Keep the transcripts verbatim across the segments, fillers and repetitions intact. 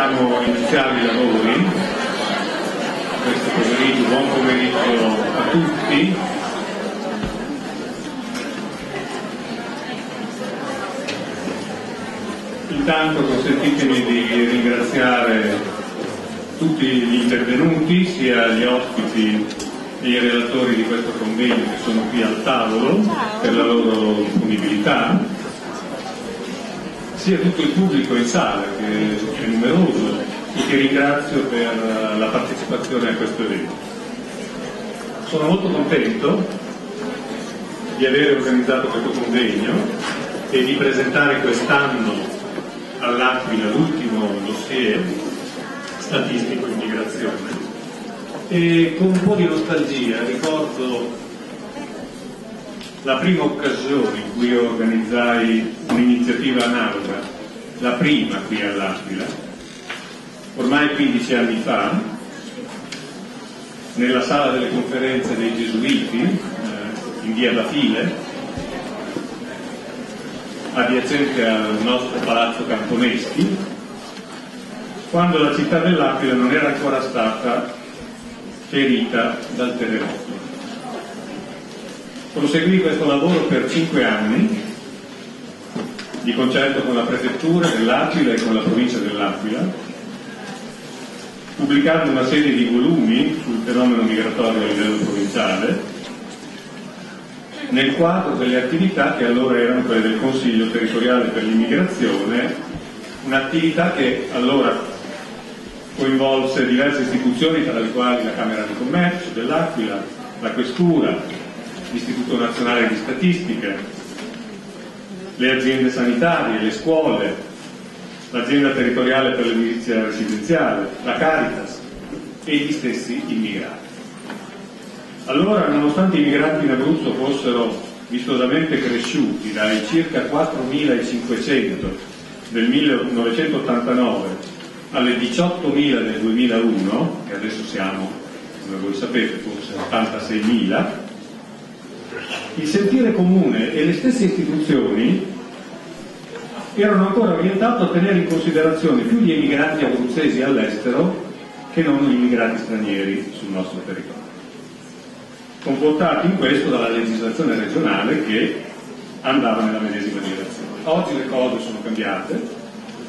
possiamo iniziare i lavori questo pomeriggio. Buon pomeriggio a tutti. Intanto consentitemi di ringraziare tutti gli intervenuti, sia gli ospiti e i relatori di questo convegno che sono qui al tavolo, per la loro disponibilità, sia tutto il pubblico in sala, che è numeroso, e che ringrazio per la partecipazione a questo evento. Sono molto contento di aver organizzato questo convegno e di presentare quest'anno all'Aquila l'ultimo dossier statistico immigrazione. E con un po' di nostalgia ricordo la prima occasione in cui organizzai un'iniziativa analoga, la prima qui all'Aquila, ormai quindici anni fa, nella sala delle conferenze dei Gesuiti, eh, in via da File, adiacente al nostro palazzo Camponeschi, quando la città dell'Aquila non era ancora stata ferita dal terremoto. Proseguì questo lavoro per cinque anni, di concerto con la prefettura dell'Aquila e con la provincia dell'Aquila, pubblicando una serie di volumi sul fenomeno migratorio a livello provinciale, nel quadro delle attività che allora erano quelle del Consiglio territoriale per l'immigrazione, un'attività che allora coinvolse diverse istituzioni, tra le quali la Camera di Commercio dell'Aquila, la Questura, l'Istituto Nazionale di Statistica, le aziende sanitarie, le scuole, l'azienda territoriale per l'edilizia residenziale, la Caritas e gli stessi immigrati. Allora, nonostante i migranti in Abruzzo fossero vistosamente cresciuti dai circa quattromilacinquecento del millenovecentottantanove alle diciottomila del duemilauno, che adesso siamo, come voi sapete, forse ottantaseimila, il sentire comune e le stesse istituzioni erano ancora orientate a tenere in considerazione più gli emigranti abruzzesi all'estero che non gli immigrati stranieri sul nostro territorio, confortati in questo dalla legislazione regionale che andava nella medesima direzione. Oggi le cose sono cambiate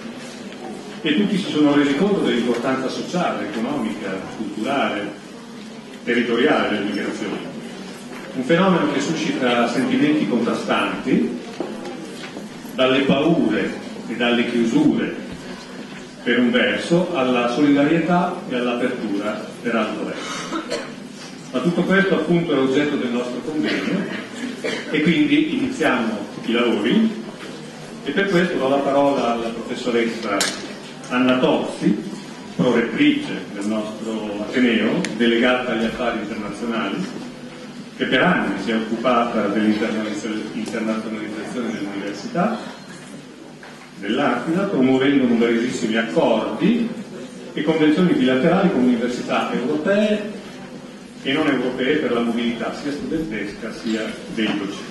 e tutti si sono resi conto dell'importanza sociale, economica, culturale, territoriale dell'immigrazione. Un fenomeno che suscita sentimenti contrastanti, dalle paure e dalle chiusure per un verso, alla solidarietà e all'apertura per altro verso. Ma tutto questo appunto è l'oggetto del nostro convegno e quindi iniziamo i lavori e per questo do la parola alla professoressa Anna Tozzi, prorettrice del nostro Ateneo, delegata agli affari internazionali, che per anni si è occupata dell'internazionalizzazione dell'università dell'Aquila, promuovendo numerosissimi accordi e convenzioni bilaterali con università europee e non europee per la mobilità sia studentesca sia dei docenti.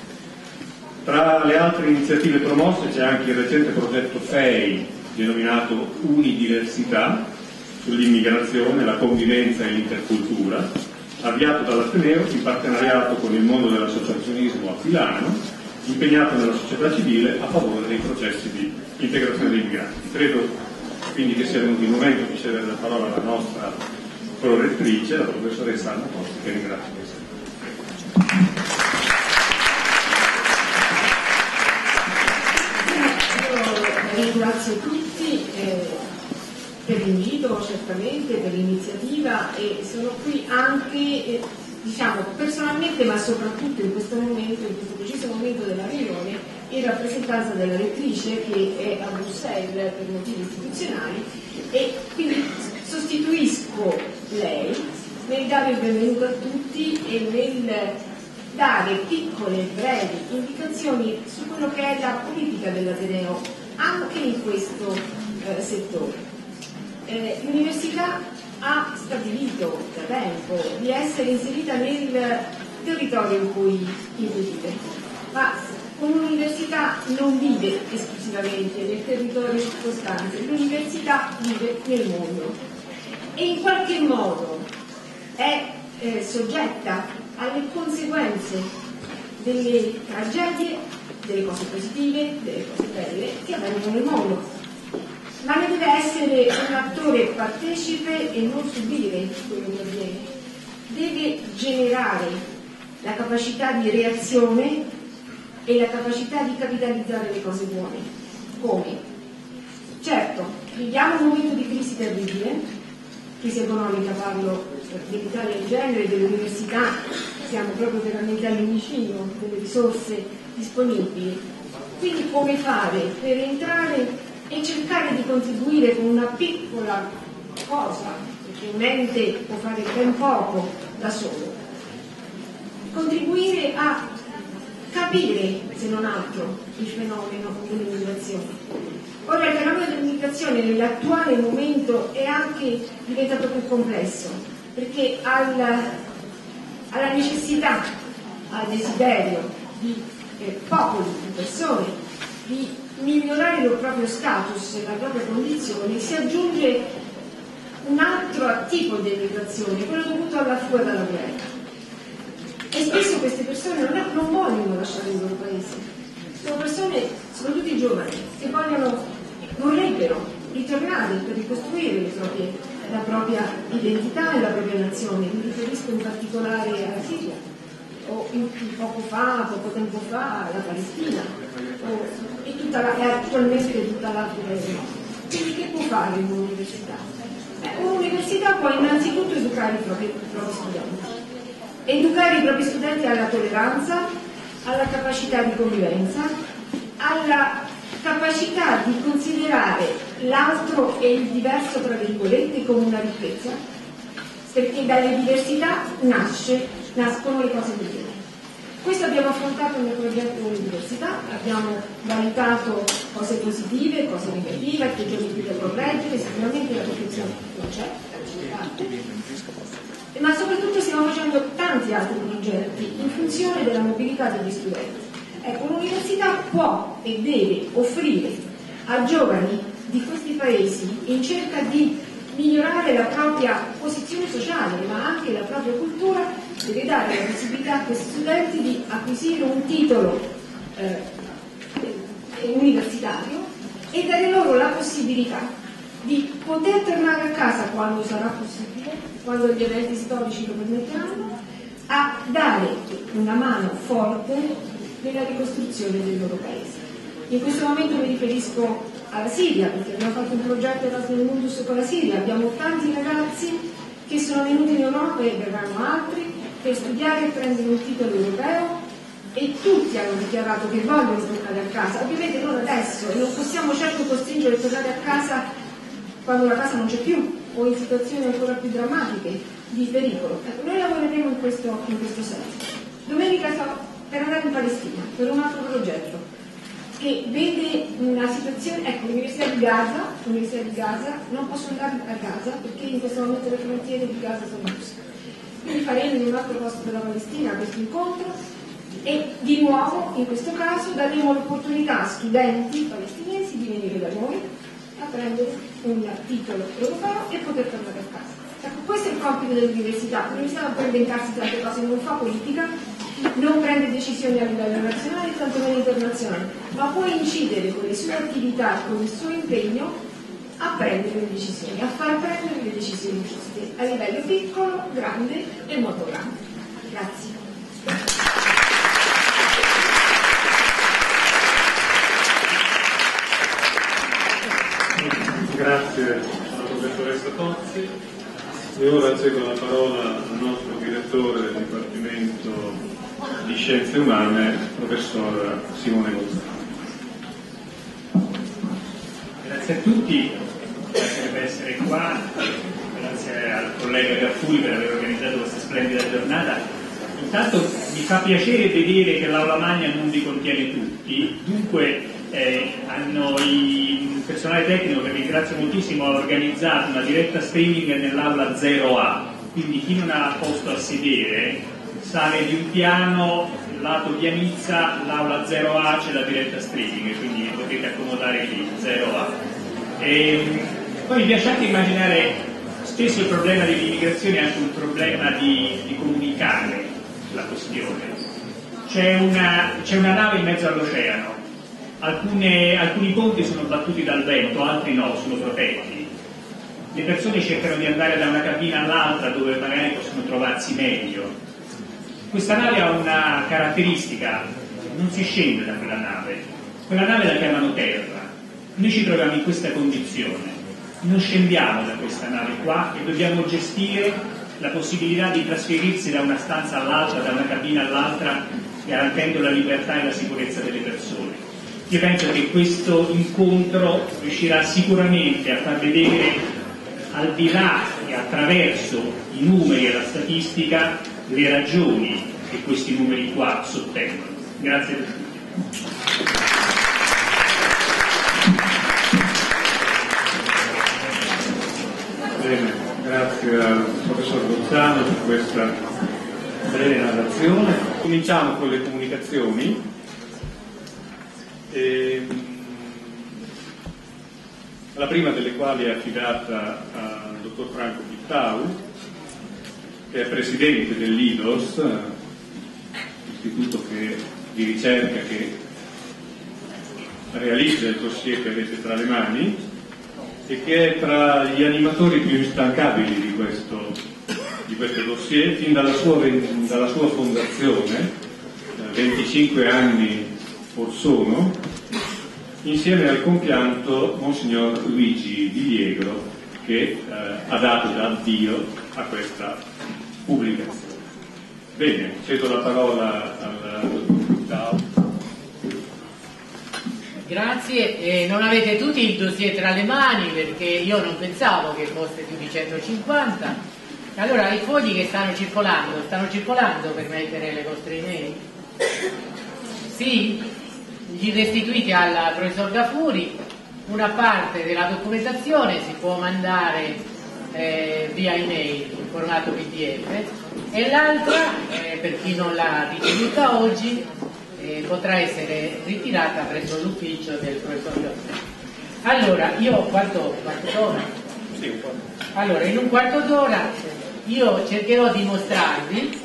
Tra le altre iniziative promosse c'è anche il recente progetto F E I, denominato Unidiversità, sull'immigrazione, la convivenza e l'intercultura, avviato dall'Ateneo in partenariato con il mondo dell'associazionismo aquilano, impegnato nella società civile a favore dei processi di integrazione dei migranti. Credo quindi che sia venuto il momento di cedere la parola alla nostra prorettrice, la professoressa Anna Tozzi, che ringrazio per essere qui. Ringrazio tutti eh, per l'invito, certamente, per l'iniziativa, e sono qui anche, eh, diciamo, personalmente, ma soprattutto in questo momento, in questo preciso momento della riunione, in rappresentanza della rettrice che è a Bruxelles per motivi istituzionali, e quindi sostituisco lei nel dare il benvenuto a tutti e nel dare piccole, brevi indicazioni su quello che è la politica dell'Ateneo anche in questo eh, settore. Eh, l'università ha stabilito da tempo di essere inserita nel territorio in cui, in cui vive, ma un'università non vive esclusivamente nel territorio circostante, l'università vive nel mondo e in qualche modo è eh, soggetta alle conseguenze delle tragedie, delle cose positive, delle cose belle che avvengono nel mondo, ma ne deve essere un attore partecipe e non subire quello che avviene, deve generare la capacità di reazione e la capacità di capitalizzare le cose buone. Come? Certo, viviamo un momento di crisi terribile, crisi economica, parlo dell'Italia in genere, delle università, siamo proprio veramente all'unicino delle risorse disponibili. Quindi come fare per entrare e cercare di contribuire con una piccola cosa, perché un ente può fare ben poco da solo, contribuire a capire, se non altro, il fenomeno dell'immigrazione. Ora il fenomeno dell'immigrazione nell'attuale momento è anche diventato più complesso, perché al, alla necessità, al desiderio di eh, popoli, di persone, di migliorare il proprio status e la propria condizione, si aggiunge un altro tipo di immigrazione, quello dovuto alla fuga dalla guerra. E spesso queste persone non, non vogliono lasciare il loro paese, sono persone, soprattutto i giovani, che vogliono, vorrebbero ritornare per ricostruire le proprie, la propria identità e la propria nazione. Mi riferisco in particolare alla Siria, o in, poco fa, poco tempo fa, alla Palestina, o, e, tutta la, e attualmente tutta l'Africa del Nord. Quindi che può fare un'università? Eh, un'università può innanzitutto educare i propri, i propri studenti. Educare i propri studenti alla tolleranza, alla capacità di convivenza, alla capacità di considerare l'altro e il diverso, tra virgolette, come una ricchezza, perché dalle diversità nasce, nascono le cose migliori. Questo abbiamo affrontato nel progetto dell'università, abbiamo valutato cose positive, cose negative, atteggiamenti da correggere, sicuramente la perfezione non c'è, ma soprattutto stiamo facendo tanti altri progetti in funzione della mobilità degli studenti. Ecco, l'università può e deve offrire a giovani di questi paesi in cerca di migliorare la propria posizione sociale, ma anche la propria cultura, deve dare la possibilità a questi studenti di acquisire un titolo eh, universitario e dare loro la possibilità di poter tornare a casa quando sarà possibile, quando gli eventi storici lo permetteranno, a dare una mano forte nella ricostruzione del loro paese. In questo momento mi riferisco alla Siria, perché abbiamo fatto un progetto Erasmus Mundus con la Siria, abbiamo tanti ragazzi che sono venuti in Europa e verranno altri per studiare e prendere un titolo europeo e tutti hanno dichiarato che vogliono tornare a casa. Ovviamente non adesso, e non possiamo certo costringere a tornare a casa quando la casa non c'è più o in situazioni ancora più drammatiche di pericolo. Ecco, noi lavoreremo in questo, in questo senso. Domenica sto per andare in Palestina per un altro progetto che vede una situazione, ecco, l'Università di Gaza, l'Università di Gaza, non posso andare a Gaza perché in questo momento le frontiere di Gaza sono chiuse. Quindi faremo in un altro posto della Palestina questo incontro e di nuovo in questo caso daremo l'opportunità a studenti palestinesi di venire da noi a prendere un titolo europeo e poter tornare a casa. Ecco, questo è il compito dell'università. L'università non può inventarsi tante cose, non fa politica, non prende decisioni a livello nazionale e tantomeno internazionale, ma può incidere con le sue attività, con il suo impegno a prendere le decisioni, a far prendere le decisioni giuste a livello piccolo, grande e molto grande. Grazie. Grazie alla professoressa Tozzi e ora cedo la parola al nostro direttore del Dipartimento di Scienze Umane, professor Simone Gonzalo. Grazie a tutti, grazie per essere qua, grazie al collega Gaffuli per aver organizzato questa splendida giornata. Intanto mi fa piacere vedere che l'Aula Magna non vi contiene tutti, dunque eh, hanno il personale tecnico, che ringrazio moltissimo, ha organizzato una diretta streaming nell'Aula zero A, quindi chi non ha posto a sedere sale di un piano lato via Nizza, l'aula zero A c'è la diretta streaming, quindi potete accomodare lì, zero A. E poi mi piace anche immaginare, spesso il problema dell'immigrazione è anche un problema di, di comunicare la questione. C'è una, c'è una nave in mezzo all'oceano, alcune, alcuni ponti sono battuti dal vento, altri no, sono protetti. Le persone cercano di andare da una cabina all'altra dove magari possono trovarsi meglio. Questa nave ha una caratteristica, non si scende da quella nave, quella nave la chiamano terra. Noi ci troviamo in questa condizione, non scendiamo da questa nave qua e dobbiamo gestire la possibilità di trasferirsi da una stanza all'altra, da una cabina all'altra, garantendo la libertà e la sicurezza delle persone. Io penso che questo incontro riuscirà sicuramente a far vedere, al di là e attraverso i numeri e la statistica, le ragioni che questi numeri qua sottendono. Grazie a tutti. Bene, grazie al professor Gozzano per questa breve narrazione. Cominciamo con le comunicazioni. E, la prima delle quali è affidata al dottor Franco Pittau, che è presidente dell'I D O S, istituto che, di ricerca che realizza il dossier che avete tra le mani e che è tra gli animatori più instancabili di questo, di questo dossier fin dalla sua, dalla sua fondazione, venticinque anni or sono, insieme al compianto Monsignor Luigi Di Liegro, che eh, ha dato l'avvio a questa pubblicazione. Bene, cedo la parola al dottor Pittau. Grazie, eh, non avete tutti il dossier tra le mani perché io non pensavo che fosse più di centocinquanta. Allora, i fogli che stanno circolando, stanno circolando per mettere le vostre email? Sì? Gli restituiti al professor Gafuri. Una parte della documentazione si può mandare eh, via email in formato P D F e l'altra, eh, per chi non l'ha ricevuta oggi, eh, potrà essere ritirata presso l'ufficio del professor Gafuri. Allora, io ho quarto, quarto d'ora? Sì, un po'. Allora, in un quarto d'ora io cercherò di mostrarvi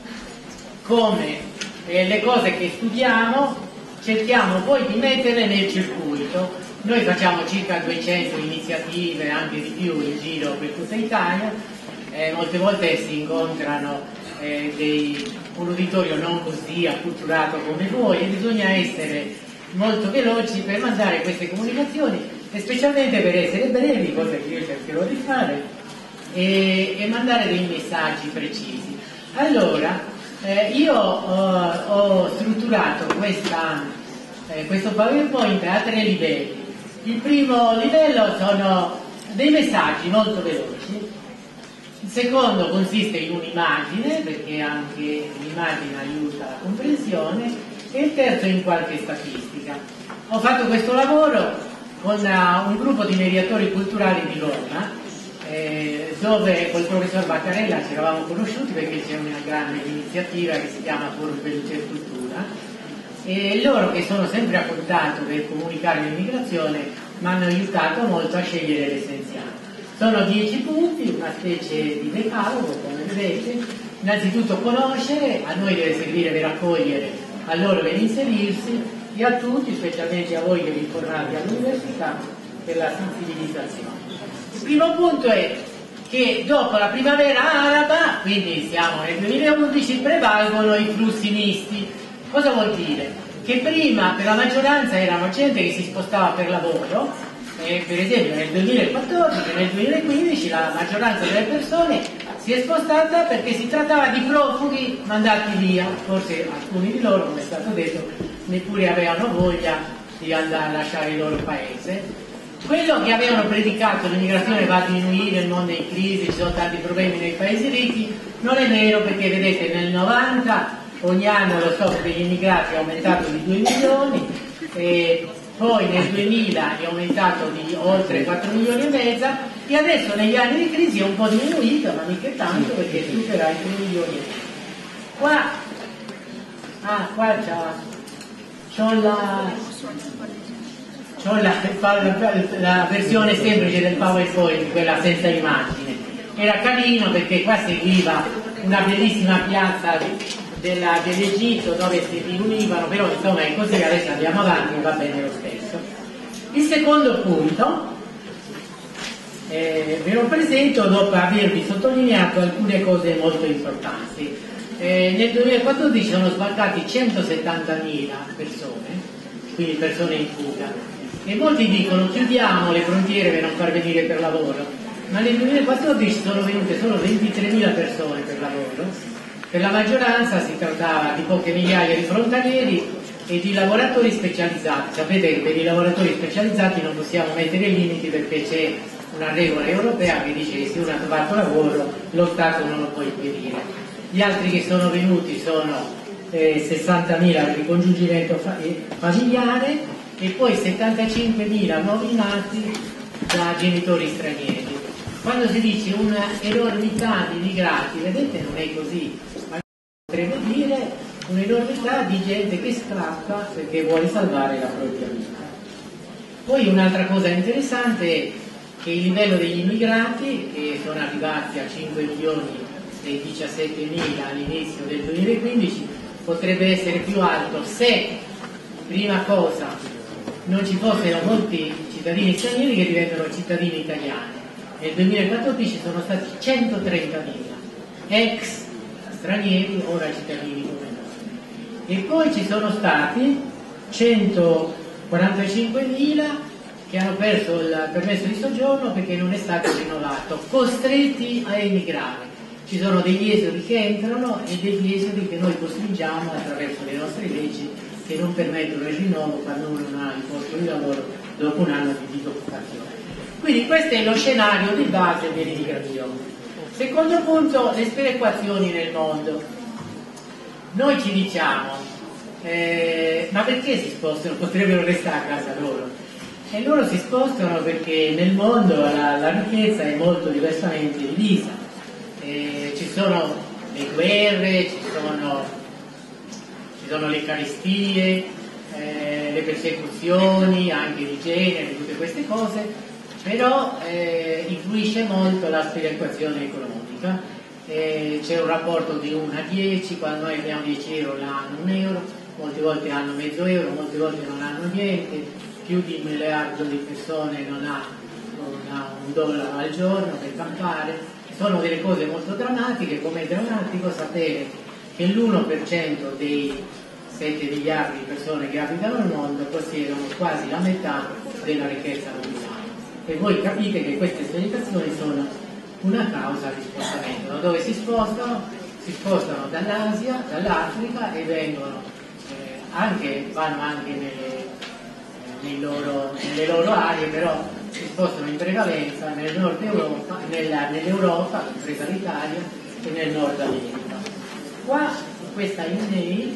come eh, le cose che studiamo cerchiamo poi di metterle nel circuito. Noi facciamo circa duecento iniziative, anche di più, in giro per tutta Italia. Eh, molte volte si incontrano eh, dei, un uditorio non così acculturato come voi e bisogna essere molto veloci per mandare queste comunicazioni e specialmente per essere brevi, cosa che io cercherò di fare, e, e mandare dei messaggi precisi. Allora, Eh, io ho, ho strutturato questa, eh, questo PowerPoint a tre livelli. Il primo livello sono dei messaggi molto veloci, il secondo consiste in un'immagine, perché anche l'immagine aiuta la comprensione, e il terzo in qualche statistica. Ho fatto questo lavoro con uh, un gruppo di mediatori culturali di Roma, Eh, dove col professor Baccarella ci eravamo conosciuti perché c'è una grande iniziativa che si chiama Forum per Luce e Cultura, e loro, che sono sempre a contatto per comunicare l'immigrazione, mi hanno aiutato molto a scegliere l'essenziale. Sono dieci punti, una specie di decalogo, come vedete. Innanzitutto conoscere, a noi deve servire per accogliere, a loro per inserirsi, e a tutti, specialmente a voi che vi formate all'università, per la sensibilizzazione. Il primo punto è che dopo la primavera araba, quindi siamo nel duemilaundici, prevalgono i flussi misti. Cosa vuol dire? Che prima per la maggioranza erano gente che si spostava per lavoro, e per esempio nel duemilaquattordici e nel duemilaquindici la maggioranza delle persone si è spostata perché si trattava di profughi mandati via. Forse alcuni di loro, come è stato detto, neppure avevano voglia di andare a lasciare il loro paese. Quello che avevano predicato, l'immigrazione va a diminuire, il mondo è in crisi, ci sono tanti problemi nei paesi ricchi, non è vero, perché vedete nel novanta ogni anno lo stock degli immigrati è aumentato di due milioni, e poi nel duemila è aumentato di oltre quattro milioni e mezza, e adesso negli anni di crisi è un po' diminuito, ma mica tanto, perché supera i tre milioni. Qua Ah, qua c'ha, c'ho la, c'ho la, la, la versione semplice del PowerPoint, quella senza immagine. Era carino perché qua seguiva una bellissima piazza della, dell'Egitto dove si riunivano, però insomma è così, adesso andiamo avanti e va bene lo stesso. Il secondo punto, eh, ve lo presento dopo avervi sottolineato alcune cose molto importanti. Eh, nel duemilaquattordici sono sbarcati centosettantamila persone, quindi persone in fuga, e molti dicono chiudiamo le frontiere per non far venire per lavoro, ma nel duemilaquattordici sono venute solo ventitremila persone per lavoro. Per la maggioranza si trattava di poche migliaia di frontalieri e di lavoratori specializzati. Sapete che per i lavoratori specializzati non possiamo mettere limiti perché c'è una regola europea che dice che se uno ha trovato lavoro lo Stato non lo può impedire. Gli altri che sono venuti sono eh, sessantamila per il ricongiungimento fa familiare e poi settantacinquemila nuovi nati da genitori stranieri. Quando si dice un'enormità di immigrati, vedete non è così, ma potrebbe dire un'enormità di gente che scappa perché vuole salvare la propria vita. Poi un'altra cosa interessante è che il livello degli immigrati, che sono arrivati a cinque milioni e diciassettemila all'inizio del duemilaquindici, potrebbe essere più alto se, prima cosa, non ci fossero molti cittadini stranieri che diventano cittadini italiani. Nel duemilaquattordici sono stati centotrentamila ex stranieri, ora cittadini come noi. E poi ci sono stati centoquarantacinquemila che hanno perso il permesso di soggiorno perché non è stato rinnovato, costretti a emigrare. Ci sono degli esodi che entrano e degli esodi che noi costringiamo attraverso le nostre leggi che non permettono il rinnovo quando uno non ha il posto di lavoro dopo un anno di disoccupazione. Quindi questo è lo scenario di base dell'immigrazione. Secondo punto, le sperequazioni nel mondo. Noi ci diciamo, eh, ma perché si spostano? Potrebbero restare a casa loro. E loro si spostano perché nel mondo la, la ricchezza è molto diversamente divisa. Eh, ci sono le guerre, ci sono, ci sono le carestie, eh, le persecuzioni anche di genere, tutte queste cose. Però eh, influisce molto la sperequazione economica, eh, c'è un rapporto di uno a dieci, quando noi abbiamo dieci euro hanno un euro, molte volte hanno mezzo euro, molte volte non hanno niente, più di un miliardo di persone non ha, non ha un dollaro al giorno per campare. Sono delle cose molto drammatiche, come è drammatico sapere che l'uno per cento dei sette miliardi di persone che abitano nel mondo possiedono quasi la metà della ricchezza mondiale. E voi capite che queste sperequazioni sono una causa di spostamento. Da dove si spostano? Si spostano dall'Asia, dall'Africa e vengono eh, anche, vanno anche nelle, nei loro, nelle loro aree, però si spostano in prevalenza nel nord Europa, nella, nell'Europa, compresa l'Italia, e nel nord America. Qua in questa email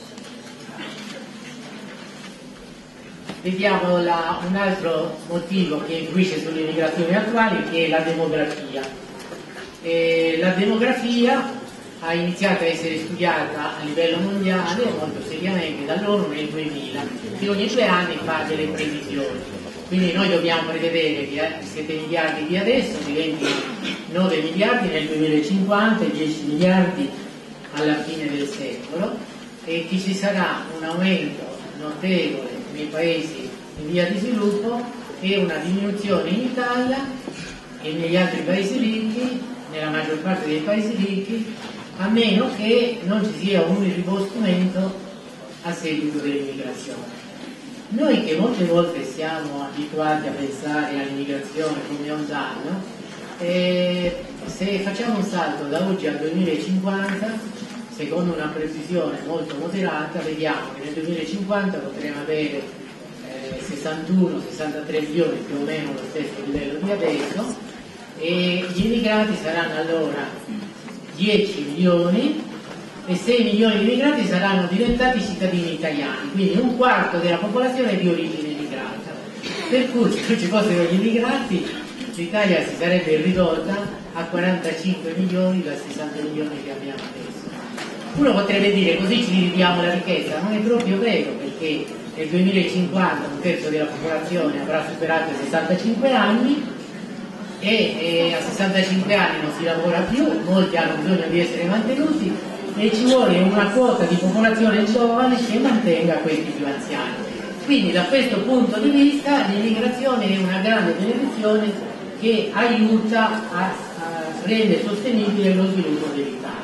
vediamo la, un altro motivo che influisce sulle migrazioni attuali, che è la demografia. E la demografia ha iniziato a essere studiata a livello mondiale molto seriamente dall'ONU nel duemila, che ogni due anni fa delle previsioni. Quindi noi dobbiamo prevedere che sette miliardi di adesso diventi nove miliardi nel duemilacinquanta e dieci miliardi alla fine del secolo, e che ci sarà un aumento notevole nei paesi in via di sviluppo e una diminuzione in Italia e negli altri paesi ricchi, nella maggior parte dei paesi ricchi, a meno che non ci sia un irribostimento a seguito dell'immigrazione. Noi che molte volte siamo abituati a pensare all'immigrazione come a un danno, eh, se facciamo un salto da oggi al duemilacinquanta, secondo una previsione molto moderata, vediamo che nel duemilacinquanta potremo avere eh, sessantuno sessantatré milioni, più o meno lo stesso livello di adesso, e gli immigrati saranno allora dieci milioni e sei milioni di immigrati saranno diventati cittadini italiani, quindi un quarto della popolazione è di origine immigrata. Per cui se non ci fossero gli immigrati l'Italia si sarebbe ridotta a quarantacinque milioni da sessanta milioni che abbiamo adesso. Uno potrebbe dire così ci dividiamo la ricchezza, non è proprio vero, perché nel duemilacinquanta un terzo della popolazione avrà superato i sessantacinque anni e, e a sessantacinque anni non si lavora più, molti hanno bisogno di essere mantenuti e ci vuole una quota di popolazione giovane che mantenga questi più anziani. Quindi da questo punto di vista l'immigrazione è una grande benedizione che aiuta a, a rendere sostenibile lo sviluppo dell'Italia.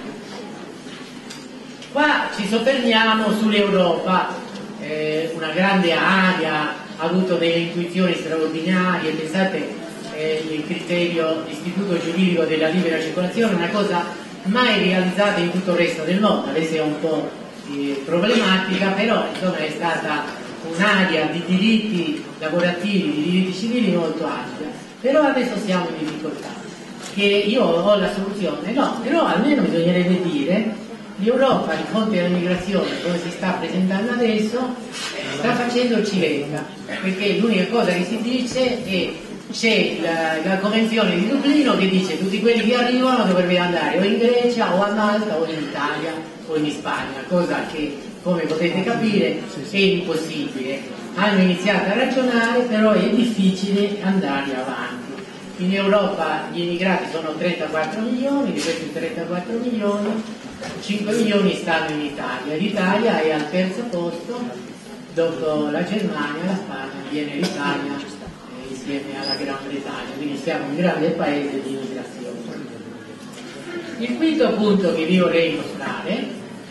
Qua ci soffermiamo sull'Europa, eh, una grande area, ha avuto delle intuizioni straordinarie, pensate eh, il criterio l'istituto giuridico della libera circolazione, una cosa mai realizzata in tutto il resto del mondo, adesso è un po' eh, problematica, però insomma è stata un'area di diritti lavorativi, di diritti civili molto ampia, però adesso siamo in difficoltà, che io ho la soluzione, no, però almeno bisognerebbe dire l'Europa di fronte all'immigrazione, come si sta presentando adesso, sta facendo cirenca, perché l'unica cosa che si dice è c'è la, la convenzione di Dublino che dice che tutti quelli che arrivano dovrebbero andare o in Grecia o a Malta o in Italia o in Spagna, cosa che come potete capire è impossibile. Hanno iniziato a ragionare, però è difficile andare avanti. In Europa gli immigrati sono trentaquattro milioni, di questi trentaquattro milioni cinque milioni stanno in Italia. L'Italia è al terzo posto, dopo la Germania, la Spagna, viene l'Italia eh, insieme alla Gran Bretagna, quindi siamo un grande paese di immigrazione. Il quinto punto che vi vorrei mostrare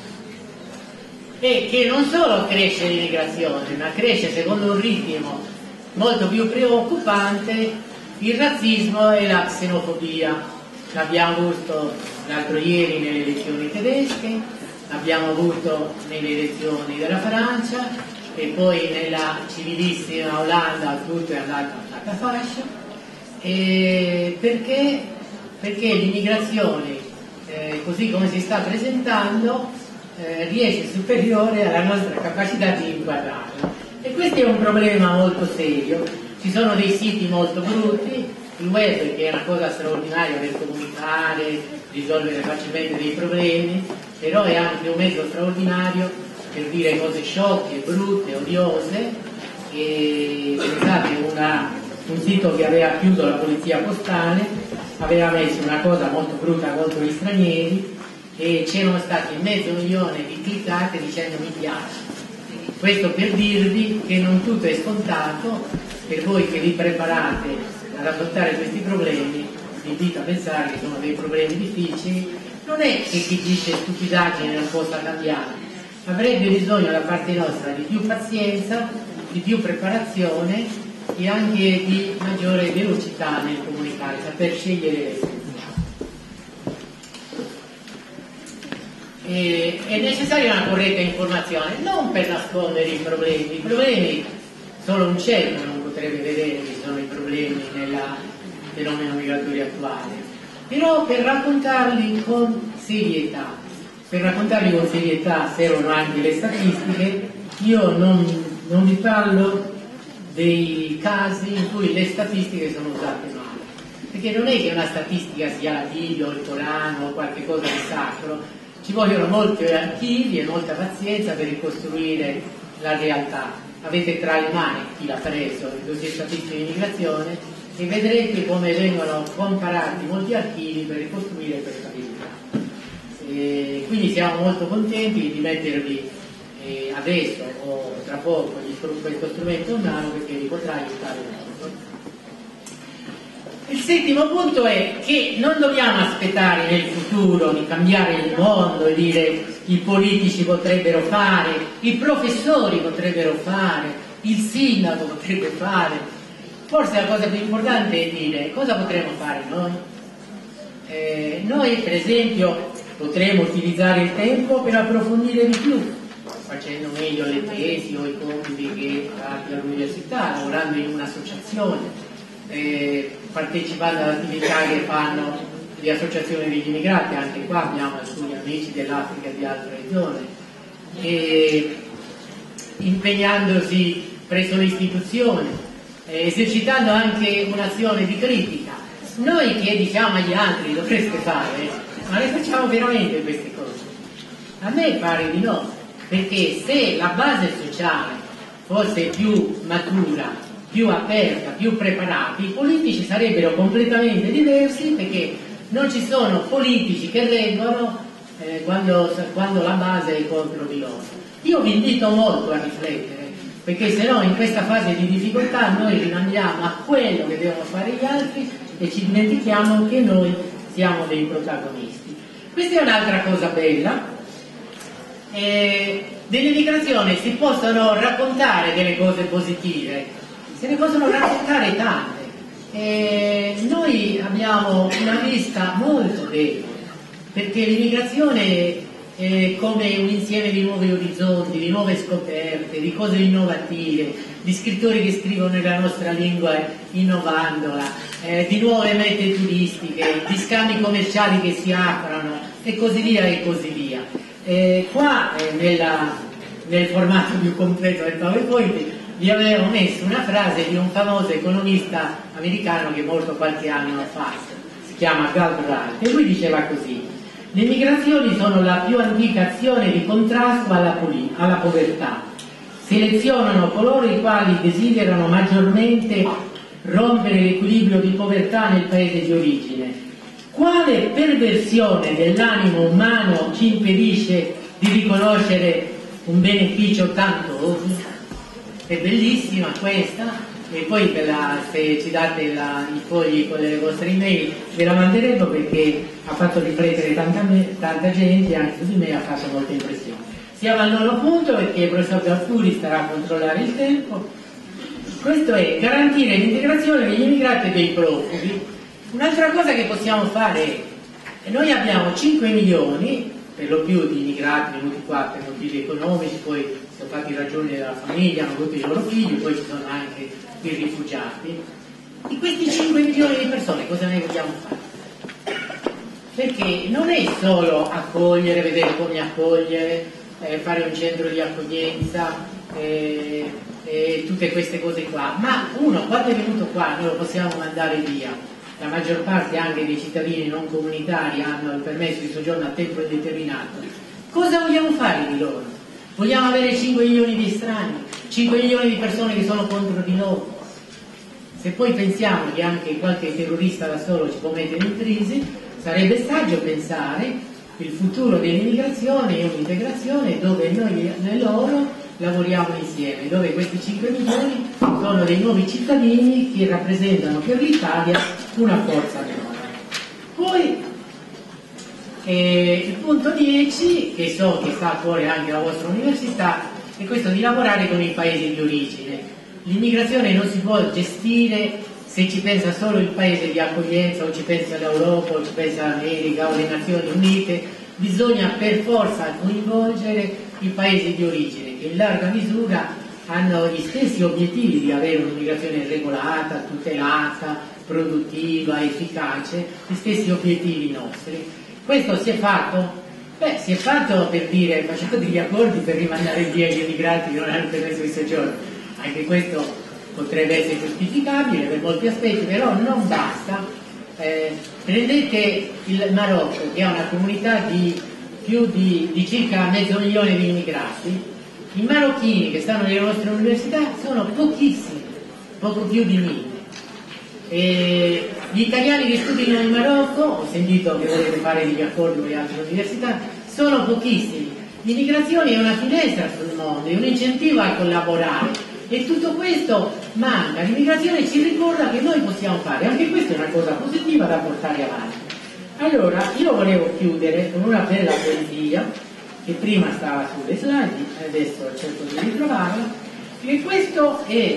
è che non solo cresce l'immigrazione, ma cresce secondo un ritmo molto più preoccupante il razzismo e la xenofobia. L'abbiamo visto l'altro ieri nelle elezioni tedesche, l'abbiamo avuto nelle elezioni della Francia e poi nella civilissima Olanda tutto è andato a catafascio. E perché? Perché l'immigrazione, eh, così come si sta presentando, eh, riesce superiore alla nostra capacità di inquadrarla. E questo è un problema molto serio. Ci sono dei siti molto brutti, il web che è una cosa straordinaria per comunicare, risolvere facilmente dei problemi, però è anche un mezzo straordinario per dire cose sciocche, brutte, odiose. E pensate, una, un sito che aveva chiuso la polizia postale aveva messo una cosa molto brutta contro gli stranieri e c'erano stati mezzo milione di cliccate dicendo mi piace. Questo per dirvi che non tutto è scontato, per voi che vi preparate ad affrontare questi problemi, vi invito a pensare che sono dei problemi difficili. Non è che chi dice stupidaggine non possa cambiare, avrebbe bisogno da parte nostra di più pazienza, di più preparazione e anche di maggiore velocità nel comunicare, saper scegliere le cose. E, è necessaria una corretta informazione, non per nascondere i problemi, i problemi solo un cieco non potrebbe vedere che sono i problemi nel fenomeno migratorio attuale, però per raccontarli con serietà, per raccontarli con serietà servono anche le statistiche. Io non, non vi parlo dei casi in cui le statistiche sono usate male, perché non è che una statistica sia la Bibbia o il Corano o qualche cosa di sacro, ci vogliono molti archivi e molta pazienza per ricostruire la realtà. Avete tra le mani, chi l'ha preso, il dossier statistico di immigrazione e vedrete come vengono comparati molti archivi per ricostruire questa verità. E quindi siamo molto contenti di mettervi eh, adesso o tra poco questo strumento in mano perché vi potrà aiutare molto. Il settimo punto è che non dobbiamo aspettare nel futuro di cambiare il mondo e dire i politici potrebbero fare, i professori potrebbero fare, il sindaco potrebbe fare. Forse la cosa più importante è dire cosa potremmo fare noi. Eh, noi per esempio potremmo utilizzare il tempo per approfondire di più, facendo meglio le tesi o i compiti che fate all'università, lavorando in un'associazione. Eh, partecipando ad attività che fanno le associazioni degli immigrati, anche qua abbiamo alcuni amici dell'Africa e di altre regioni, e impegnandosi presso le istituzioni, eh, esercitando anche un'azione di critica. Noi che diciamo agli altri dovreste fare, ma le facciamo veramente queste cose? A me pare di no, perché se la base sociale fosse più matura, più aperta, più preparata, i politici sarebbero completamente diversi, perché non ci sono politici che reggono eh, quando, quando la base è contro di loro. Io vi invito molto a riflettere, perché se no in questa fase di difficoltà noi rimandiamo a quello che devono fare gli altri e ci dimentichiamo che noi siamo dei protagonisti. Questa è un'altra cosa bella. Eh, dell'immigrazione si possono raccontare delle cose positive, se ne possono raccontare tante. Eh, noi abbiamo una vista molto bella, perché l'immigrazione è come un insieme di nuovi orizzonti, di nuove scoperte, di cose innovative, di scrittori che scrivono nella nostra lingua innovandola, eh, di nuove mete turistiche, di scambi commerciali che si aprono e così via e così via. Eh, qua eh, nella, nel formato più completo del PowerPoint vi avevo messo una frase di un famoso economista americano che è morto qualche anno fa, si chiama Galbraith, e lui diceva così: le migrazioni sono la più antica azione di contrasto alla, alla povertà, selezionano coloro i quali desiderano maggiormente rompere l'equilibrio di povertà nel paese di origine. Quale perversione dell'animo umano ci impedisce di riconoscere un beneficio tanto ovvio? È bellissima questa, e poi ve la, se ci date la, i fogli con le vostre email ve la manderemo, perché ha fatto riflettere tanta, me, tanta gente, anche su di me ha fatto molta impressione. Siamo al nono punto, perché il professor Garfuri starà a controllare il tempo. Questo è garantire l'integrazione degli immigrati e dei profughi. Un'altra cosa che possiamo fare è, noi abbiamo cinque milioni, per lo più, di immigrati venuti qua per motivi economici, poi sono fatti ragioni della famiglia, hanno avuto i loro figli, poi ci sono anche i rifugiati. Di questi cinque milioni di persone cosa ne vogliamo fare? Perché non è solo accogliere, vedere come accogliere, eh, fare un centro di accoglienza, eh, eh, tutte queste cose qua, ma uno quando è venuto qua noi lo possiamo mandare via. La maggior parte anche dei cittadini non comunitari hanno il permesso di soggiorno a tempo indeterminato. Cosa vogliamo fare di loro? Vogliamo avere cinque milioni di estranei, cinque milioni di persone che sono contro di loro? Se poi pensiamo che anche qualche terrorista da solo ci può mettere in crisi, sarebbe saggio pensare il futuro dell'immigrazione è un'integrazione dove noi e loro lavoriamo insieme, dove questi cinque milioni sono dei nuovi cittadini che rappresentano per l'Italia una forza nuova. Poi eh, il punto dieci, che so che sta a cuore anche alla vostra università, è questo di lavorare con i paesi di origine. L'immigrazione non si può gestire se ci pensa solo il paese di accoglienza, o ci pensa l'Europa, o ci pensa l'America o le Nazioni Unite. Bisogna per forza coinvolgere i paesi di origine, che in larga misura hanno gli stessi obiettivi di avere un'immigrazione regolata, tutelata, produttiva, efficace, gli stessi obiettivi nostri. Questo si è fatto? Beh, si è fatto per dire, facciamo degli accordi per rimandare via gli immigrati che non hanno permesso di soggiorno. Anche questo potrebbe essere giustificabile per molti aspetti, però non basta. Eh, prendete il Marocco, che ha una comunità di più di, di circa mezzo milione di immigrati. I marocchini che stanno nelle nostre università sono pochissimi, poco più di mille. E gli italiani che studiano in Marocco, ho sentito che volete fare degli accordi con le altre università, sono pochissimi. L'immigrazione è una finestra sul mondo, è un incentivo a collaborare, e tutto questo manca. L'immigrazione ci ricorda che noi possiamo fare, anche questa è una cosa positiva da portare avanti. Allora, io volevo chiudere con una bella poesia che prima stava sulle slide, adesso cerco di ritrovarla, e questo è,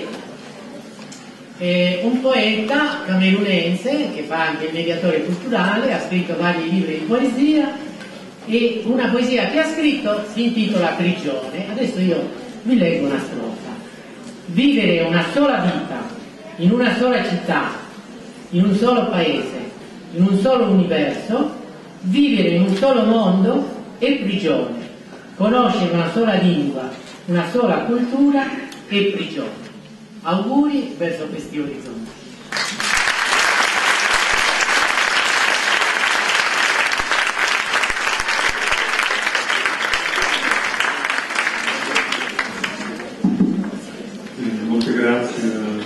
è un poeta camerunense che fa anche il mediatore culturale, ha scritto vari libri di poesia, e una poesia che ha scritto si intitola Prigione. Adesso io vi leggo una strofa. Vivere una sola vita, in una sola città, in un solo paese, in un solo universo, vivere in un solo mondo è prigione. Conoscere una sola lingua, una sola cultura è prigione. Auguri verso questi orizzonti.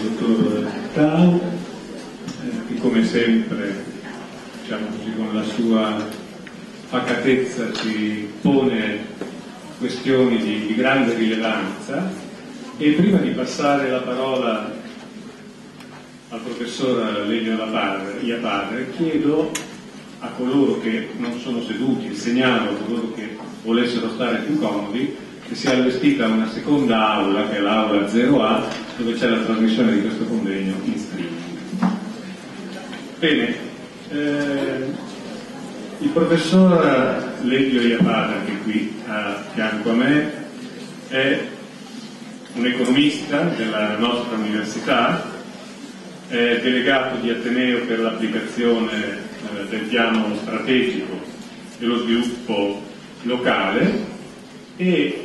dottor Tau, eh, che come sempre, diciamo così, con la sua pacatezza ci pone questioni di, di grande rilevanza. E prima di passare la parola al professor Lelio Iapadre, chiedo a coloro che non sono seduti, segnalo a coloro che volessero stare più comodi, che sia allestita una seconda aula, che è l'aula zero A, dove c'è la trasmissione di questo convegno in streaming. Bene, eh, il professor Lelio Iapadre, che è qui a fianco a me, è un economista della nostra università, è delegato di Ateneo per l'applicazione eh, del piano strategico e lo sviluppo locale e eh,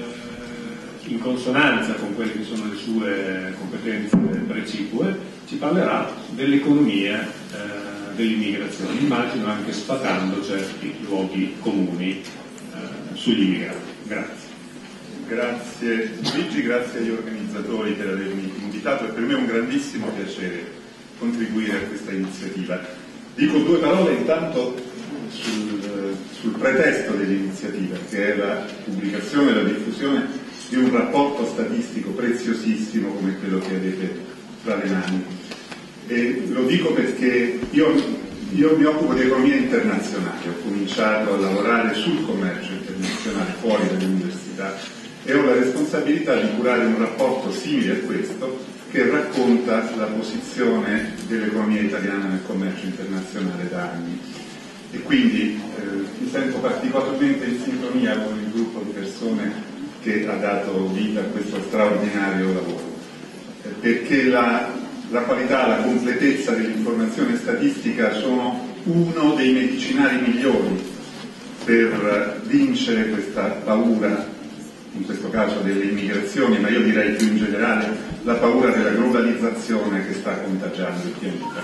in consonanza con quelle che sono le sue competenze precipue ci parlerà dell'economia eh, dell'immigrazione, immagino anche sfatando certi luoghi comuni eh, sugli immigrati. Grazie. Grazie Luigi, grazie agli organizzatori per avermi invitato, e per me è un grandissimo piacere contribuire a questa iniziativa. Dico due parole intanto sul, sul pretesto dell'iniziativa, che è la pubblicazione e la diffusione di un rapporto statistico preziosissimo come quello che avete tra le mani. E lo dico perché io, io mi occupo di economia internazionale, ho cominciato a lavorare sul commercio internazionale fuori dall'università e ho la responsabilità di curare un rapporto simile a questo che racconta la posizione dell'economia italiana nel commercio internazionale da anni. E quindi eh, mi sento particolarmente in sintonia con il gruppo di persone che ha dato vita a questo straordinario lavoro, eh, perché la, la qualità, la completezza dell'informazione statistica sono uno dei medicinali migliori per vincere questa paura, in questo caso delle immigrazioni, ma io direi più in generale la paura della globalizzazione che sta contagiando il pianeta.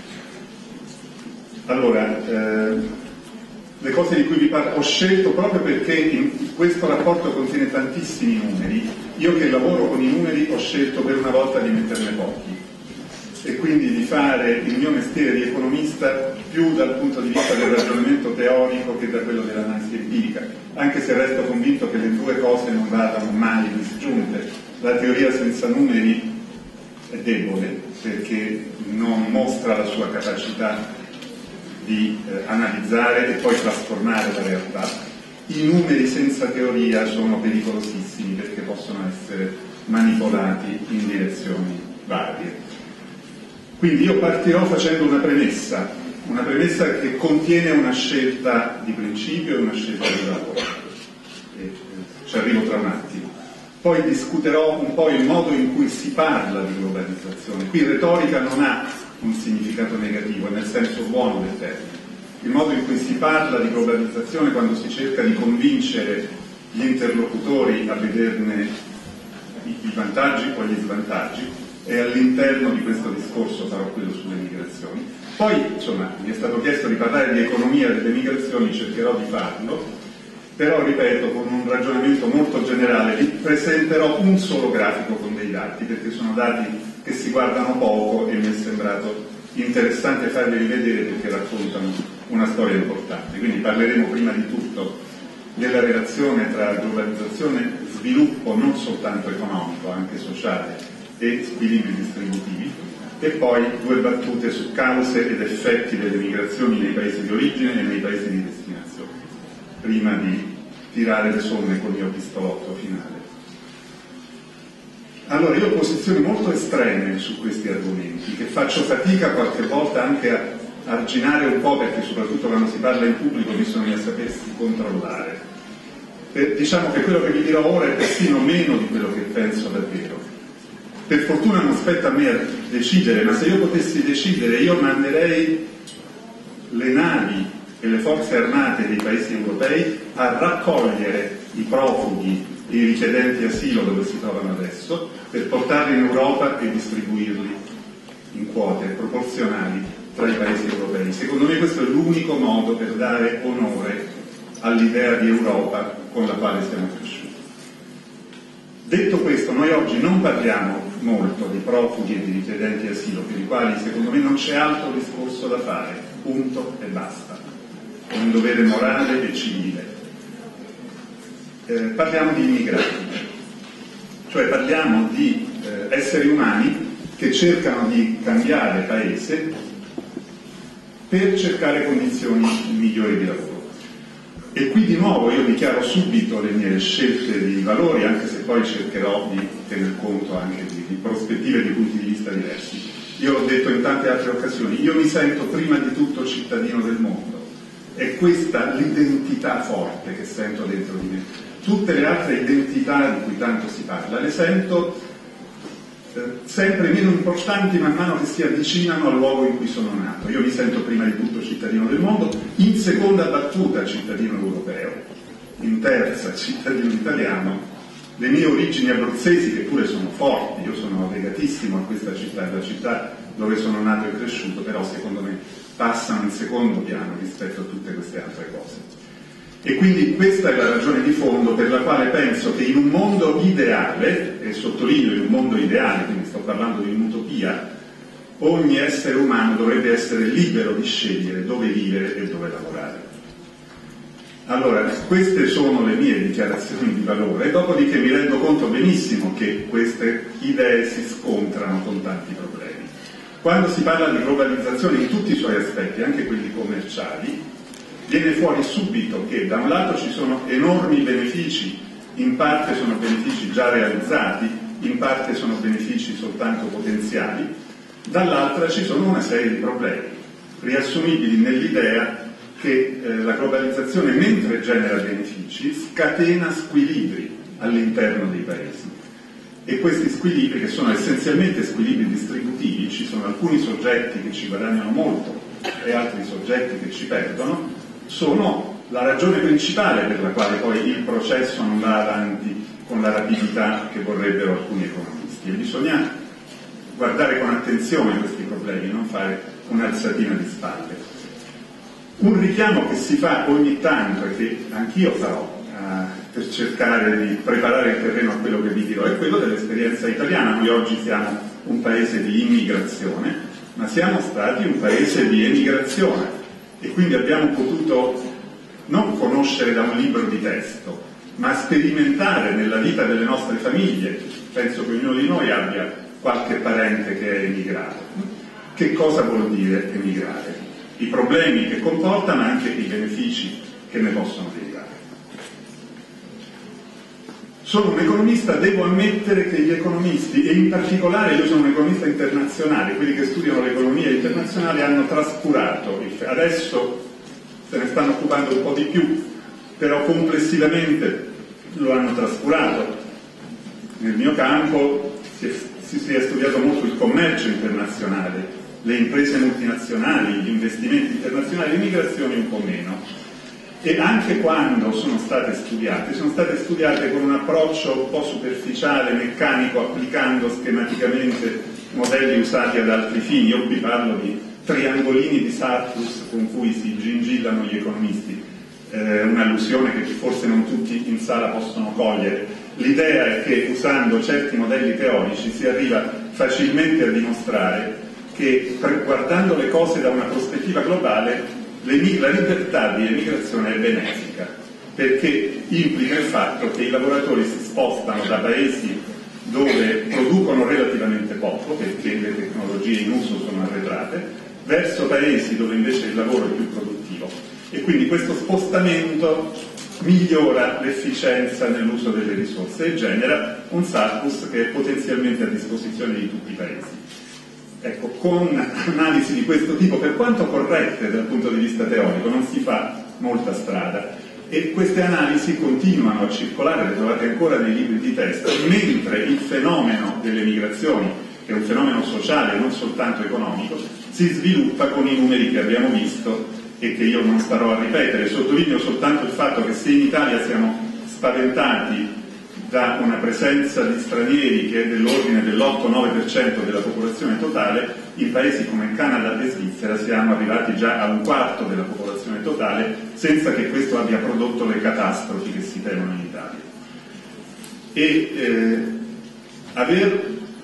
Allora, eh, le cose di cui vi parlo ho scelto proprio perché in questo rapporto contiene tantissimi numeri. Io che lavoro con i numeri ho scelto per una volta di metterne pochi e quindi di fare il mio mestiere di economista più dal punto di vista del ragionamento teorico che da quello dell'analisi empirica, anche se resto convinto che le due cose non vadano mai disgiunte. La teoria senza numeri è debole perché non mostra la sua capacità di eh, analizzare e poi trasformare la realtà. I numeri senza teoria sono pericolosissimi perché possono essere manipolati in direzioni varie. Quindi io partirò facendo una premessa, una premessa che contiene una scelta di principio e una scelta di lavoro. E, eh, ci arrivo tra un attimo. Poi discuterò un po' il modo in cui si parla di globalizzazione. Qui retorica non ha un significato negativo, è nel senso buono del termine. Il modo in cui si parla di globalizzazione quando si cerca di convincere gli interlocutori a vederne i, i vantaggi o gli svantaggi, e all'interno di questo discorso farò quello sulle migrazioni. Poi, insomma, mi è stato chiesto di parlare di economia delle migrazioni, cercherò di farlo, però, ripeto, con un ragionamento molto generale, vi presenterò un solo grafico con dei dati, perché sono dati che si guardano poco e mi è sembrato interessante farveli vedere perché raccontano una storia importante. Quindi parleremo prima di tutto della relazione tra globalizzazione e sviluppo non soltanto economico, anche sociale, e squilibri distributivi, e poi due battute su cause ed effetti delle migrazioni nei paesi di origine e nei paesi di destinazione, prima di tirare le somme col mio pistolotto finale. Allora, io ho posizioni molto estreme su questi argomenti, che faccio fatica qualche volta anche a arginare un po', perché soprattutto quando si parla in pubblico bisogna sapersi controllare. E diciamo che quello che vi dirò ora è persino meno di quello che penso davvero. Per fortuna non spetta a me a decidere, ma se io potessi decidere io manderei le navi e le forze armate dei paesi europei a raccogliere i profughi e i richiedenti asilo dove si trovano adesso per portarli in Europa e distribuirli in quote proporzionali tra i paesi europei. Secondo me questo è l'unico modo per dare onore all'idea di Europa con la quale siamo cresciuti. Detto questo, noi oggi non parliamo molto di profughi e di richiedenti asilo, per i quali secondo me non c'è altro discorso da fare, punto e basta, è un dovere morale e civile. Eh, parliamo di immigrati, cioè parliamo di eh, esseri umani che cercano di cambiare paese per cercare condizioni migliori di lavoro. E qui di nuovo io dichiaro subito le mie scelte di valori, anche se poi cercherò di tener conto anche di, di prospettive e di punti di vista diversi. Io l'ho detto in tante altre occasioni, io mi sento prima di tutto cittadino del mondo. È questa l'identità forte che sento dentro di me. Tutte le altre identità di cui tanto si parla le sento eh, sempre meno importanti man mano che si avvicinano al luogo in cui sono nato. Io mi sento prima di tutto cittadino del mondo, in seconda battuta cittadino europeo, in terza cittadino italiano. Le mie origini abruzzesi, che pure sono forti, io sono legatissimo a questa città, è la città dove sono nato e cresciuto, però secondo me passano in secondo piano rispetto a tutte queste altre cose. E quindi questa è la ragione di fondo per la quale penso che in un mondo ideale, e sottolineo in un mondo ideale, quindi sto parlando di un'utopia, ogni essere umano dovrebbe essere libero di scegliere dove vivere e dove lavorare. Allora, queste sono le mie dichiarazioni di valore, dopodiché mi rendo conto benissimo che queste idee si scontrano con tanti problemi. Quando si parla di globalizzazione in tutti i suoi aspetti, anche quelli commerciali, viene fuori subito che da un lato ci sono enormi benefici, in parte sono benefici già realizzati, in parte sono benefici soltanto potenziali, dall'altra ci sono una serie di problemi, riassumibili nell'idea che eh, la globalizzazione, mentre genera benefici, scatena squilibri all'interno dei paesi. E questi squilibri, che sono essenzialmente squilibri distributivi, ci sono alcuni soggetti che ci guadagnano molto e altri soggetti che ci perdono, sono la ragione principale per la quale poi il processo non va avanti con la rapidità che vorrebbero alcuni economisti. E bisogna guardare con attenzione questi problemi, non fare un'alzatina di spalle. Un richiamo che si fa ogni tanto e che anch'io farò uh, per cercare di preparare il terreno a quello che vi dirò è quello dell'esperienza italiana. Noi oggi siamo un paese di immigrazione, ma siamo stati un paese di emigrazione. E quindi abbiamo potuto non conoscere da un libro di testo, ma sperimentare nella vita delle nostre famiglie. Penso che ognuno di noi abbia qualche parente che è emigrato. Che cosa vuol dire emigrare? I problemi che comporta, ma anche i benefici che ne possono derivare. Sono un economista, devo ammettere che gli economisti, e in particolare io sono un economista internazionale, quelli che studiano l'economia internazionale hanno trascurato, adesso se ne stanno occupando un po' di più, però complessivamente lo hanno trascurato. Nel mio campo si è, si è studiato molto il commercio internazionale, le imprese multinazionali, gli investimenti internazionali, le migrazioni un po' meno. E anche quando sono state studiate, sono state studiate con un approccio un po' superficiale, meccanico, applicando schematicamente modelli usati ad altri fini. Io qui parlo di triangolini di Sartrus con cui si gingillano gli economisti, eh, un'allusione che forse non tutti in sala possono cogliere. L'idea è che usando certi modelli teorici si arriva facilmente a dimostrare che guardando le cose da una prospettiva globale la libertà di emigrazione è benefica, perché implica il fatto che i lavoratori si spostano da paesi dove producono relativamente poco, perché le tecnologie in uso sono arretrate, verso paesi dove invece il lavoro è più produttivo. E quindi questo spostamento migliora l'efficienza nell'uso delle risorse e genera un surplus che è potenzialmente a disposizione di tutti i paesi. Ecco, con analisi di questo tipo, per quanto corrette dal punto di vista teorico, non si fa molta strada. E queste analisi continuano a circolare, le trovate ancora nei libri di testo, mentre il fenomeno delle migrazioni, che è un fenomeno sociale, non soltanto economico, si sviluppa con i numeri che abbiamo visto e che io non starò a ripetere. Sottolineo soltanto il fatto che se in Italia siamo spaventati da una presenza di stranieri che è dell'ordine dell'otto nove per cento della popolazione totale, in paesi come Canada e Svizzera siamo arrivati già a un quarto della popolazione totale, senza che questo abbia prodotto le catastrofi che si temono in Italia. E eh, aver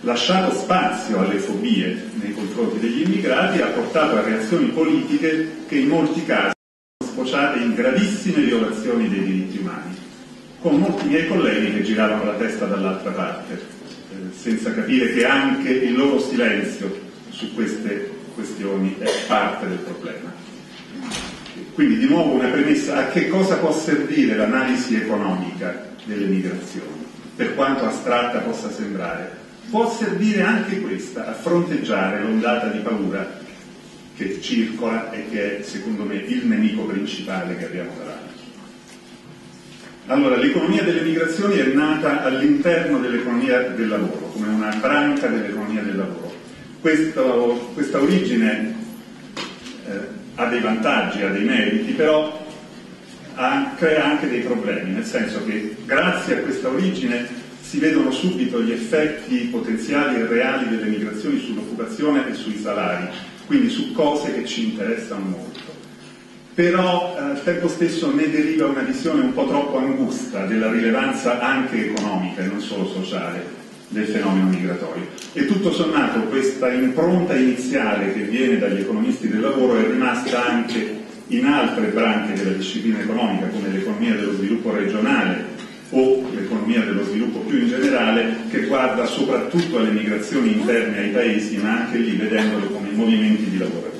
lasciato spazio alle fobie nei confronti degli immigrati, ha portato a reazioni politiche che in molti casi sono sfociate in gravissime violazioni dei diritti umani, con molti miei colleghi che giravano la testa dall'altra parte, eh, senza capire che anche il loro silenzio su queste questioni è parte del problema. Quindi di nuovo una premessa: a che cosa può servire l'analisi economica delle migrazioni, per quanto astratta possa sembrare? Può servire anche questa a fronteggiare l'ondata di paura che circola e che è, secondo me, il nemico principale che abbiamo davanti. Allora, l'economia delle migrazioni è nata all'interno dell'economia del lavoro, come una branca dell'economia del lavoro. Questo, questa origine eh, ha dei vantaggi, ha dei meriti, però ha, crea anche dei problemi, nel senso che grazie a questa origine si vedono subito gli effetti potenziali e reali delle migrazioni sull'occupazione e sui salari, quindi su cose che ci interessano molto. Però eh, al tempo stesso ne deriva una visione un po' troppo angusta della rilevanza anche economica e non solo sociale del fenomeno migratorio. E tutto sommato questa impronta iniziale che viene dagli economisti del lavoro è rimasta anche in altre branche della disciplina economica, come l'economia dello sviluppo regionale o l'economia dello sviluppo più in generale, che guarda soprattutto alle migrazioni interne ai paesi, ma anche lì vedendole come movimenti di lavoratori.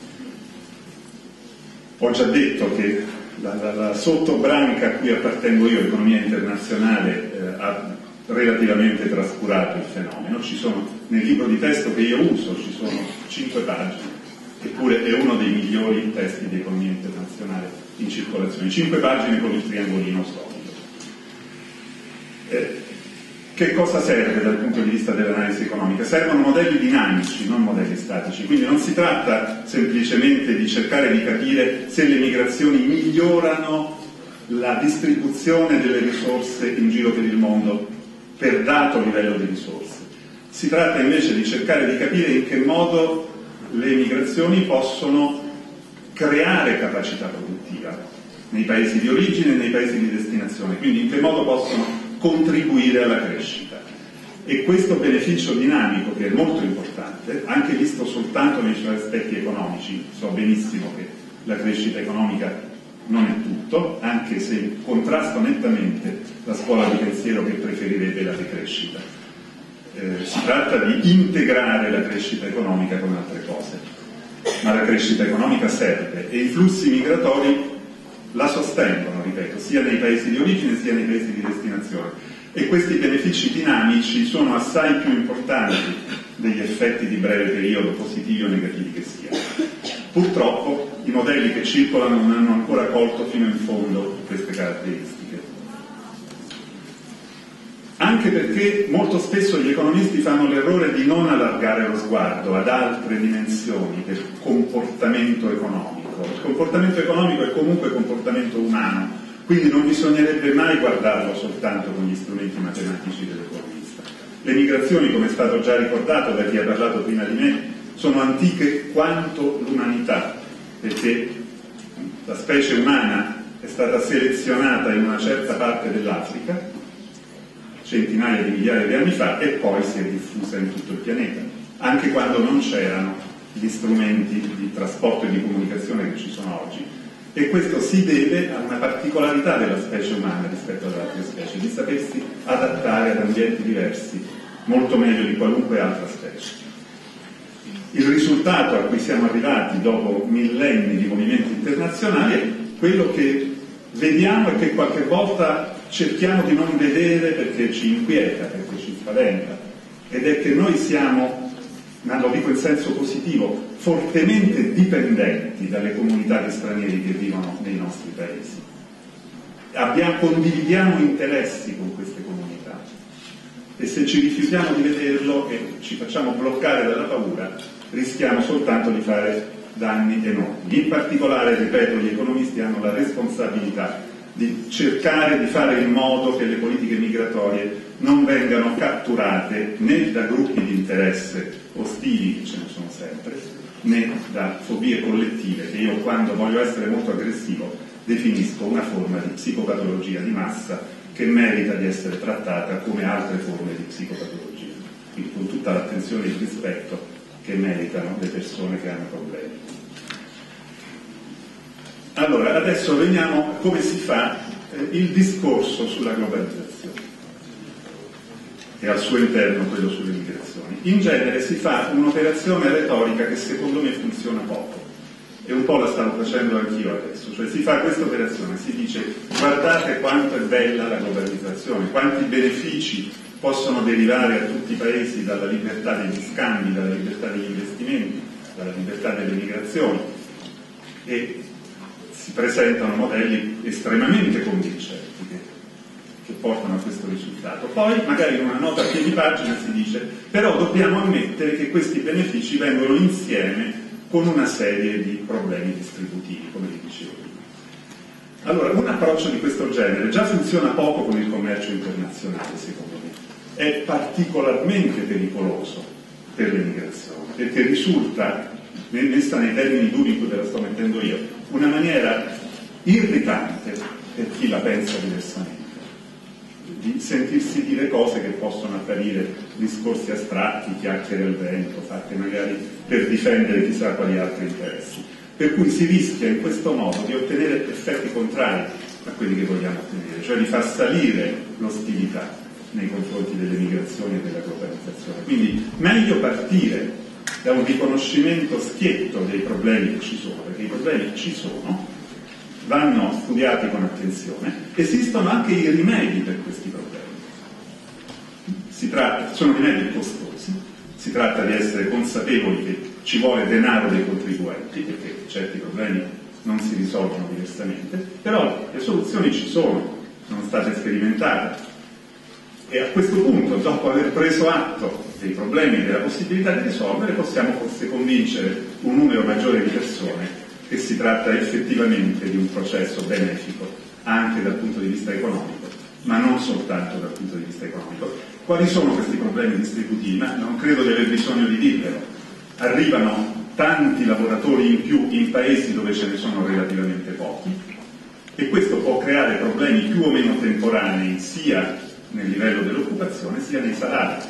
Ho già detto che la, la, la sottobranca a cui appartengo io, economia internazionale, eh, ha relativamente trascurato il fenomeno. Ci sono, nel libro di testo che io uso ci sono cinque pagine, eppure è uno dei migliori testi di economia internazionale in circolazione, cinque pagine con il triangolino storico. Eh, che cosa serve dal punto di vista dell'analisi economica? Servono modelli dinamici, non modelli statici, quindi non si tratta semplicemente di cercare di capire se le migrazioni migliorano la distribuzione delle risorse in giro per il mondo per dato livello di risorse. Si tratta invece di cercare di capire in che modo le migrazioni possono creare capacità produttiva nei paesi di origine e nei paesi di destinazione, quindi in che modo possono contribuire alla crescita. E questo beneficio dinamico, che è molto importante, anche visto soltanto nei suoi aspetti economici, so benissimo che la crescita economica non è tutto, anche se contrasto nettamente la scuola di pensiero che preferirebbe la decrescita. Eh, si tratta di integrare la crescita economica con altre cose, ma la crescita economica serve e i flussi migratori la sostengono, ripeto, sia nei paesi di origine sia nei paesi di destinazione, e questi benefici dinamici sono assai più importanti degli effetti di breve periodo, positivi o negativi che siano. Purtroppo i modelli che circolano non hanno ancora colto fino in fondo queste caratteristiche. Anche perché molto spesso gli economisti fanno l'errore di non allargare lo sguardo ad altre dimensioni del comportamento economico. Il comportamento economico è comunque comportamento umano, quindi non bisognerebbe mai guardarlo soltanto con gli strumenti matematici dell'economista. Le migrazioni, come è stato già ricordato da chi ha parlato prima di me, sono antiche quanto l'umanità, perché la specie umana è stata selezionata in una certa parte dell'Africa centinaia di migliaia di anni fa e poi si è diffusa in tutto il pianeta, anche quando non c'erano gli strumenti di trasporto e di comunicazione che ci sono oggi. E questo si deve a una particolarità della specie umana rispetto ad altre specie, di sapersi adattare ad ambienti diversi molto meglio di qualunque altra specie. Il risultato a cui siamo arrivati dopo millenni di movimenti internazionali è quello che vediamo e che qualche volta cerchiamo di non vedere perché ci inquieta, perché ci spaventa, ed è che noi siamo, ma lo dico in senso positivo, fortemente dipendenti dalle comunità di stranieri che vivono nei nostri paesi. Abbiamo, condividiamo interessi con queste comunità e se ci rifiutiamo di vederlo e ci facciamo bloccare dalla paura, rischiamo soltanto di fare danni enormi. In particolare, ripeto, gli economisti hanno la responsabilità di cercare di fare in modo che le politiche migratorie non vengano catturate né da gruppi di interesse ostili, che ce ne sono sempre, né da fobie collettive, che io, quando voglio essere molto aggressivo, definisco una forma di psicopatologia di massa che merita di essere trattata come altre forme di psicopatologia. con tutta l'attenzione e il rispetto che meritano le persone che hanno problemi. Allora, adesso veniamo a come si fa eh, il discorso sulla globalizzazione e al suo interno quello sulle migrazioni. In genere si fa un'operazione retorica che secondo me funziona poco, e un po' la stavo facendo anch'io adesso, cioè si fa questa operazione, si dice guardate quanto è bella la globalizzazione, quanti benefici possono derivare a tutti i paesi dalla libertà degli scambi, dalla libertà degli investimenti, dalla libertà delle migrazioni, e si presentano modelli estremamente convincenti che, che portano a questo risultato. Poi magari in una nota a piedi pagina si dice però dobbiamo ammettere che questi benefici vengono insieme con una serie di problemi distributivi, come vi dicevo prima. Allora, un approccio di questo genere già funziona poco con il commercio internazionale, secondo me. È particolarmente pericoloso per le migrazioni, perché risulta, messa nei termini duri in cui ve la sto mettendo io, una maniera irritante per chi la pensa diversamente, di sentirsi dire cose che possono apparire discorsi astratti, chiacchiere al vento, fatte magari per difendere chissà quali altri interessi. Per cui si rischia in questo modo di ottenere effetti contrari a quelli che vogliamo ottenere, cioè di far salire l'ostilità nei confronti delle migrazioni e della globalizzazione. Quindi meglio partire da un riconoscimento schietto dei problemi che ci sono, perché i problemi ci sono, vanno studiati con attenzione. Esistono anche i rimedi per questi problemi. Si tratta, sono rimedi costosi, si tratta di essere consapevoli che ci vuole denaro dei contribuenti, perché certi problemi non si risolvono diversamente, però le soluzioni ci sono, sono state sperimentate. E a questo punto, dopo aver preso atto dei problemi e della possibilità di risolvere, possiamo forse convincere un numero maggiore di persone che si tratta effettivamente di un processo benefico anche dal punto di vista economico, ma non soltanto dal punto di vista economico. Quali sono questi problemi distributivi? Ma non credo di aver bisogno di dirvelo. Arrivano tanti lavoratori in più in paesi dove ce ne sono relativamente pochi, e questo può creare problemi più o meno temporanei sia nel livello dell'occupazione sia nei salari.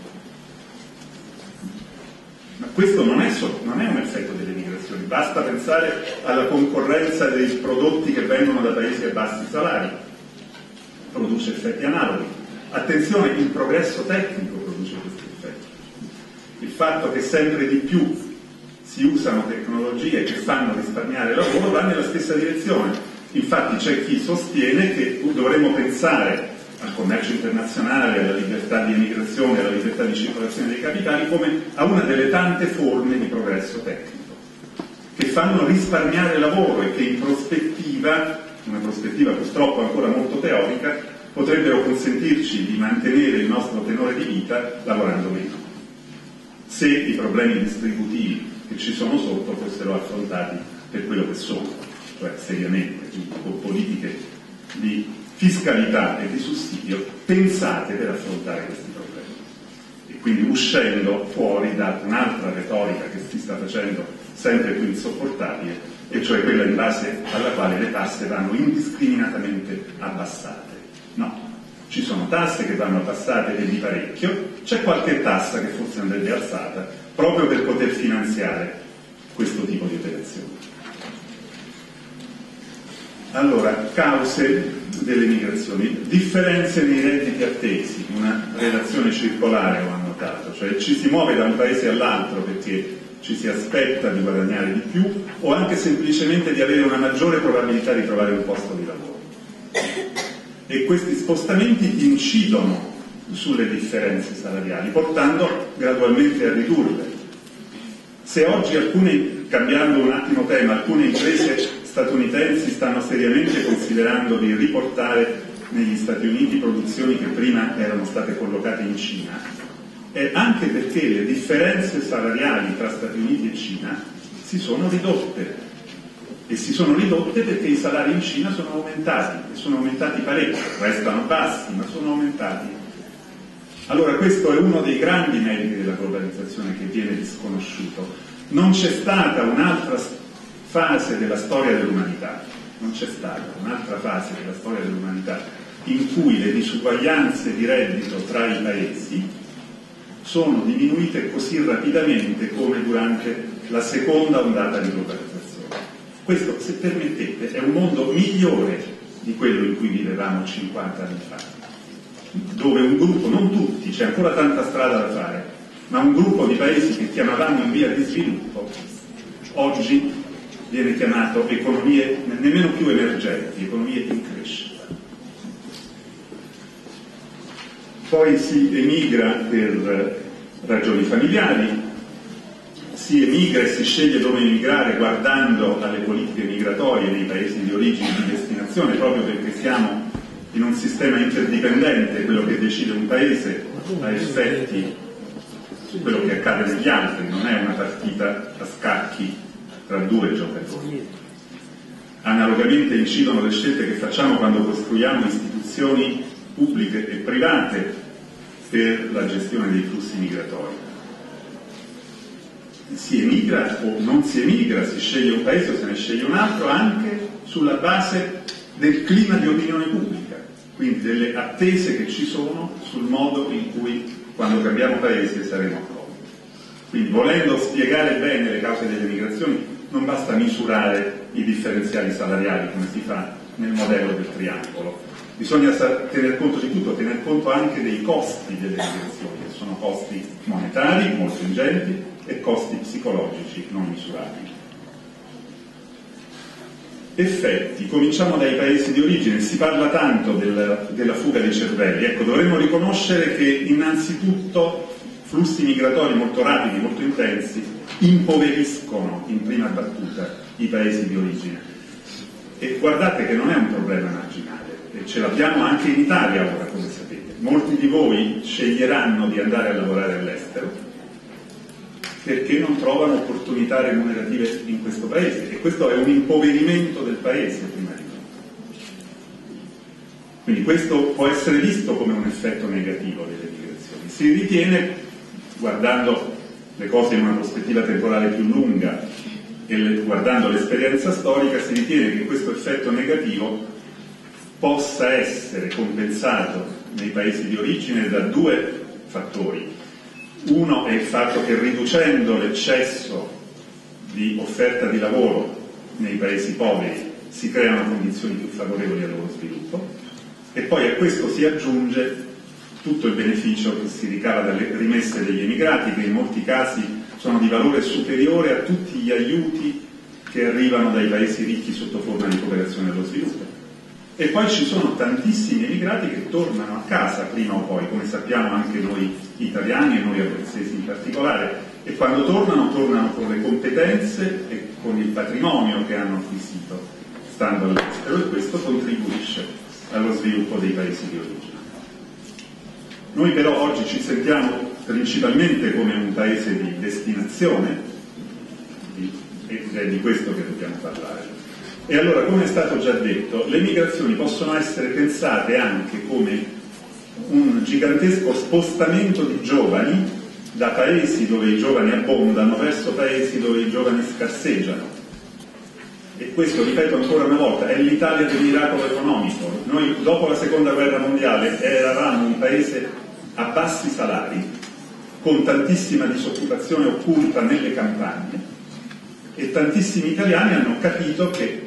Ma questo non è, so, non è un effetto delle migrazioni, basta pensare alla concorrenza dei prodotti che vengono da paesi a bassi salari, produce effetti analoghi. Attenzione, il progresso tecnico produce questi effetti. Il fatto che sempre di più si usano tecnologie che fanno risparmiare lavoro va nella stessa direzione. Infatti c'è chi sostiene che dovremmo pensare al commercio internazionale, alla libertà di emigrazione, alla libertà di circolazione dei capitali come a una delle tante forme di progresso tecnico che fanno risparmiare lavoro e che in prospettiva, una prospettiva purtroppo ancora molto teorica, potrebbero consentirci di mantenere il nostro tenore di vita lavorando meno, se i problemi distributivi che ci sono sotto fossero affrontati per quello che sono, cioè seriamente, con politiche di fiscalità e di sussidio pensate per affrontare questi problemi, e quindi uscendo fuori da un'altra retorica che si sta facendo sempre più insopportabile, e cioè quella in base alla quale le tasse vanno indiscriminatamente abbassate. No, ci sono tasse che vanno abbassate e di parecchio, c'è qualche tassa che forse andrebbe alzata proprio per poter finanziare questo tipo di operazioni. Allora, cause delle migrazioni, differenze nei redditi attesi, una relazione circolare ho annotato, cioè ci si muove da un paese all'altro perché ci si aspetta di guadagnare di più o anche semplicemente di avere una maggiore probabilità di trovare un posto di lavoro. E questi spostamenti incidono sulle differenze salariali, portando gradualmente a ridurle. Se oggi alcune, cambiando un attimo tema, alcune imprese statunitensi stanno seriamente considerando di riportare negli Stati Uniti produzioni che prima erano state collocate in Cina, è anche perché le differenze salariali tra Stati Uniti e Cina si sono ridotte, e si sono ridotte perché i salari in Cina sono aumentati, e sono aumentati parecchio, restano bassi ma sono aumentati. Allora questo è uno dei grandi meriti della globalizzazione che viene disconosciuto. Non c'è stata un'altra fase della storia dell'umanità, non c'è stata un'altra fase della storia dell'umanità in cui le disuguaglianze di reddito tra i paesi sono diminuite così rapidamente come durante la seconda ondata di globalizzazione. Questo, se permettete, è un mondo migliore di quello in cui vivevamo cinquanta anni fa, dove un gruppo, non tutti, c'è ancora tanta strada da fare, ma un gruppo di paesi che chiamavamo in via di sviluppo, oggi viene chiamato economie nemmeno più emergenti, economie in crescita. Poi si emigra per ragioni familiari, si emigra e si sceglie dove emigrare guardando alle politiche migratorie nei paesi di origine e di destinazione, proprio perché siamo in un sistema interdipendente, quello che decide un paese ha effetti su quello che accade negli altri, non è una partita a scacchi tra due giocatori. Analogamente incidono le scelte che facciamo quando costruiamo istituzioni pubbliche e private per la gestione dei flussi migratori. Si emigra o non si emigra, si sceglie un paese o se ne sceglie un altro anche sulla base del clima di opinione pubblica, quindi delle attese che ci sono sul modo in cui quando cambiamo paese saremo accolti. Quindi, volendo spiegare bene le cause delle migrazioni, non basta misurare i differenziali salariali come si fa nel modello del triangolo, bisogna tener conto di tutto, tener conto anche dei costi delle migrazioni, che sono costi monetari molto ingenti e costi psicologici non misurabili. Effetti, cominciamo dai paesi di origine, si parla tanto della, della fuga dei cervelli, ecco, dovremmo riconoscere che innanzitutto flussi migratori molto rapidi, molto intensi, impoveriscono in prima battuta i paesi di origine. E guardate che non è un problema marginale, e ce l'abbiamo anche in Italia ora, come sapete. Molti di voi sceglieranno di andare a lavorare all'estero perché non trovano opportunità remunerative in questo paese, e questo è un impoverimento del paese prima di tutto. Quindi questo può essere visto come un effetto negativo delle migrazioni. Si ritiene, guardando le cose in una prospettiva temporale più lunga e le, guardando l'esperienza storica, si ritiene che questo effetto negativo possa essere compensato nei paesi di origine da due fattori. Uno è il fatto che riducendo l'eccesso di offerta di lavoro nei paesi poveri si creano condizioni più favorevoli al loro sviluppo, e poi a questo si aggiunge tutto il beneficio che si ricava dalle rimesse degli emigrati, che in molti casi sono di valore superiore a tutti gli aiuti che arrivano dai paesi ricchi sotto forma di cooperazione allo sviluppo. E poi ci sono tantissimi emigrati che tornano a casa prima o poi, come sappiamo anche noi italiani e noi abruzzesi in particolare, e quando tornano, tornano con le competenze e con il patrimonio che hanno acquisito stando all'estero, e questo contribuisce allo sviluppo dei paesi di origine. Noi però oggi ci sentiamo principalmente come un paese di destinazione, ed è di questo che dobbiamo parlare. E allora, come è stato già detto, le migrazioni possono essere pensate anche come un gigantesco spostamento di giovani da paesi dove i giovani abbondano verso paesi dove i giovani scarseggiano. E questo, ripeto ancora una volta, è l'Italia del miracolo economico. Noi dopo la seconda guerra mondiale eravamo un paese a bassi salari, con tantissima disoccupazione occulta nelle campagne, e tantissimi italiani hanno capito che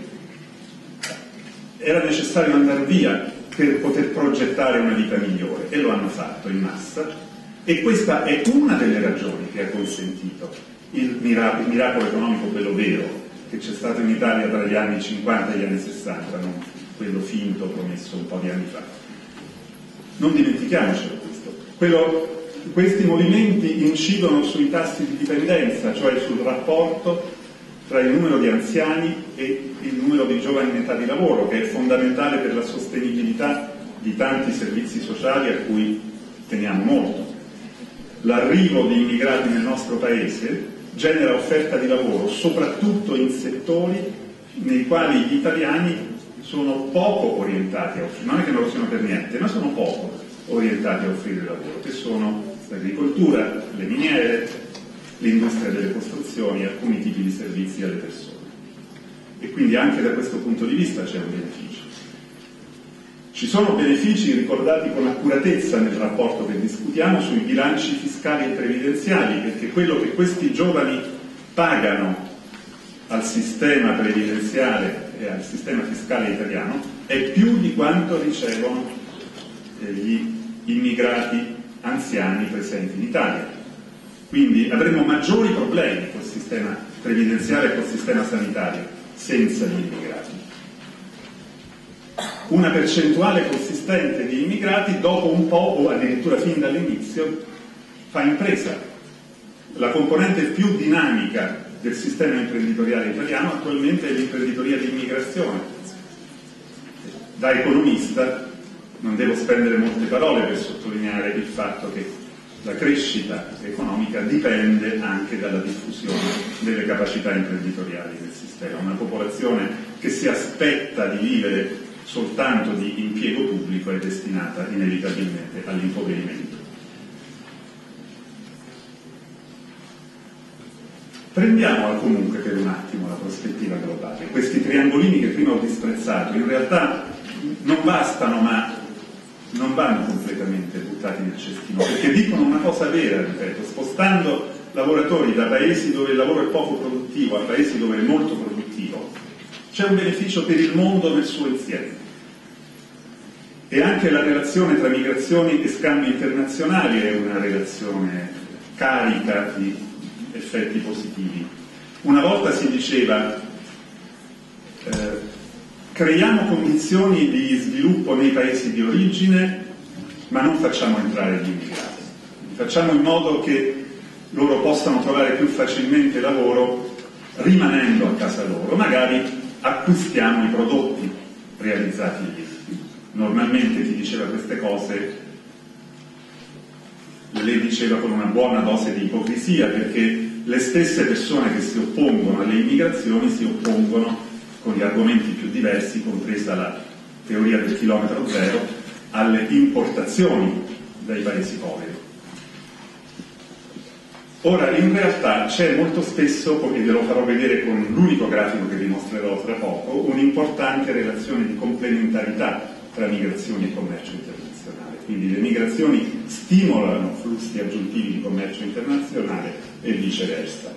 era necessario andare via per poter progettare una vita migliore, e lo hanno fatto in massa, e questa è una delle ragioni che ha consentito il miracolo, il miracolo economico, quello vero, che c'è stato in Italia tra gli anni cinquanta e gli anni sessanta, non quello finto promesso un po' di anni fa. Non dimentichiamocelo questo. Quello, questi movimenti incidono sui tassi di dipendenza, cioè sul rapporto tra il numero di anziani e il numero di giovani in età di lavoro, che è fondamentale per la sostenibilità di tanti servizi sociali a cui teniamo molto. L'arrivo di immigrati nel nostro paese genera offerta di lavoro soprattutto in settori nei quali gli italiani sono poco orientati a offrire, non è che non lo siano per niente, ma sono poco orientati a offrire lavoro, che sono l'agricoltura, le miniere, l'industria delle costruzioni, alcuni tipi di servizi alle persone. E quindi anche da questo punto di vista c'è un beneficio. Ci sono benefici ricordati con accuratezza nel rapporto che discutiamo sui bilanci fiscali e previdenziali, perché quello che questi giovani pagano al sistema previdenziale e al sistema fiscale italiano è più di quanto ricevono eh, gli immigrati anziani presenti in Italia. Quindi avremo maggiori problemi col sistema previdenziale e col sistema sanitario senza gli immigrati. Una percentuale consistente di immigrati dopo un po' o addirittura fin dall'inizio fa impresa. La componente più dinamica del sistema imprenditoriale italiano attualmente è l'imprenditoria di immigrazione. Da economista non devo spendere molte parole per sottolineare il fatto che la crescita economica dipende anche dalla diffusione delle capacità imprenditoriali del sistema. Una popolazione che si aspetta di vivere soltanto di impiego pubblico è destinata inevitabilmente all'impoverimento. Prendiamola comunque per un attimo la prospettiva globale. Questi triangolini che prima ho disprezzato in realtà non bastano, ma non vanno completamente buttati nel cestino, perché dicono una cosa vera, ripeto, spostando lavoratori da paesi dove il lavoro è poco produttivo a paesi dove è molto produttivo, c'è un beneficio per il mondo nel suo insieme. E anche la relazione tra migrazioni e scambi internazionali è una relazione carica di effetti positivi. Una volta si diceva eh, creiamo condizioni di sviluppo nei paesi di origine, ma non facciamo entrare gli immigrati. Facciamo in modo che loro possano trovare più facilmente lavoro rimanendo a casa loro, magari acquistiamo i prodotti realizzati lì. Normalmente chi diceva queste cose le diceva con una buona dose di ipocrisia, perché le stesse persone che si oppongono alle immigrazioni si oppongono con gli argomenti più diversi, compresa la teoria del chilometro zero, alle importazioni dai paesi poveri. Ora, in realtà c'è molto spesso, e ve lo farò vedere con l'unico grafico che vi mostrerò tra poco, un'importante relazione di complementarità tra migrazioni e commercio internazionale. Quindi le migrazioni stimolano flussi aggiuntivi di commercio internazionale e viceversa.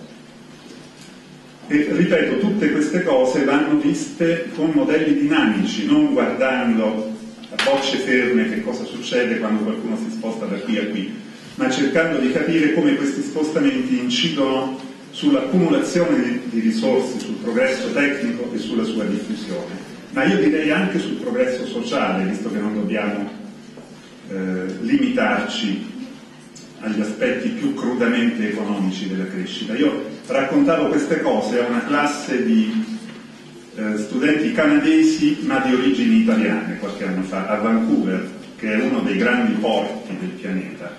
E ripeto, tutte queste cose vanno viste con modelli dinamici, non guardando a bocce ferme che cosa succede quando qualcuno si sposta da qui a qui, ma cercando di capire come questi spostamenti incidono sull'accumulazione di, di risorse, sul progresso tecnico e sulla sua diffusione. Ma io direi anche sul progresso sociale, visto che non dobbiamo eh, limitarci agli aspetti più crudamente economici della crescita. Io raccontavo queste cose a una classe di eh, studenti canadesi ma di origini italiane qualche anno fa, a Vancouver, che è uno dei grandi porti del pianeta.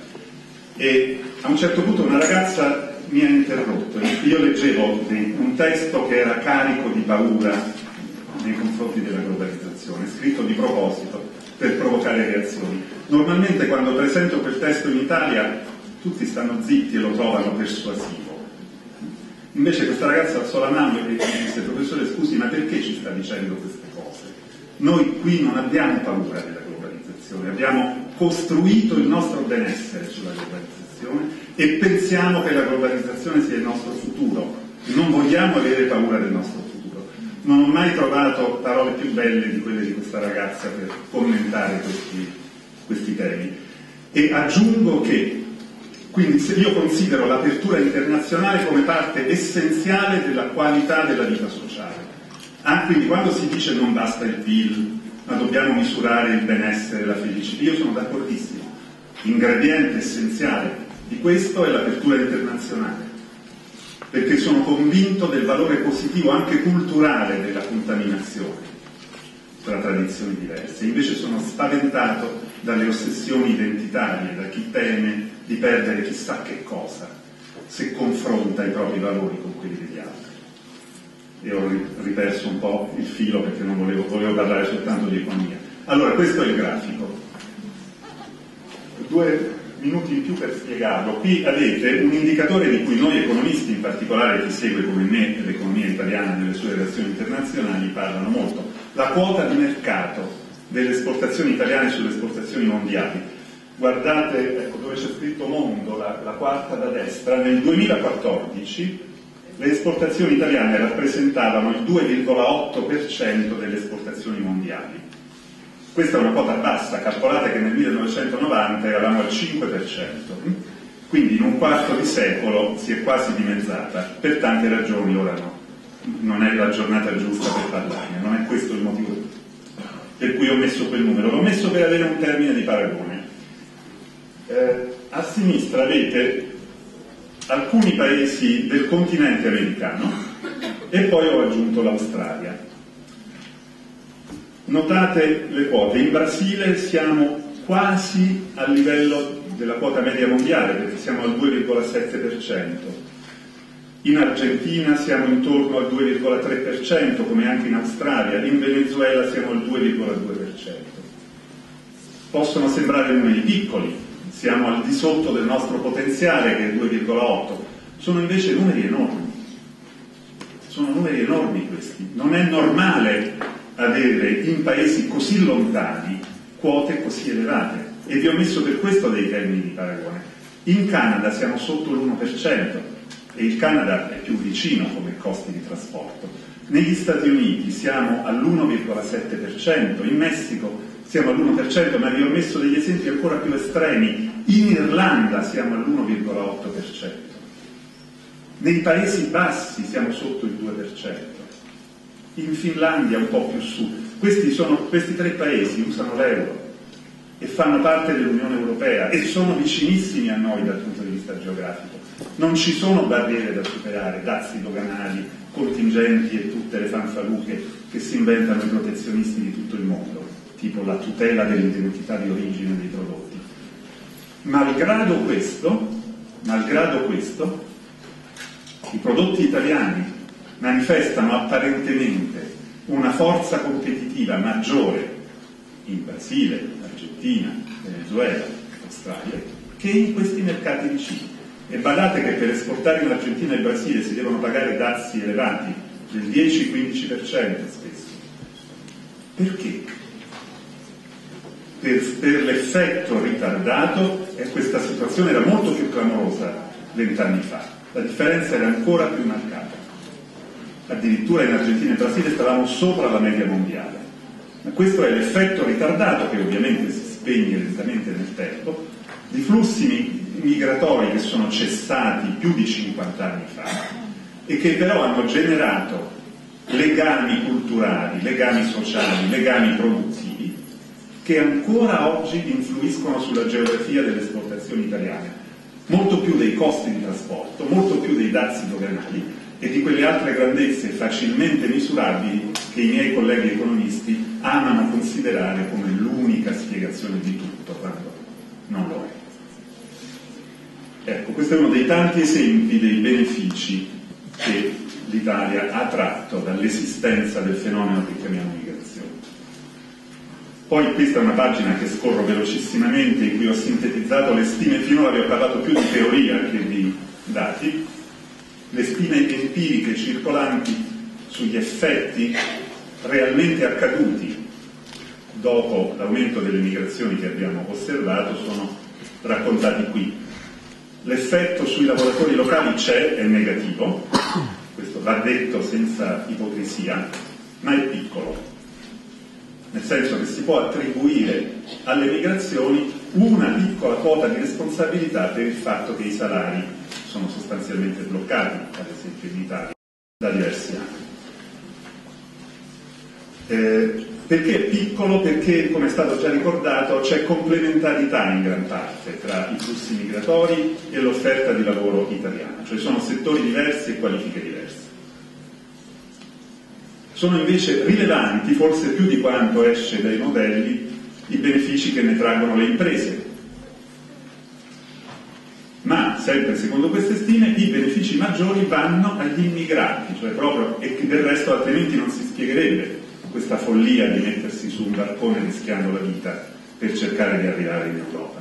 E a un certo punto una ragazza mi ha interrotto. Io leggevo un testo che era carico di paura nei confronti della globalizzazione, scritto di proposito per provocare reazioni. Normalmente quando presento quel testo in Italia tutti stanno zitti e lo trovano persuasivo. Invece questa ragazza alzò la mano e mi disse: professore, scusi, ma perché ci sta dicendo queste cose? Noi qui non abbiamo paura della globalizzazione, abbiamo costruito il nostro benessere sulla globalizzazione e pensiamo che la globalizzazione sia il nostro futuro. Non vogliamo avere paura del nostro futuro. Non ho mai trovato parole più belle di quelle di questa ragazza per commentare questi, questi temi. E aggiungo che, quindi, se io considero l'apertura internazionale come parte essenziale della qualità della vita sociale. Ah, quindi quando si dice non basta il P I L, ma dobbiamo misurare il benessere e la felicità, io sono d'accordissimo. L'ingrediente essenziale di questo è l'apertura internazionale, perché sono convinto del valore positivo anche culturale della contaminazione tra tradizioni diverse. Invece sono spaventato dalle ossessioni identitarie, da chi teme di perdere chissà che cosa se confronta i propri valori con quelli degli altri. E ho riperso un po' il filo perché non volevo, volevo parlare soltanto di economia. Allora, questo è il grafico. Due minuti in più per spiegarlo. Qui avete un indicatore di cui noi economisti, in particolare chi segue come me l'economia italiana nelle sue relazioni internazionali, parlano molto: la quota di mercato delle esportazioni italiane sulle esportazioni mondiali. Guardate, ecco dove c'è scritto mondo, la, la quarta da destra, nel duemilaquattordici le esportazioni italiane rappresentavano il due virgola otto per cento delle esportazioni mondiali. Questa è una quota bassa, calcolate che nel millenovecentonovanta eravamo al cinque per cento, quindi in un quarto di secolo si è quasi dimezzata, per tante ragioni. Ora no, non è la giornata giusta per parlarne, non è questo il motivo per cui ho messo quel numero, l'ho messo per avere un termine di paragone. Eh, a sinistra avete alcuni paesi del continente americano e poi ho aggiunto l'Australia. Notate le quote: in Brasile siamo quasi al livello della quota media mondiale perché siamo al due virgola sette per cento, in Argentina siamo intorno al due virgola tre per cento come anche in Australia, in Venezuela siamo al due virgola due per cento. Possono sembrare numeri piccoli, siamo al di sotto del nostro potenziale che è due virgola otto, sono invece numeri enormi, sono numeri enormi questi. Non è normale avere in paesi così lontani quote così elevate e vi ho messo per questo dei termini di paragone. In Canada siamo sotto l'uno per cento e il Canada è più vicino come costi di trasporto. Negli Stati Uniti siamo all'uno virgola sette per cento, in Messico siamo all'uno per cento, ma vi ho messo degli esempi ancora più estremi. In Irlanda siamo all'uno virgola otto per cento. Nei Paesi Bassi siamo sotto il due per cento. In Finlandia un po' più su. Questi, sono, questi tre paesi usano l'euro e fanno parte dell'Unione Europea e sono vicinissimi a noi dal punto di vista geografico. Non ci sono barriere da superare, dazi doganali, contingenti e tutte le fanfaluche che si inventano i protezionisti di tutto il mondo, tipo la tutela dell'identità di origine dei prodotti. Malgrado questo, malgrado questo, i prodotti italiani manifestano apparentemente una forza competitiva maggiore in Brasile, Argentina, Venezuela, Australia, che in questi mercati vicini. E badate che per esportare in Argentina e Brasile si devono pagare dazi elevati del dieci quindici per cento spesso. Perché? Per, per l'effetto ritardato, e questa situazione era molto più clamorosa vent'anni fa. La differenza era ancora più marcata. Addirittura in Argentina e Brasile stavamo sopra la media mondiale. Ma questo è l'effetto ritardato, che ovviamente si spegne lentamente nel tempo, di flussi migratori che sono cessati più di cinquanta anni fa e che però hanno generato legami culturali, legami sociali, legami produttivi che ancora oggi influiscono sulla geografia delle esportazioni italiane, molto più dei costi di trasporto, molto più dei dazi doganali e di quelle altre grandezze facilmente misurabili che i miei colleghi economisti amano considerare come l'unica spiegazione di tutto, quando non lo è. Ecco, questo è uno dei tanti esempi dei benefici che l'Italia ha tratto dall'esistenza del fenomeno che chiamiamo migrazione. Poi questa è una pagina che scorro velocissimamente, in cui ho sintetizzato le stime. Finora vi ho parlato più di teoria che di dati, le stime empiriche circolanti sugli effetti realmente accaduti dopo l'aumento delle migrazioni che abbiamo osservato sono raccontati qui. L'effetto sui lavoratori locali c'è, è negativo, questo va detto senza ipocrisia, ma è piccolo, nel senso che si può attribuire alle migrazioni una piccola quota di responsabilità per il fatto che i salari sono sostanzialmente bloccati, ad esempio in Italia, da diversi anni. Eh, perché è piccolo? Perché, come è stato già ricordato, c'è complementarità in gran parte tra i flussi migratori e l'offerta di lavoro italiana, cioè sono settori diversi e qualifiche diverse. Sono invece rilevanti, forse più di quanto esce dai modelli, i benefici che ne traggono le imprese. Ma, sempre secondo queste stime, i benefici maggiori vanno agli immigrati, cioè proprio, e che del resto altrimenti non si spiegherebbe questa follia di mettersi su un barcone rischiando la vita per cercare di arrivare in Europa.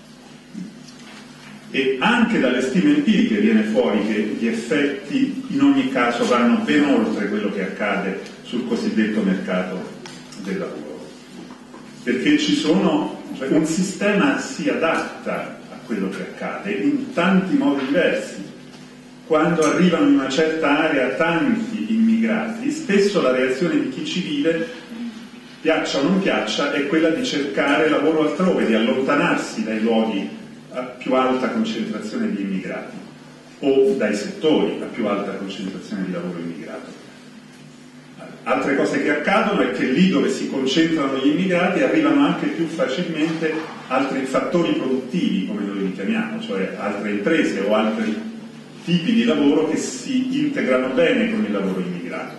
E anche dalle stime empiriche viene fuori che gli effetti in ogni caso vanno ben oltre quello che accade sul cosiddetto mercato del lavoro. perché ci sono, cioè un sistema si adatta a quello che accade in tanti modi diversi. Quando arrivano in una certa area tanti immigrati, spesso la reazione di chi ci vive, piaccia o non piaccia, è quella di cercare lavoro altrove, di allontanarsi dai luoghi a più alta concentrazione di immigrati o dai settori a più alta concentrazione di lavoro immigrato. Altre cose che accadono è che lì dove si concentrano gli immigrati arrivano anche più facilmente altri fattori produttivi, come noi li chiamiamo, cioè altre imprese o altri tipi di lavoro che si integrano bene con il lavoro immigrato.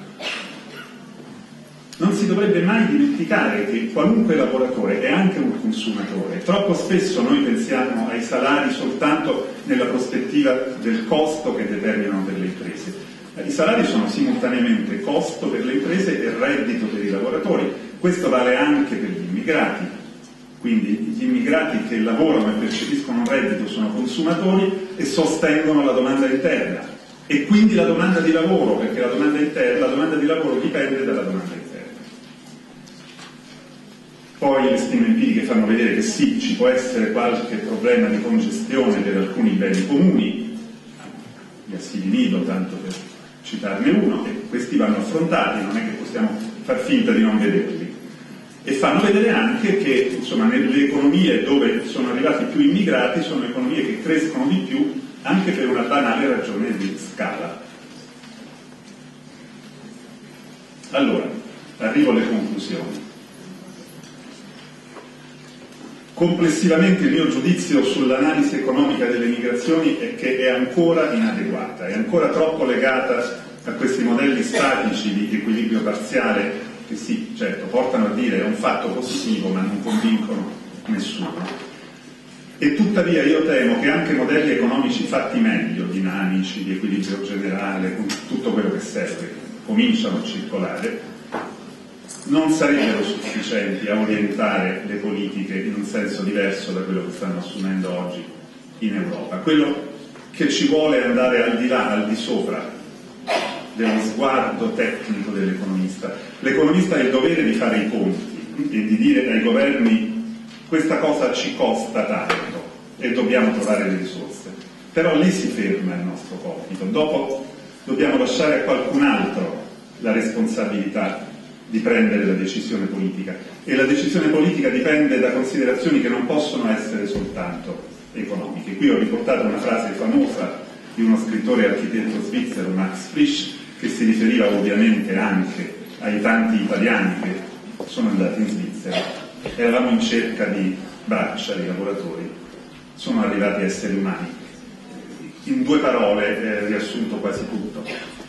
Non si dovrebbe mai dimenticare che qualunque lavoratore è anche un consumatore. Troppo spesso noi pensiamo ai salari soltanto nella prospettiva del costo che determinano per le imprese. I salari sono simultaneamente costo per le imprese e reddito per i lavoratori. Questo vale anche per gli immigrati. Quindi gli immigrati che lavorano e percepiscono un reddito sono consumatori e sostengono la domanda interna e quindi la domanda di lavoro, perché la domanda, interna, la domanda di lavoro dipende dalla domanda interna. Poi le stime empiriche fanno vedere che sì, ci può essere qualche problema di congestione per alcuni beni comuni, gli asili nido, tanto per citarne uno, e questi vanno affrontati, non è che possiamo far finta di non vederli. E fanno vedere anche che insomma, nelle economie dove sono arrivati più immigrati sono economie che crescono di più anche per una banale ragione di scala. Allora, arrivo alle conclusioni. Complessivamente il mio giudizio sull'analisi economica delle migrazioni è che è ancora inadeguata, è ancora troppo legata a questi modelli statici di equilibrio parziale che sì, certo, portano a dire è un fatto positivo ma non convincono nessuno. E tuttavia io temo che anche modelli economici fatti meglio, dinamici, di equilibrio generale, con tutto quello che serve, cominciano a circolare, non sarebbero sufficienti a orientare le politiche in un senso diverso da quello che stanno assumendo oggi in Europa. Quello che ci vuole è andare al di là, al di sopra dello sguardo tecnico dell'economista. L'economista ha il dovere di fare i conti e di dire ai governi questa cosa ci costa tanto e dobbiamo trovare le risorse. Però lì si ferma il nostro compito. Dopo dobbiamo lasciare a qualcun altro la responsabilità di prendere la decisione politica, e la decisione politica dipende da considerazioni che non possono essere soltanto economiche. Qui ho riportato una frase famosa di uno scrittore e architetto svizzero, Max Frisch, che si riferiva ovviamente anche ai tanti italiani che sono andati in Svizzera. Eravamo in cerca di braccia, di lavoratori, sono arrivati esseri umani. In due parole è riassunto quasi tutto.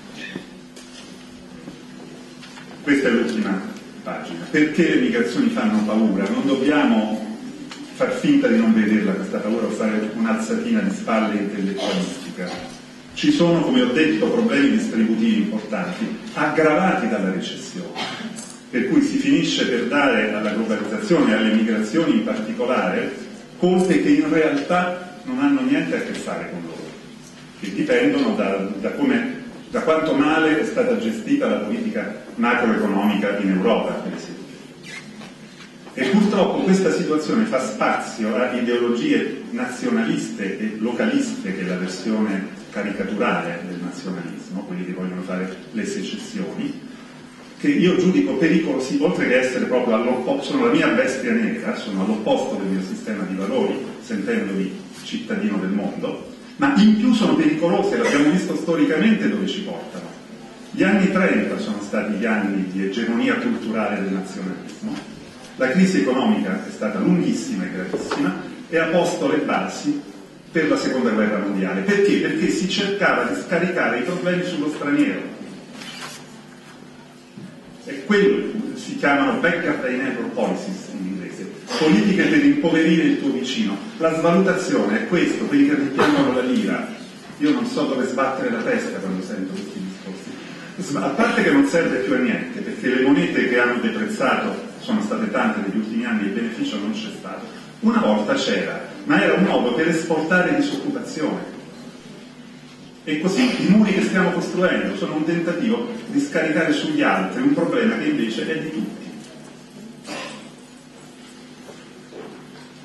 Questa è l'ultima pagina. Perché le migrazioni fanno paura? Non dobbiamo far finta di non vederla questa paura o fare un'alzatina di spalle intellettualistica. Ci sono, come ho detto, problemi distributivi importanti, aggravati dalla recessione, per cui si finisce per dare alla globalizzazione e alle migrazioni in particolare colpe che in realtà non hanno niente a che fare con loro, che dipendono da, da come da quanto male è stata gestita la politica macroeconomica in Europa, per esempio. E purtroppo questa situazione fa spazio a ideologie nazionaliste e localiste, che è la versione caricaturale del nazionalismo, quelli che vogliono fare le secessioni, che io giudico pericolosi, oltre che essere proprio all'opposto, sono la mia bestia nera, sono all'opposto del mio sistema di valori, sentendomi cittadino del mondo, ma in più sono pericolose, l'abbiamo visto storicamente dove ci portano. Gli anni trenta sono stati gli anni di egemonia culturale del nazionalismo, la crisi economica è stata lunghissima e gravissima e ha posto le basi per la seconda guerra mondiale. Perché? Perché si cercava di scaricare i problemi sullo straniero. E quello si chiamano backup and neighbor policies in inglese, politiche per impoverire il tuo vicino. La svalutazione è questo, quelli che richiamano la lira. Io non so dove sbattere la testa quando sento questi discorsi. A parte che non serve più a niente, perché le monete che hanno deprezzato sono state tante negli ultimi anni, il beneficio non c'è stato. Una volta c'era, ma era un modo per esportare disoccupazione. E così i muri che stiamo costruendo sono un tentativo di scaricare sugli altri un problema che invece è di tutti.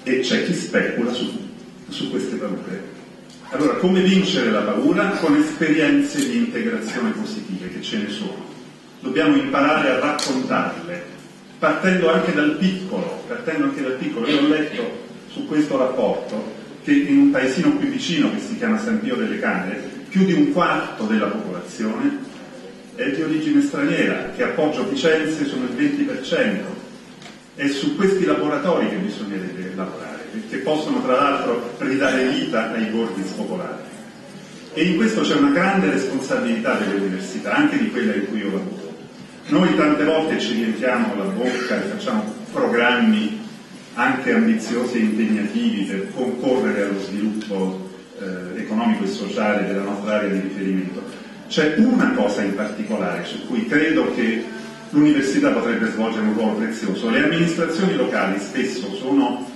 e c'è chi specula su, su queste paure. Allora, come vincere la paura? Con esperienze di integrazione positive, che ce ne sono. Dobbiamo imparare a raccontarle, partendo anche dal piccolo, partendo anche dal piccolo. Io ho letto su questo rapporto che in un paesino qui vicino, che si chiama San Pio delle Camere, più di un quarto della popolazione è di origine straniera, che a Poggio Picenze sono il venti per cento. È su questi laboratori che bisognerebbe lavorare, che possono tra l'altro ridare vita ai borghi spopolati. E in questo c'è una grande responsabilità delle università, anche di quella in cui io lavoro. Noi tante volte ci riempiamo la bocca e facciamo programmi anche ambiziosi e impegnativi per concorrere allo sviluppo eh, economico e sociale della nostra area di riferimento. C'è una cosa in particolare su cui credo che l'università potrebbe svolgere un ruolo prezioso. Le amministrazioni locali spesso sono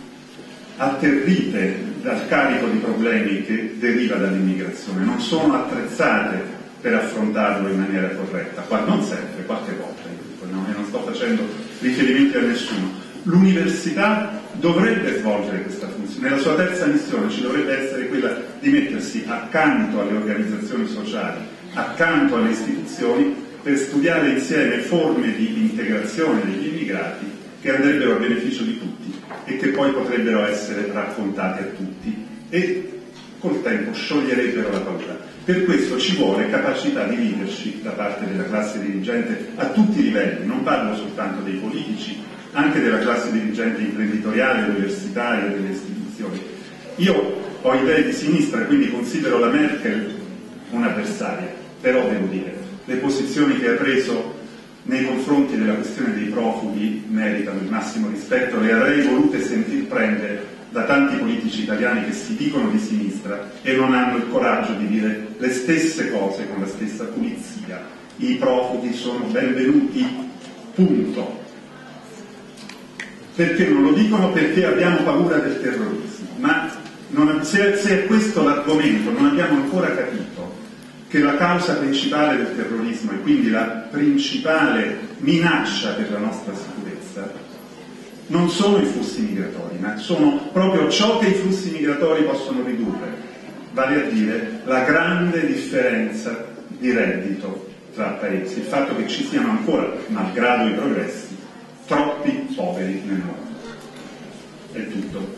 atterrite dal carico di problemi che deriva dall'immigrazione, non sono attrezzate per affrontarlo in maniera corretta, qua non sempre, qualche volta, no? E non sto facendo riferimenti a nessuno. L'università dovrebbe svolgere questa funzione, nella sua terza missione ci dovrebbe essere quella di mettersi accanto alle organizzazioni sociali, accanto alle istituzioni, per studiare insieme forme di integrazione degli immigrati che andrebbero a beneficio di tutti e che poi potrebbero essere raccontate a tutti e col tempo scioglierebbero la paura. Per questo ci vuole capacità di leadership da parte della classe dirigente a tutti i livelli, non parlo soltanto dei politici, anche della classe dirigente imprenditoriale, universitaria, delle istituzioni. Io ho idee di sinistra, quindi considero la Merkel un'avversaria, però devo dire, le posizioni che ha preso nei confronti della questione dei profughi meritano il massimo rispetto, le avrei volute sentir prendere da tanti politici italiani che si dicono di sinistra e non hanno il coraggio di dire le stesse cose con la stessa pulizia. I profughi sono benvenuti, punto. Perché non lo dicono? Perché abbiamo paura del terrorismo. Ma non, se, se è questo l'argomento, non abbiamo ancora capito che la causa principale del terrorismo e quindi la principale minaccia per la nostra sicurezza non sono i flussi migratori, ma sono proprio ciò che i flussi migratori possono ridurre, vale a dire la grande differenza di reddito tra paesi, il fatto che ci siano ancora, malgrado i progressi, troppi poveri nel mondo. È tutto.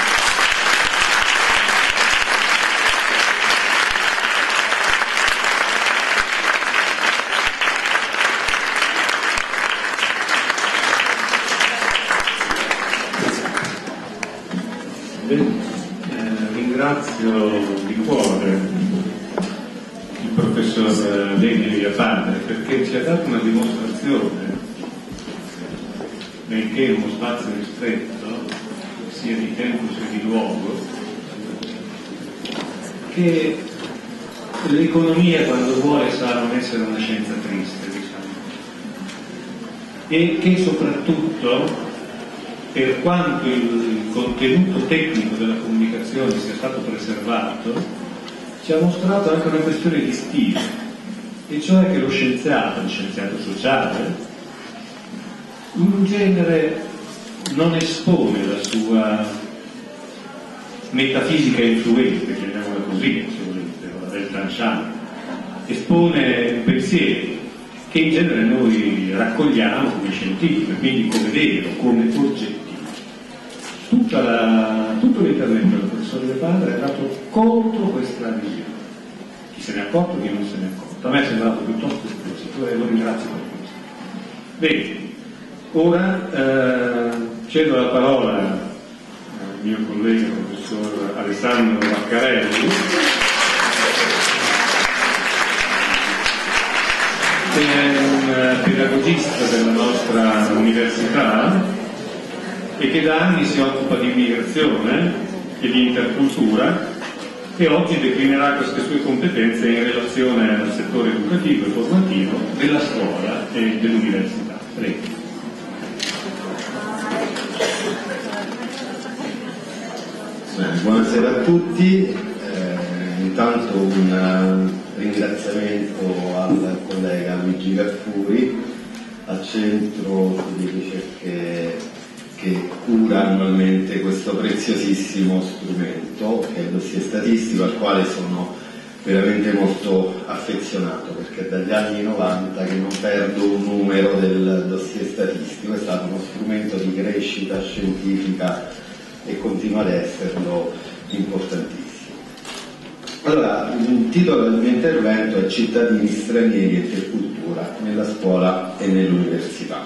Eh, ringrazio di cuore il professor Legni Villapadre perché ci ha dato una dimostrazione, benché in uno spazio ristretto, sia di tempo sia di luogo, che l'economia quando vuole sa non essere una scienza triste, diciamo, e che soprattutto, per quanto il contenuto tecnico della comunicazione sia stato preservato, ci ha mostrato anche una questione di stile, e cioè che lo scienziato, lo scienziato sociale, in genere non espone la sua metafisica influente, chiamiamola così, se volete, la del Tanshan, espone un pensiero che in genere noi raccogliamo come scientifico, quindi come vero, come oggettivo. Tutta la, tutto l'intervento del professor Villapadre è andato contro questa visione. Chi se ne è accorto, chi non se ne è accorto. A me è sembrato piuttosto esplosivo e lo ringrazio per questo. Bene, ora eh, cedo la parola al mio collega, professor Alessandro Vaccarelli, che è un pedagogista della nostra università e che da anni si occupa di immigrazione e di intercultura e oggi declinerà queste sue competenze in relazione al settore educativo e formativo della scuola e dell'università. Prego. Buonasera a tutti, eh, intanto un ringraziamento al collega Luigi Garfuri, al Centro di Ricerche che cura annualmente questo preziosissimo strumento, che è il dossier statistico, al quale sono veramente molto affezionato, perché è dagli anni novanta che non perdo un numero del dossier statistico. È stato uno strumento di crescita scientifica e continua ad esserlo importantissimo. Allora, il titolo del mio intervento è Cittadini stranieri e intercultura nella scuola e nell'università.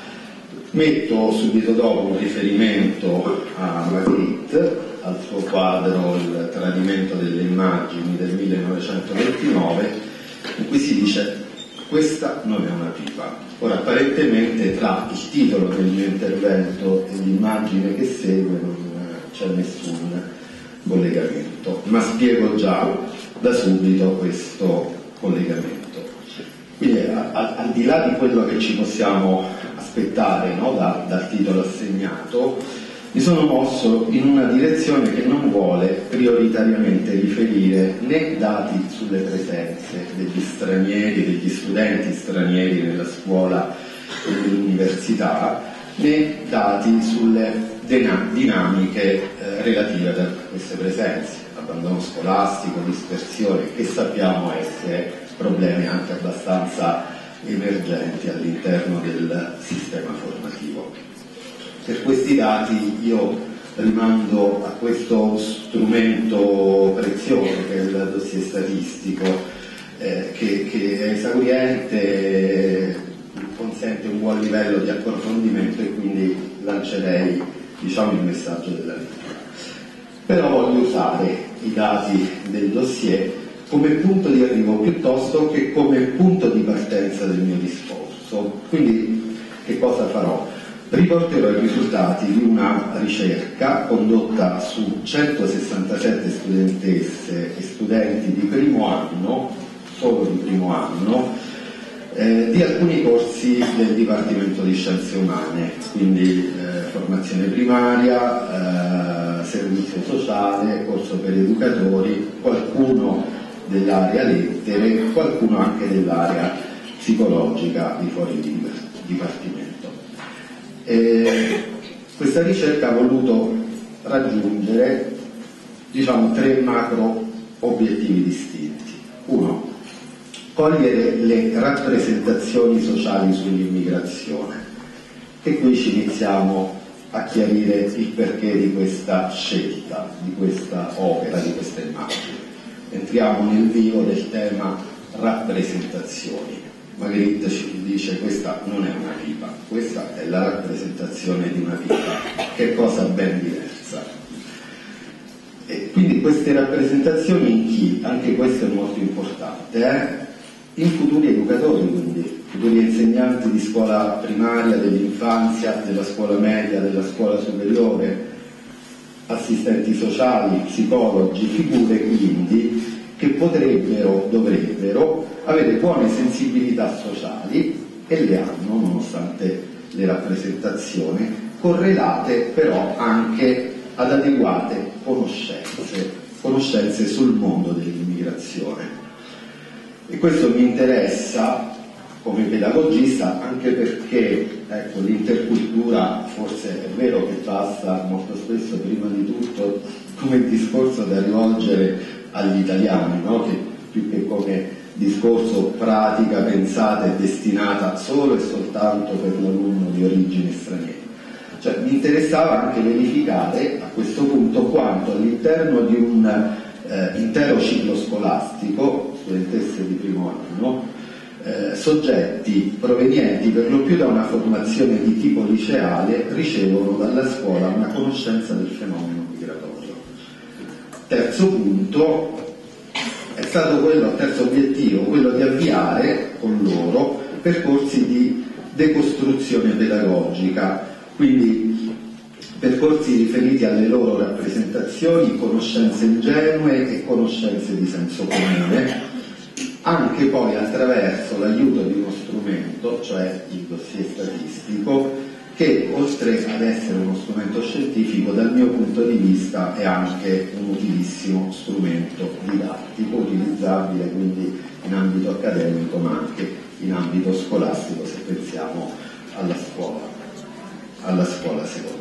Metto subito dopo un riferimento a Magritte, al suo quadro Il tradimento delle immagini del millenovecentoventinove, in cui si dice: questa non è una pipa. Ora, apparentemente tra il titolo del mio intervento e l'immagine che segue non c'è nessun collegamento, ma spiego già da subito questo collegamento. Quindi a, a, al di là di quello che ci possiamo aspettare, no, da, dal titolo assegnato, mi sono mosso in una direzione che non vuole prioritariamente riferire né dati sulle presenze degli stranieri, degli studenti stranieri nella scuola e nell'università, né dati sulle dinamiche eh, relative a queste presenze, abbandono scolastico, dispersione, che sappiamo essere problemi anche abbastanza emergenti all'interno del sistema formativo. Per questi dati io rimando a questo strumento prezioso che è il dossier statistico, eh, che, che è esauriente, consente un buon livello di approfondimento e quindi lancerei, diciamo, il messaggio della lettura. Però voglio usare i dati del dossier come punto di arrivo piuttosto che come punto di partenza del mio discorso. Quindi che cosa farò? Riporterò i risultati di una ricerca condotta su centosessantasette studentesse e studenti di primo anno, solo di primo anno, eh, di alcuni corsi del Dipartimento di Scienze Umane, quindi eh, formazione primaria, eh, servizio sociale, corso per educatori, qualcuno dell'area lettere, qualcuno anche dell'area psicologica di fuori di dipartimento. E questa ricerca ha voluto raggiungere, diciamo, tre macro obiettivi distinti. Uno, cogliere le rappresentazioni sociali sull'immigrazione, e qui ci iniziamo a chiarire il perché di questa scelta, di questa opera, di questa immagine. Entriamo nel vivo del tema rappresentazioni. Magritte ci dice: questa non è una pipa, questa è la rappresentazione di una pipa, che è cosa ben diversa. E quindi queste rappresentazioni in chi? Anche questo è molto importante, eh? In futuri educatori, quindi futuri insegnanti di scuola primaria, dell'infanzia, della scuola media, della scuola superiore, assistenti sociali, psicologi, figure quindi che potrebbero, dovrebbero avere buone sensibilità sociali, e le hanno nonostante le rappresentazioni, correlate però anche ad adeguate conoscenze, conoscenze sul mondo dell'immigrazione. E questo mi interessa come pedagogista anche perché, ecco, l'intercultura forse è vero che passa molto spesso prima di tutto come il discorso da rivolgere agli italiani, no? Che più che come discorso pratica pensata e destinata solo e soltanto per l'alunno di origine straniera. Cioè, mi interessava anche verificare a questo punto quanto all'interno di un eh, intero ciclo scolastico, studentesse di primo anno, eh, soggetti provenienti per lo più da una formazione di tipo liceale ricevono dalla scuola una conoscenza del fenomeno migratorio. Terzo punto è stato quello, terzo obiettivo, quello di avviare con loro percorsi di decostruzione pedagogica, quindi percorsi riferiti alle loro rappresentazioni, conoscenze ingenue e conoscenze di senso comune, anche poi attraverso l'aiuto di uno strumento, cioè il dossier statistico, che oltre ad essere uno strumento scientifico, dal mio punto di vista è anche un utilissimo strumento didattico, utilizzabile quindi in ambito accademico ma anche in ambito scolastico, se pensiamo alla scuola. alla scuola secondaria.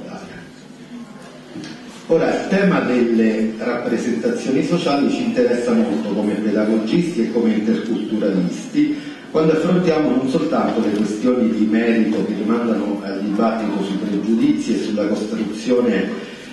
Ora, il tema delle rappresentazioni sociali ci interessa molto come pedagogisti e come interculturalisti, quando affrontiamo non soltanto le questioni di merito che rimandano al dibattito sui pregiudizi e sulla costruzione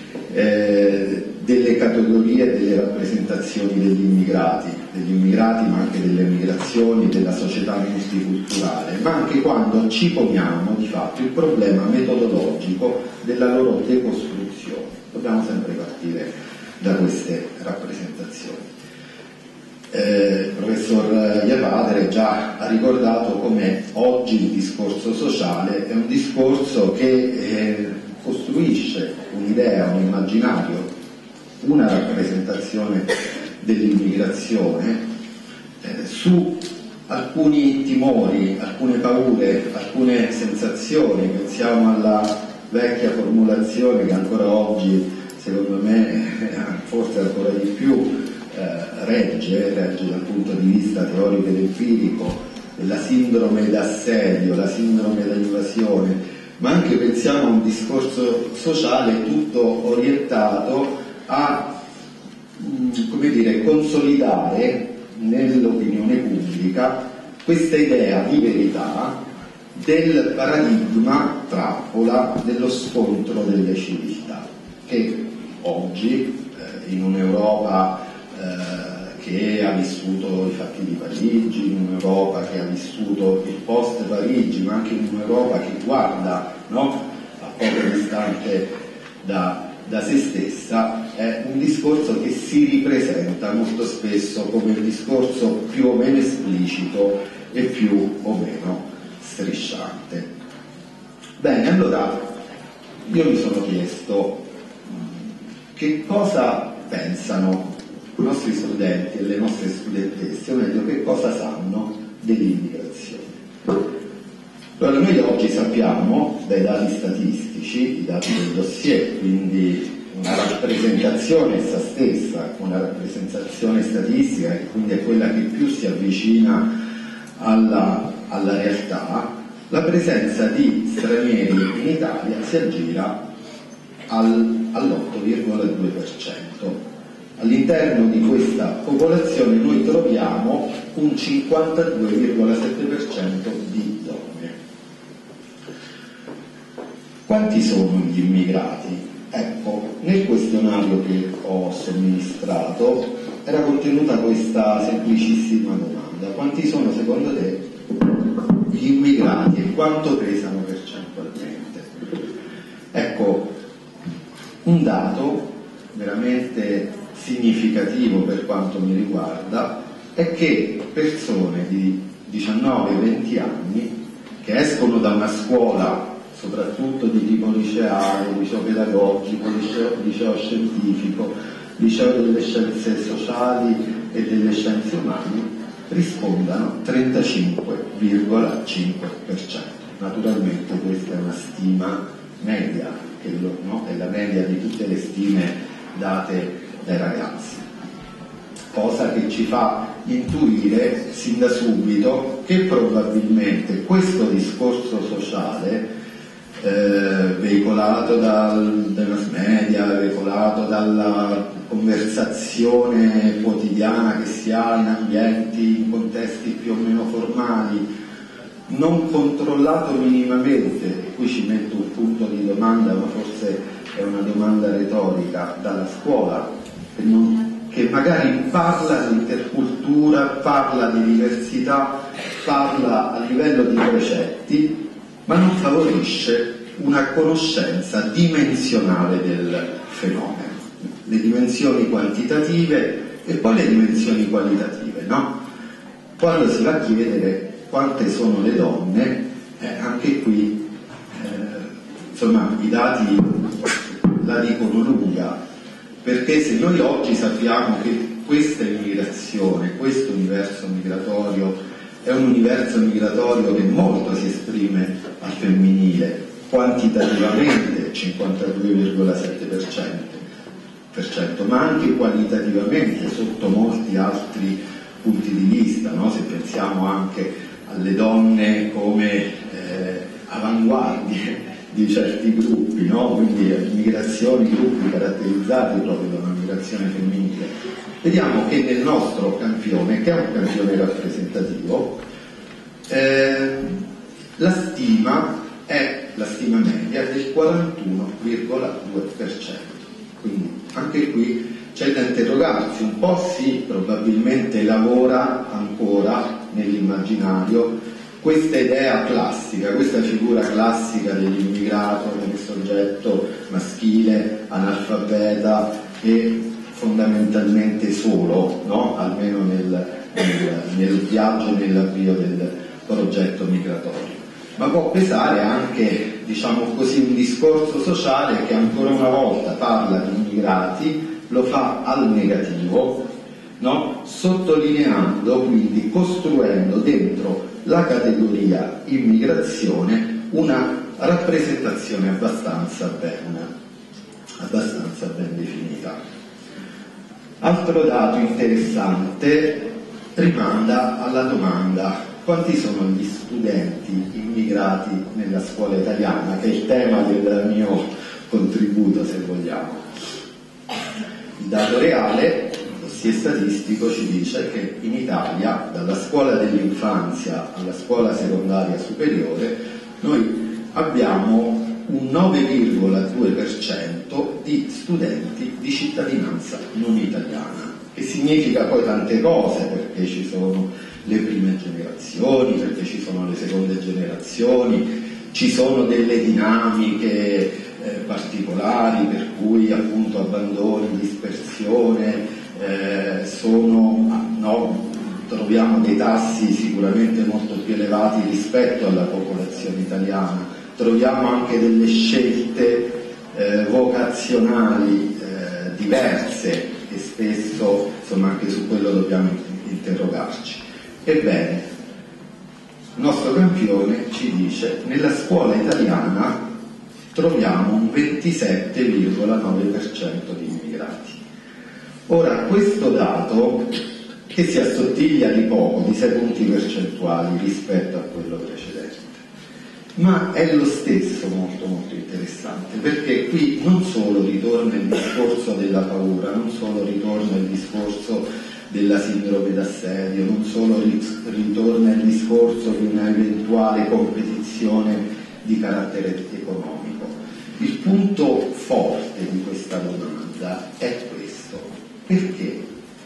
eh, delle categorie e delle rappresentazioni degli immigrati, degli immigrati ma anche delle migrazioni, della società multiculturale, ma anche quando ci poniamo di fatto il problema metodologico della loro decostruzione. Dobbiamo sempre partire da queste rappresentazioni. Eh, il professor Iapadere già ha ricordato come oggi il discorso sociale è un discorso che eh, costruisce un'idea, un immaginario, una rappresentazione dell'immigrazione eh, su alcuni timori, alcune paure, alcune sensazioni. Pensiamo alla vecchia formulazione che ancora oggi, secondo me, forse ancora di più, eh, regge, regge dal punto di vista teorico ed empirico, la sindrome d'assedio, la sindrome da invasione, ma anche pensiamo a un discorso sociale tutto orientato a, come dire, consolidare nell'opinione pubblica questa idea di verità del paradigma trappola dello scontro delle civiltà, che oggi eh, in un'Europa eh, che ha vissuto i fatti di Parigi, in un'Europa che ha vissuto il post Parigi, ma anche in un'Europa che guarda, no, a poco distante da, da se stessa, è un discorso che si ripresenta molto spesso come il discorso più o meno esplicito e più o meno strisciante. Bene, allora io mi sono chiesto che cosa pensano i nostri studenti e le nostre studentesse, o meglio, che cosa sanno dell'immigrazione. Allora, noi oggi sappiamo dai dati statistici, i dati del dossier, quindi una rappresentazione essa stessa, una rappresentazione statistica che quindi è quella che più si avvicina alla, alla realtà, la presenza di stranieri in Italia si aggira al, all'otto virgola due per cento. All'interno di questa popolazione noi troviamo un cinquantadue virgola sette per cento di donne. Quanti sono gli immigrati? Ecco, nel questionario che ho somministrato era contenuta questa semplicissima domanda: quanti sono secondo te gli immigrati e quanto pesano percentualmente? Ecco, un dato veramente significativo per quanto mi riguarda è che persone di diciannove venti anni che escono da una scuola soprattutto di tipo liceale, liceo pedagogico, liceo, liceo scientifico, liceo delle scienze sociali e delle scienze umane, rispondano trentacinque virgola cinque per cento. Naturalmente questa è una stima media, che no? È la media di tutte le stime date dai ragazzi, cosa che ci fa intuire sin da subito che probabilmente questo discorso sociale eh, veicolato dal, dai mass media, veicolato dalla conversazione quotidiana che si ha in ambienti, in contesti più o meno formali, non controllato minimamente, e qui ci metto un punto di domanda, ma forse è una domanda retorica, dalla scuola, che, non, che magari parla di intercultura, parla di diversità, parla a livello di precetti, ma non favorisce una conoscenza dimensionale del fenomeno, le dimensioni quantitative e poi le dimensioni qualitative, no? Quando si va a chiedere quante sono le donne, eh, anche qui eh, insomma i dati la dicono lunga, perché se noi oggi sappiamo che questa immigrazione, questo universo migratorio è un universo migratorio che molto si esprime al femminile, quantitativamente cinquantadue virgola sette per cento, ma anche qualitativamente sotto molti altri punti di vista, no? Se pensiamo anche alle donne come eh, avanguardie di certi gruppi, no? Quindi migrazioni, gruppi caratterizzati proprio da una migrazione femminile, vediamo che nel nostro campione, che è un campione rappresentativo, eh, la stima è la stima media del quarantuno virgola due per cento. Quindi anche qui c'è da interrogarsi un po', sì, probabilmente lavora ancora nell'immaginario questa idea classica, questa figura classica dell'immigrato come soggetto maschile, analfabeta e fondamentalmente solo, no? Almeno nel, nel, nel viaggio e nell'avvio del progetto migratorio. Ma può pesare anche, diciamo così, un discorso sociale che ancora una volta parla di immigrati, lo fa al negativo, no? Sottolineando, quindi costruendo dentro la categoria immigrazione una rappresentazione abbastanza ben, abbastanza ben definita. Altro dato interessante rimanda alla domanda: quanti sono gli studenti immigrati nella scuola italiana, che è il tema del mio contributo, se vogliamo. Il dato reale, il dossier statistico, ci dice che in Italia, dalla scuola dell'infanzia alla scuola secondaria superiore, noi abbiamo un nove virgola due per cento di studenti di cittadinanza non italiana, che significa poi tante cose, perché ci sono le prime generazioni, perché ci sono le seconde generazioni, ci sono delle dinamiche eh, particolari per cui appunto abbandoni, dispersione, eh, sono, no, troviamo dei tassi sicuramente molto più elevati rispetto alla popolazione italiana, troviamo anche delle scelte eh, vocazionali eh, diverse e spesso insomma anche su quello dobbiamo interrogarci. Ebbene, il nostro campione ci dice: nella scuola italiana troviamo un ventisette virgola nove per cento di immigrati. Ora, questo dato, che si assottiglia di poco, di sei punti percentuali rispetto a quello precedente, ma è lo stesso molto molto interessante, perché qui non solo ritorna il discorso della paura, non solo ritorna il discorso della sindrome d'assedio, non solo ritorna il discorso di una eventuale competizione di carattere economico. Il punto forte di questa domanda è questo: perché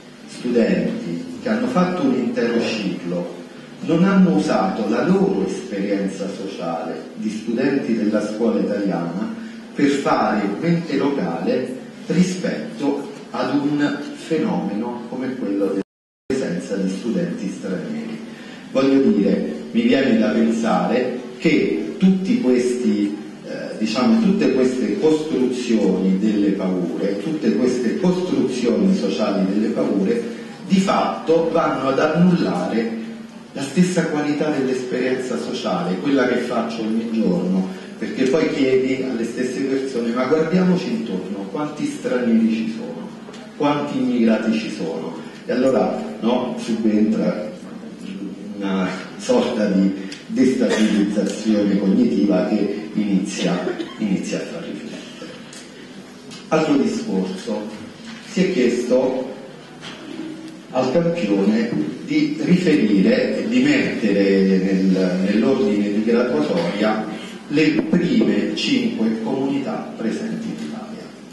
studenti che hanno fatto un intero ciclo non hanno usato la loro esperienza sociale di studenti della scuola italiana per fare mente locale rispetto ad un fenomeno come quello della presenza di studenti stranieri. Voglio dire, mi viene da pensare che tutti questi, eh, diciamo, tutte queste costruzioni delle paure, tutte queste costruzioni sociali delle paure, di fatto vanno ad annullare la stessa qualità dell'esperienza sociale, quella che faccio ogni giorno, perché poi chiedi alle stesse persone: ma guardiamoci intorno, quanti stranieri ci sono? Quanti immigrati ci sono? E allora, no, subentra una sorta di destabilizzazione cognitiva che inizia, inizia a far riflettere. Altro discorso: si è chiesto al campione di riferire e di mettere nel, nell'ordine di graduatoria le prime cinque comunità presenti in Italia.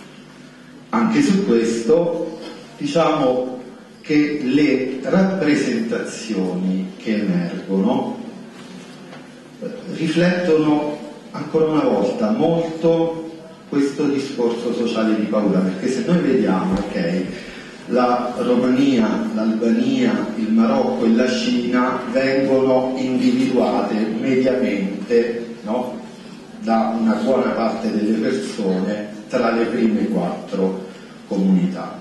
Anche su questo diciamo che le rappresentazioni che emergono riflettono ancora una volta molto questo discorso sociale di paura, perché se noi vediamo, ok, la Romania, l'Albania, il Marocco e la Cina vengono individuate mediamente, no, da una buona parte delle persone tra le prime quattro comunità.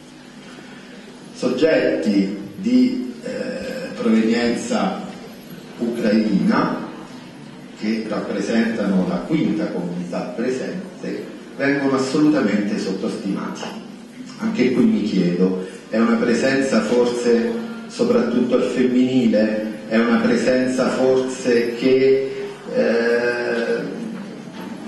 Soggetti di eh, provenienza ucraina, che rappresentano la quinta comunità presente, vengono assolutamente sottostimati. Anche qui mi chiedo, è una presenza forse soprattutto al femminile? È una presenza forse che eh,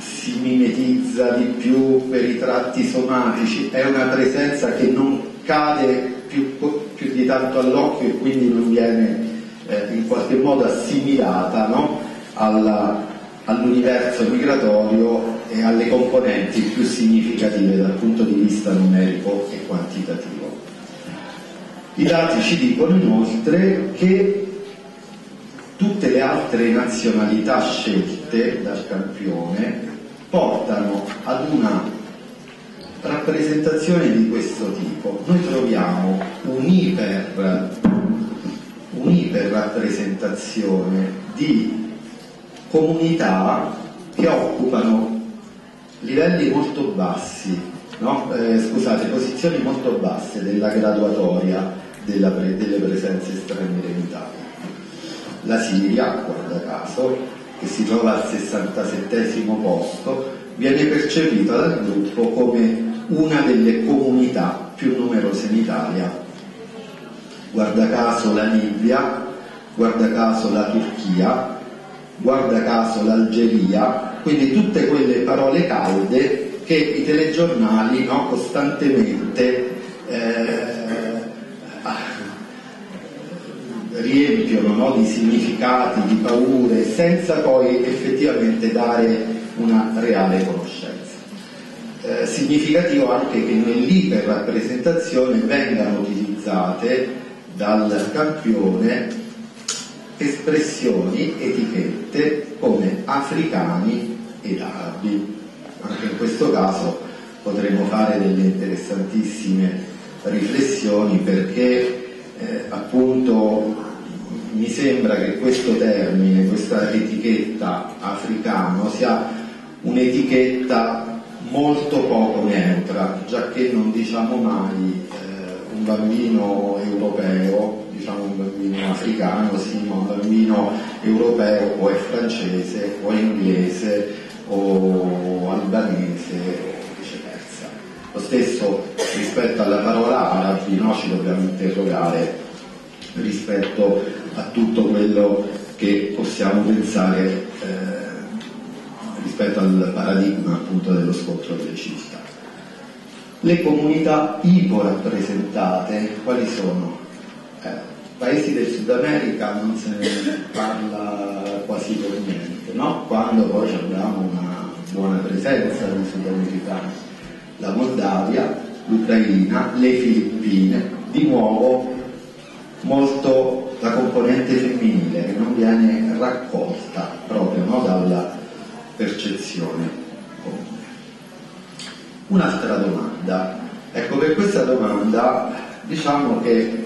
mimetizza di più per i tratti somatici, è una presenza che non cade più, più di tanto all'occhio e quindi non viene eh, in qualche modo assimilata, no? Alla, all'universo migratorio e alle componenti più significative dal punto di vista numerico e quantitativo. I dati ci dicono inoltre che tutte le altre nazionalità scelte dal campione portano ad una rappresentazione di questo tipo. Noi troviamo un'iper, un'iperrappresentazione di comunità che occupano livelli molto bassi, no? eh, scusate, posizioni molto basse della graduatoria della pre, delle presenze straniere in Italia. La Siria, guarda caso, che si trova al sessantasettesimo posto, viene percepita dal gruppo come una delle comunità più numerose in Italia. Guarda caso la Libia, guarda caso la Turchia, guarda caso l'Algeria, quindi tutte quelle parole calde che i telegiornali, no, costantemente eh, riempiono, no, di significati, di paure, senza poi effettivamente dare una reale conoscenza. Eh, significativo anche che nell'iperrappresentazione vengano utilizzate dal campione espressioni, etichette come africani ed arabi. Anche in questo caso potremo fare delle interessantissime riflessioni, perché eh, appunto mi sembra che questo termine, questa etichetta africano sia un'etichetta molto poco neutra, già che non diciamo mai eh, un bambino europeo, diciamo un bambino africano, sì, ma un bambino europeo o è francese o è inglese o albanese o viceversa. Lo stesso rispetto alla parola arabi, no, ci dobbiamo interrogare rispetto a tutto quello che possiamo pensare eh, rispetto al paradigma appunto dello scontro delle civiltà. Le comunità iporappresentate quali sono? Eh, paesi del Sud America non se ne parla quasi per niente, no? Quando poi abbiamo una buona presenza di sudamericani, la Moldavia, l'Ucraina, le Filippine, di nuovo molto la componente femminile che non viene raccolta proprio, no, dalla percezione comune. Un'altra domanda, ecco, per questa domanda diciamo che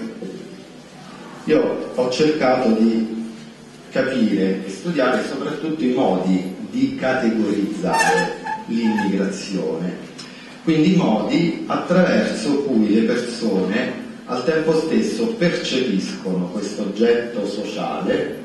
io ho cercato di capire e studiare soprattutto i modi di categorizzare l'immigrazione, quindi i modi attraverso cui le persone al tempo stesso percepiscono questo oggetto sociale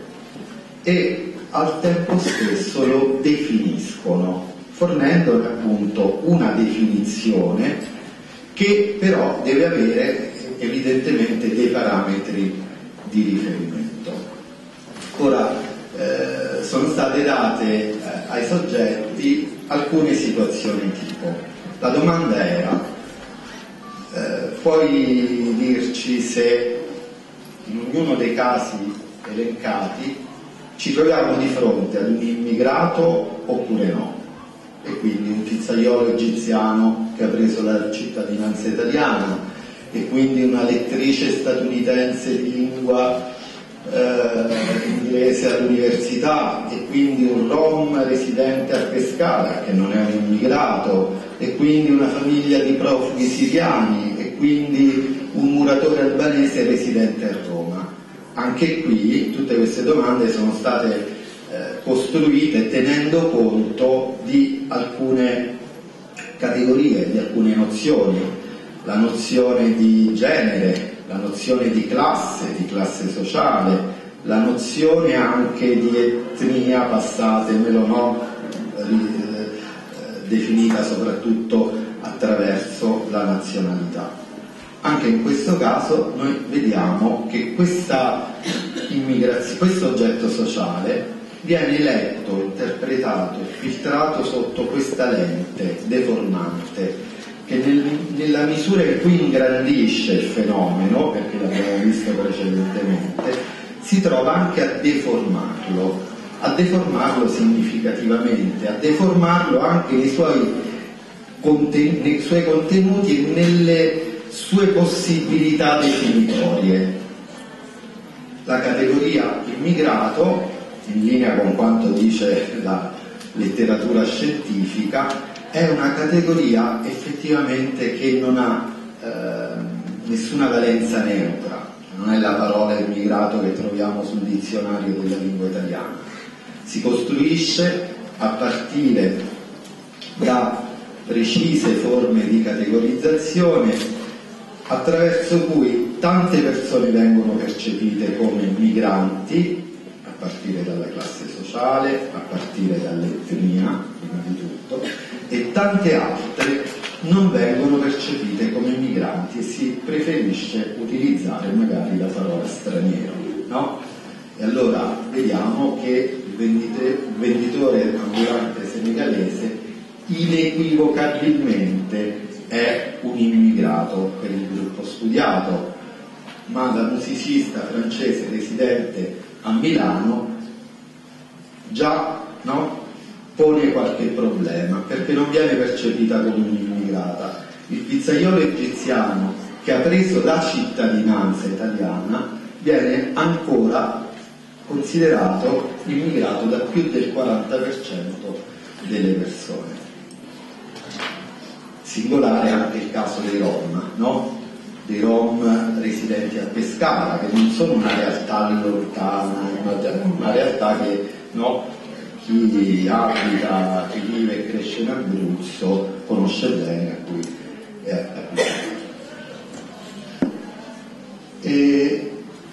e al tempo stesso lo definiscono, fornendo appunto una definizione che però deve avere evidentemente dei parametri di riferimento. Ora, eh, sono state date eh, ai soggetti alcune situazioni tipo. La domanda era: eh, puoi dirci se in ognuno dei casi elencati ci troviamo di fronte ad un immigrato oppure no? E quindi un pizzaiolo egiziano che ha preso la cittadinanza italiana, e quindi una lettrice statunitense di lingua eh, inglese all'università, e quindi un rom residente a Pescara che non è un immigrato, e quindi una famiglia di profughi siriani, e quindi un muratore albanese residente a Roma. Anche qui tutte queste domande sono state eh, costruite tenendo conto di alcune categorie, di alcune nozioni, la nozione di genere, la nozione di classe, di classe sociale, la nozione anche di etnia, passatemelo, no? Definita soprattutto attraverso la nazionalità. Anche in questo caso noi vediamo che questa immigrazio, questo oggetto sociale viene letto, interpretato e filtrato sotto questa lente deformante che nel, nella misura in cui ingrandisce il fenomeno, perché l'abbiamo visto precedentemente, si trova anche a deformarlo, a deformarlo significativamente, a deformarlo anche nei suoi, conten- nei suoi contenuti e nelle sue possibilità definitorie. La categoria immigrato, in linea con quanto dice la letteratura scientifica, è una categoria effettivamente che non ha eh, nessuna valenza neutra, non è la parola immigrato che troviamo sul dizionario della lingua italiana. Si costruisce a partire da precise forme di categorizzazione attraverso cui tante persone vengono percepite come migranti, a partire dalla classe sociale, a partire dall'etnia, prima di tutto, e tante altre non vengono percepite come migranti e si preferisce utilizzare magari la parola straniero, no? E allora vediamo che il vendite, venditore ambulante senegalese inequivocabilmente è un immigrato per il gruppo studiato, ma la musicista francese residente a Milano già, no, pone qualche problema perché non viene percepita come un'immigrata. Il pizzaiolo egiziano che ha preso la cittadinanza italiana viene ancora considerato immigrato da più del quaranta per cento delle persone. Singolare anche il caso dei Rom, no? Dei Rom residenti a Pescara, che non sono una realtà lontana, una realtà che, no, chi abita, chi vive e cresce in Abruzzo conosce bene, a cui è abituato. E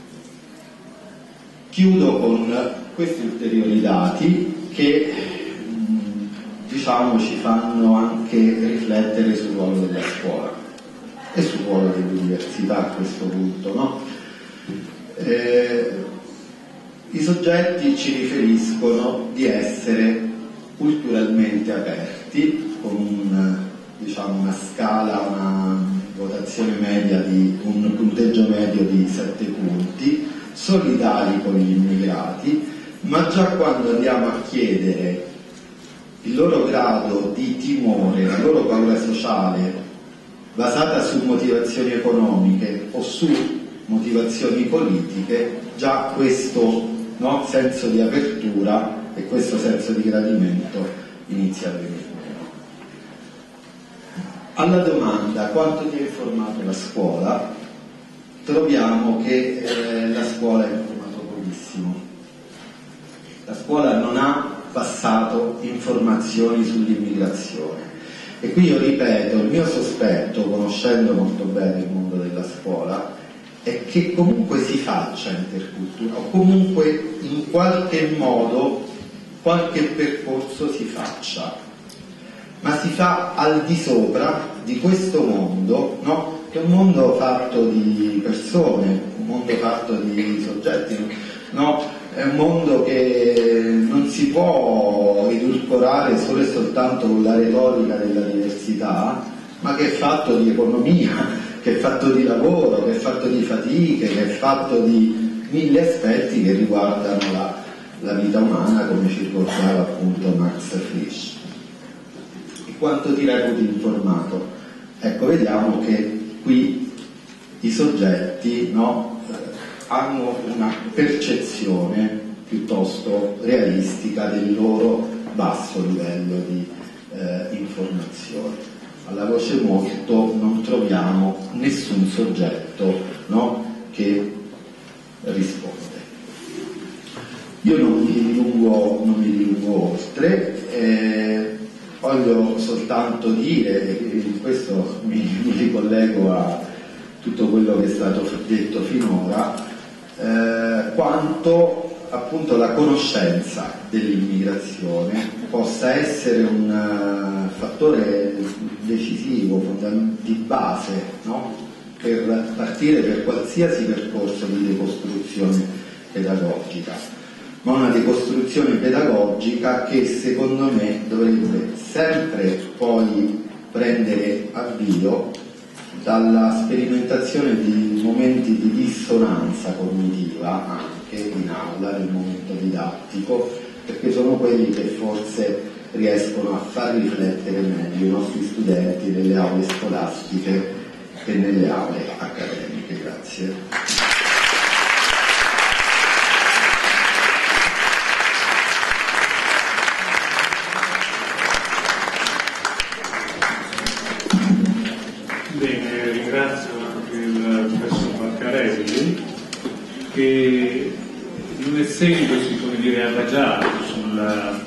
chiudo con questi ulteriori dati che, diciamo, ci fanno anche riflettere sul ruolo della scuola e sul ruolo dell'università a questo punto, no? Eh, I soggetti ci riferiscono di essere culturalmente aperti, con un, diciamo, una scala, una votazione media di un punteggio medio di sette punti, solidari con gli immigrati, ma già quando andiamo a chiedere il loro grado di timore, la loro paura sociale basata su motivazioni economiche o su motivazioni politiche, già questo, no, senso di apertura e questo senso di gradimento inizia a venire meno. Alla domanda quanto ti ha informato la scuola, troviamo che eh, la scuola ha informato pochissimo. La scuola non ha passato informazioni sull'immigrazione. E qui io ripeto, il mio sospetto, conoscendo molto bene il mondo della scuola, è che comunque si faccia intercultura, o comunque in qualche modo qualche percorso si faccia, ma si fa al di sopra di questo mondo, no? Che è un mondo fatto di persone, un mondo fatto di soggetti, no? È un mondo che non si può edulcorare solo e soltanto con la retorica della diversità, ma che è fatto di economia, che è fatto di lavoro, che è fatto di fatiche, che è fatto di mille aspetti che riguardano la, la vita umana, come ci ricordava appunto Max Frisch. E quanto ti reputi informato? Ecco, vediamo che qui i soggetti, no, hanno una percezione piuttosto realistica del loro basso livello di eh, informazione. Alla voce molto non troviamo nessun soggetto, no, che risponde. Io non mi dilungo, non mi dilungo oltre, eh, voglio soltanto dire, e in questo mi, mi ricollego a tutto quello che è stato detto finora, Eh, quanto appunto la conoscenza dell'immigrazione possa essere un uh, fattore decisivo, di base, no? Per partire per qualsiasi percorso di decostruzione pedagogica. ma una ricostruzione pedagogica che secondo me dovrebbe sempre poi prendere avvio dalla sperimentazione di momenti di dissonanza cognitiva anche in aula nel momento didattico, perché sono quelli che forse riescono a far riflettere meglio i nostri studenti nelle aule scolastiche e nelle aule accademiche. Grazie. Bene, ringrazio anche il professor Marcarelli che, non essendosi, come dire, adagiato sulla,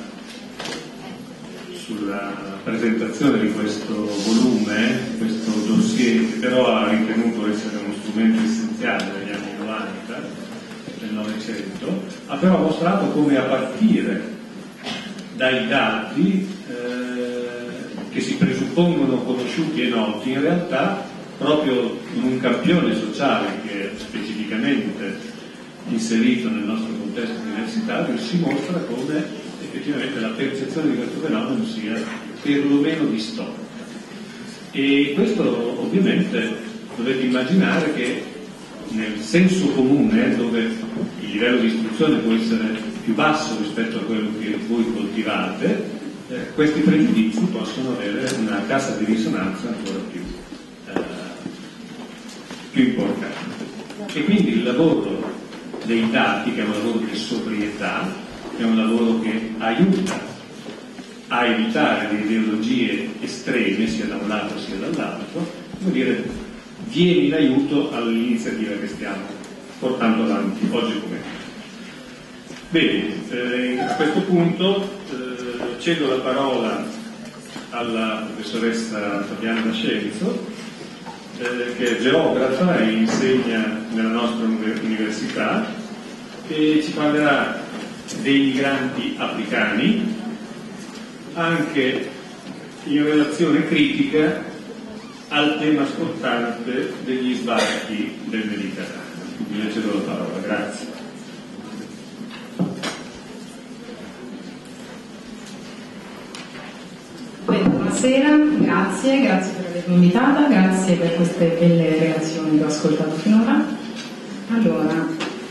sulla presentazione di questo volume, questo dossier, che però ha ritenuto essere uno strumento essenziale degli anni novanta del Novecento, ha però mostrato come a partire dai dati eh, che si presuppongono conosciuti e noti, in realtà proprio in un campione sociale che è specificamente inserito nel nostro contesto universitario si mostra come effettivamente la percezione di questo fenomeno sia perlomeno distorta. E questo ovviamente dovete immaginare che nel senso comune, dove il livello di istruzione può essere più basso rispetto a quello che voi coltivate, Eh, questi pregiudizi possono avere una cassa di risonanza ancora più, eh, più importante. E quindi il lavoro dei dati, che è un lavoro di sobrietà, è un lavoro che aiuta a evitare le ideologie estreme sia da un lato sia dall'altro, vuol dire viene in aiuto all'iniziativa che stiamo portando avanti oggi come. Bene, eh, a questo punto eh, cedo la parola alla professoressa Fabiana D'Ascenzo, eh, che è geografa e insegna nella nostra università, e ci parlerà dei migranti africani, anche in relazione critica al tema scottante degli sbarchi del Mediterraneo. Quindi le cedo la parola, grazie. Buonasera, grazie, grazie per avermi invitata, grazie per queste belle relazioni che ho ascoltato finora. Allora,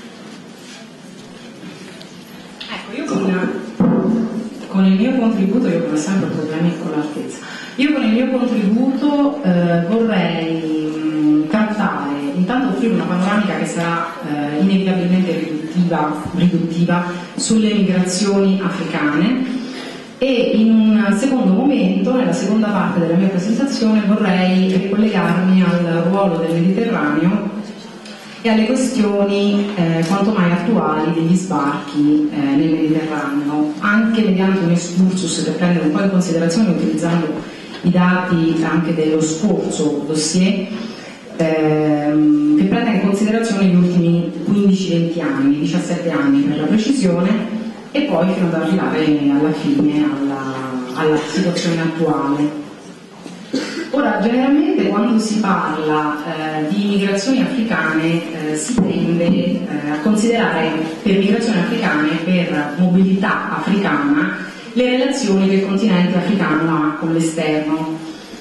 ecco, io con, con il mio contributo, io come sempre ho problemi con l'altezza, io con il mio contributo eh, vorrei mh, trattare, intanto offrire una panoramica che sarà eh, inevitabilmente riduttiva, riduttiva sulle migrazioni africane. E in un secondo momento, nella seconda parte della mia presentazione, vorrei ricollegarmi al ruolo del Mediterraneo e alle questioni eh, quanto mai attuali degli sbarchi eh, nel Mediterraneo, anche mediante un excursus per prendere un po' in considerazione, utilizzando i dati anche dello scorso dossier, ehm, che prende in considerazione gli ultimi quindici venti anni, diciassette anni per la precisione, e poi fino ad arrivare alla fine alla, alla situazione attuale. Ora, generalmente quando si parla eh, di migrazioni africane eh, si tende eh, a considerare per migrazioni africane, per mobilità africana, le relazioni che il continente africano ha con l'esterno.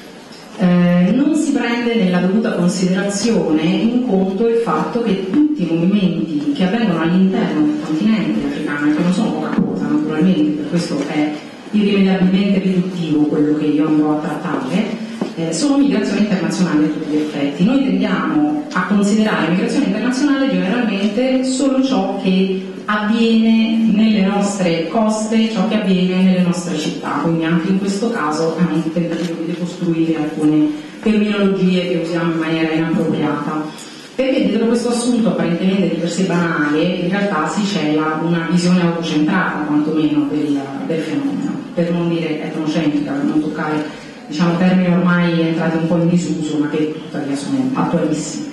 Eh, non si prende nella dovuta considerazione in conto il fatto che tutti i movimenti che avvengono all'interno del continente africano, e che non sono poca cosa naturalmente, per questo è irrimediabilmente riduttivo quello che io andrò a trattare, eh, sono migrazioni internazionali a tutti gli effetti. Noi tendiamo a considerare migrazione internazionale generalmente solo ciò che avviene nelle nostre coste, ciò che avviene nelle nostre città, quindi anche in questo caso è un tentativo di decostruire alcune terminologie che usiamo in maniera inappropriata, perché dietro questo assunto apparentemente di per sé banale in realtà si cela una visione autocentrata quantomeno del, del fenomeno, per non dire etnocentrica, per non toccare, diciamo, termini ormai entrati un po' in disuso ma che tuttavia sono attualissimi.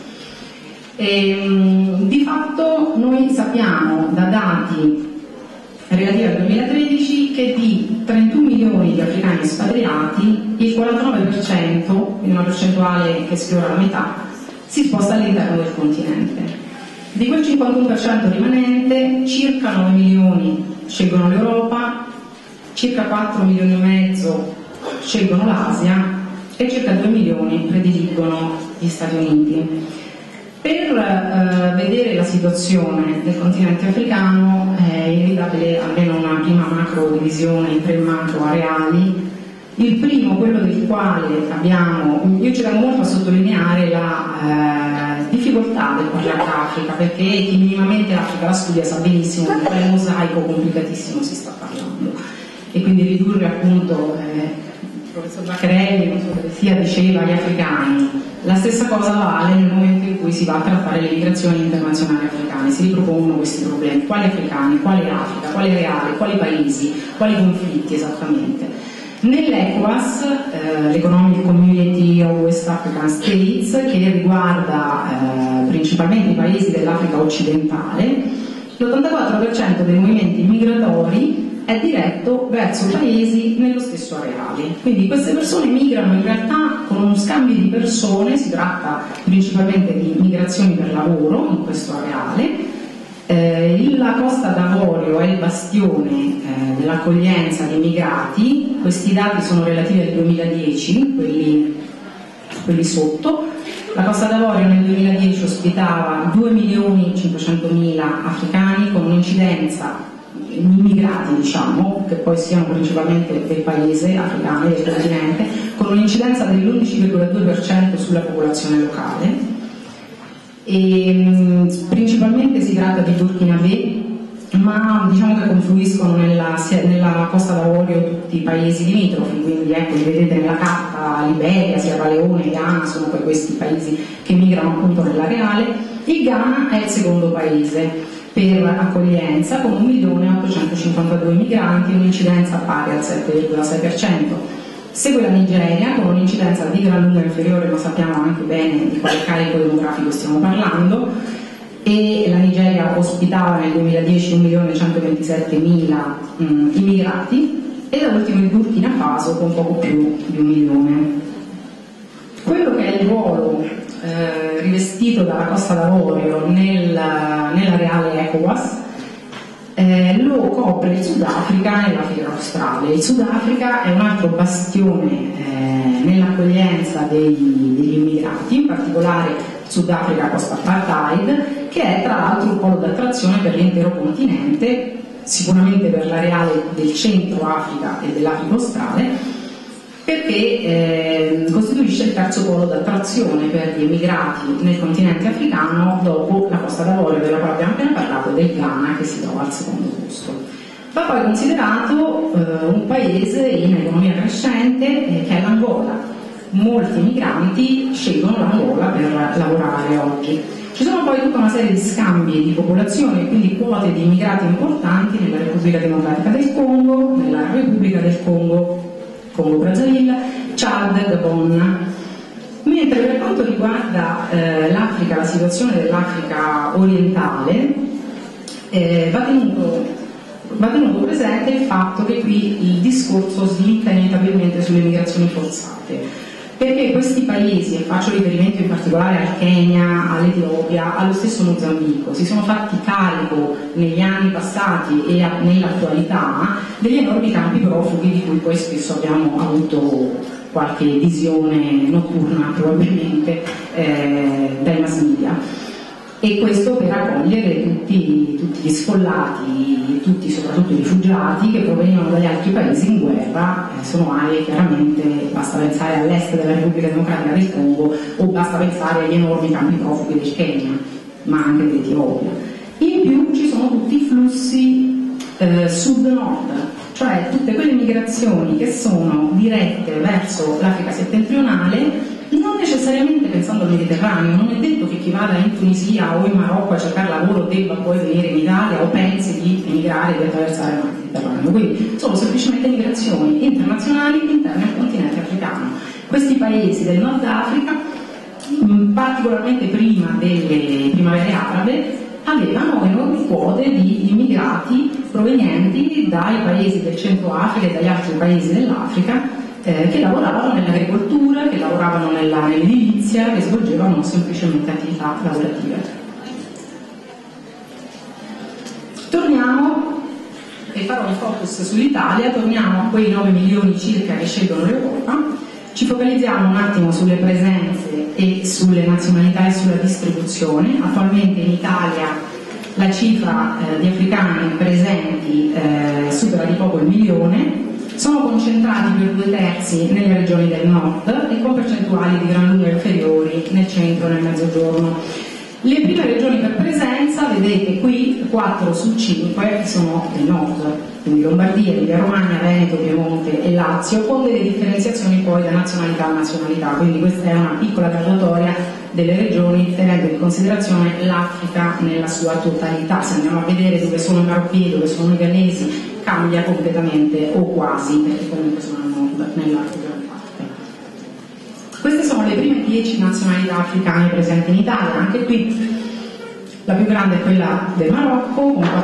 E, di fatto noi sappiamo da dati relativi al duemilatredici che di trentuno milioni di africani espatriati il quarantanove per cento, quindi una percentuale che sfiora la metà, si sposta all'interno del continente. Di quel cinquantuno per cento rimanente, circa nove milioni scelgono l'Europa, circa quattro milioni e mezzo scelgono l'Asia e circa due milioni prediligono gli Stati Uniti. Per eh, vedere la situazione del continente africano è inevitabile almeno una prima macro divisione in tre macro areali. Il primo, quello del quale abbiamo, io ci tengo molto a sottolineare la eh, difficoltà del parlare d'Africa, perché chi minimamente l'Africa la studia sa benissimo di quale mosaico complicatissimo si sta parlando, e quindi ridurre appunto, eh, il professor Baccarelli, non so che sia, diceva gli africani, la stessa cosa vale nel momento in cui si va a trattare le migrazioni internazionali africane, si ripropongono questi problemi, quali africani, quale Africa, quale reale, quali paesi, quali conflitti esattamente. Nell'ECOWAS, eh, l'Economic Community of West African States, che riguarda eh, principalmente i paesi dell'Africa occidentale, l'ottantaquattro per cento dei movimenti migratori è diretto verso paesi nello stesso areale. Quindi queste persone migrano in realtà con uno scambio di persone, si tratta principalmente di migrazioni per lavoro in questo areale. Eh, la Costa d'Avorio è il bastione eh, dell'accoglienza di immigrati, questi dati sono relativi al duemiladieci, quelli, quelli sotto. La Costa d'Avorio nel duemiladieci ospitava due milioni e cinquecentomila africani con un'incidenza, immigrati diciamo, che poi siano principalmente del paese africano, del continente, con un'incidenza dell'undici virgola due per cento sulla popolazione locale. E, principalmente si tratta di Burkinabè, ma diciamo che confluiscono nella, nella Costa d'Avorio tutti i paesi limitrofi, quindi ecco, li vedete nella carta: Liberia, Sierra Leone, Ghana, sono poi questi paesi che migrano appunto nell'areale. Il Ghana è il secondo paese per accoglienza, con un milione ottocentocinquantadue migranti e un'incidenza pari al sette virgola sei per cento. Segue la Nigeria con un'incidenza di gran lunga inferiore, ma sappiamo anche bene di quale carico demografico stiamo parlando, e la Nigeria ospitava nel duemiladieci un milione centoventisettemila mh, immigrati, e da ultimo il Burkina Faso con poco più di un milione. Quello che è il ruolo eh, rivestito dalla Costa d'Avorio nel, nell'areale ECOWAS Eh, lo copre il Sudafrica e l'Africa australe. Il Sudafrica è un altro bastione eh, nell'accoglienza dei, degli immigrati, in particolare Sudafrica post-apartheid, che è tra l'altro un polo d'attrazione per l'intero continente, sicuramente per l'areale del centro Africa e dell'Africa australe, perché eh, costituisce il terzo polo d'attrazione per gli immigrati nel continente africano, dopo la Costa d'Avorio, della quale abbiamo appena parlato, e del Ghana, che si trova al secondo posto. Va poi considerato eh, un paese in economia crescente eh, che è l'Angola. Molti migranti scelgono l'Angola per lavorare oggi. Ci sono poi tutta una serie di scambi di popolazione, quindi quote di immigrati importanti nella Repubblica Democratica del Congo, nella Repubblica del Congo, Congo Brazzaville, Chad, Gabon. Mentre per quanto riguarda eh, l'Africa, la situazione dell'Africa orientale, eh, va, tenuto, va tenuto presente il fatto che qui il discorso slitta inevitabilmente sulle migrazioni forzate, perché questi paesi, e faccio riferimento in particolare al Kenya, all'Etiopia, allo stesso Mozambico, si sono fatti carico negli anni passati e a, nell'attualità degli enormi campi profughi di cui poi spesso abbiamo avuto qualche visione notturna probabilmente eh, dai mass media. E questo per accogliere tutti, tutti gli sfollati, tutti soprattutto i rifugiati che provenivano dagli altri paesi in guerra. Eh, sono aree chiaramente, basta pensare all'est della Repubblica Democratica del Congo, o basta pensare agli enormi campi profughi del Kenya, ma anche dell'Etiopia. In più ci sono tutti i flussi eh, sud-nord, cioè tutte quelle migrazioni che sono dirette verso l'Africa settentrionale, non necessariamente pensando al Mediterraneo. Non è detto che chi vada in Tunisia o in Marocco a cercare lavoro debba poi venire in Italia o pensi di emigrare e di attraversare il Mediterraneo. Quindi sono semplicemente migrazioni internazionali interne al continente africano. Questi paesi del Nord Africa, particolarmente prima delle primavere arabe, avevano enormi quote di immigrati provenienti dai paesi del centro Africa e dagli altri paesi dell'Africa, Eh, che lavoravano nell'agricoltura, che lavoravano nella, nell'edilizia, che svolgevano semplicemente attività lavorative. torniamo, e farò un focus sull'Italia, torniamo a quei nove milioni circa che scelgono l'Europa, ci focalizziamo un attimo sulle presenze e sulle nazionalità e sulla distribuzione. Attualmente in Italia la cifra eh, di africani presenti eh, supera di poco il milione, sono concentrati per due terzi nelle regioni del nord e con percentuali di gran lunga inferiori nel centro e nel mezzogiorno. Le prime regioni per presenza, vedete qui, quattro su cinque sono del nord, quindi Lombardia, Emilia Romagna, Veneto, Piemonte e Lazio, con delle differenziazioni poi da nazionalità a nazionalità, quindi questa è una piccola graduatoria delle regioni tenendo in considerazione l'Africa nella sua totalità. Se andiamo a vedere dove sono i marocchini, dove sono i ghanesi, cambia completamente o quasi, perché comunque sono al nord, nell'Africa. Queste sono le prime dieci nazionalità africane presenti in Italia. Anche qui la più grande è quella del Marocco con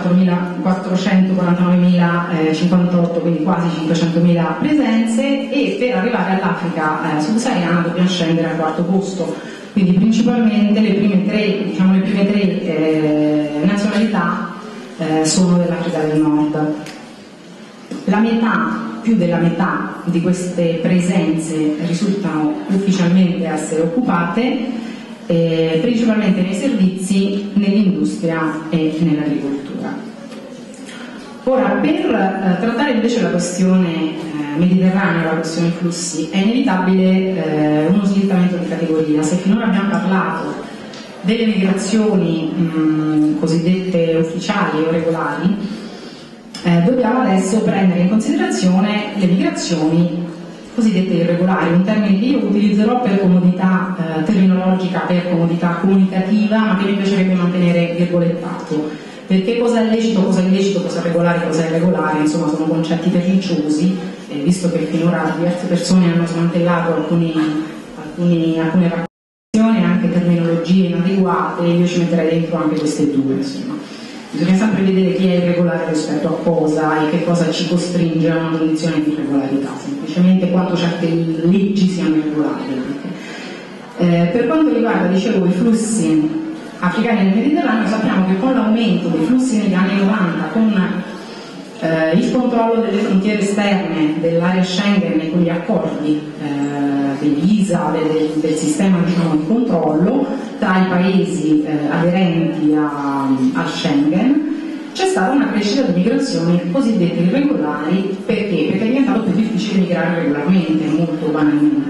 quattrocentoquarantanovemilacinquantotto, quindi quasi cinquecentomila presenze, e per arrivare all'Africa eh, subsahariana dobbiamo scendere al quarto posto. Quindi principalmente le prime tre, diciamo, le prime tre eh, nazionalità eh, sono dell'Africa del Nord. La metà, più della metà di queste presenze risultano ufficialmente essere occupate, eh, principalmente nei servizi, nell'industria e nell'agricoltura. Ora, per eh, trattare invece la questione eh, mediterranea, la questione flussi, è inevitabile eh, uno slittamento di categoria. Se finora abbiamo parlato delle migrazioni mh, cosiddette ufficiali o regolari, Eh, dobbiamo adesso prendere in considerazione le migrazioni cosiddette irregolari, un termine che io utilizzerò per comodità eh, terminologica, per comodità comunicativa, ma che mi piacerebbe mantenere virgolettato, perché cosa è lecito, cosa è illecito, cosa è regolare, cosa è irregolare, insomma sono concetti perniciosi, eh, visto che finora diverse persone hanno smantellato alcuni, alcuni, alcune raccomandazioni, anche terminologie inadeguate, io ci metterei dentro anche queste due, insomma. Bisogna sempre vedere chi è irregolare rispetto a cosa e che cosa ci costringe a una condizione di irregolarità, semplicemente quanto certe leggi siano irregolari. Eh, per quanto riguarda, dicevo, i flussi africani nel Mediterraneo, sappiamo che con l'aumento dei flussi negli anni novanta, con eh, il controllo delle frontiere esterne dell'area Schengen e con gli accordi eh, dell'ISA, del, del sistema, diciamo, di controllo tra i paesi eh, aderenti a, a Schengen, c'è stata una crescita di migrazioni cosiddette irregolari. Perché? Perché è diventato più difficile migrare regolarmente, molto banalmente.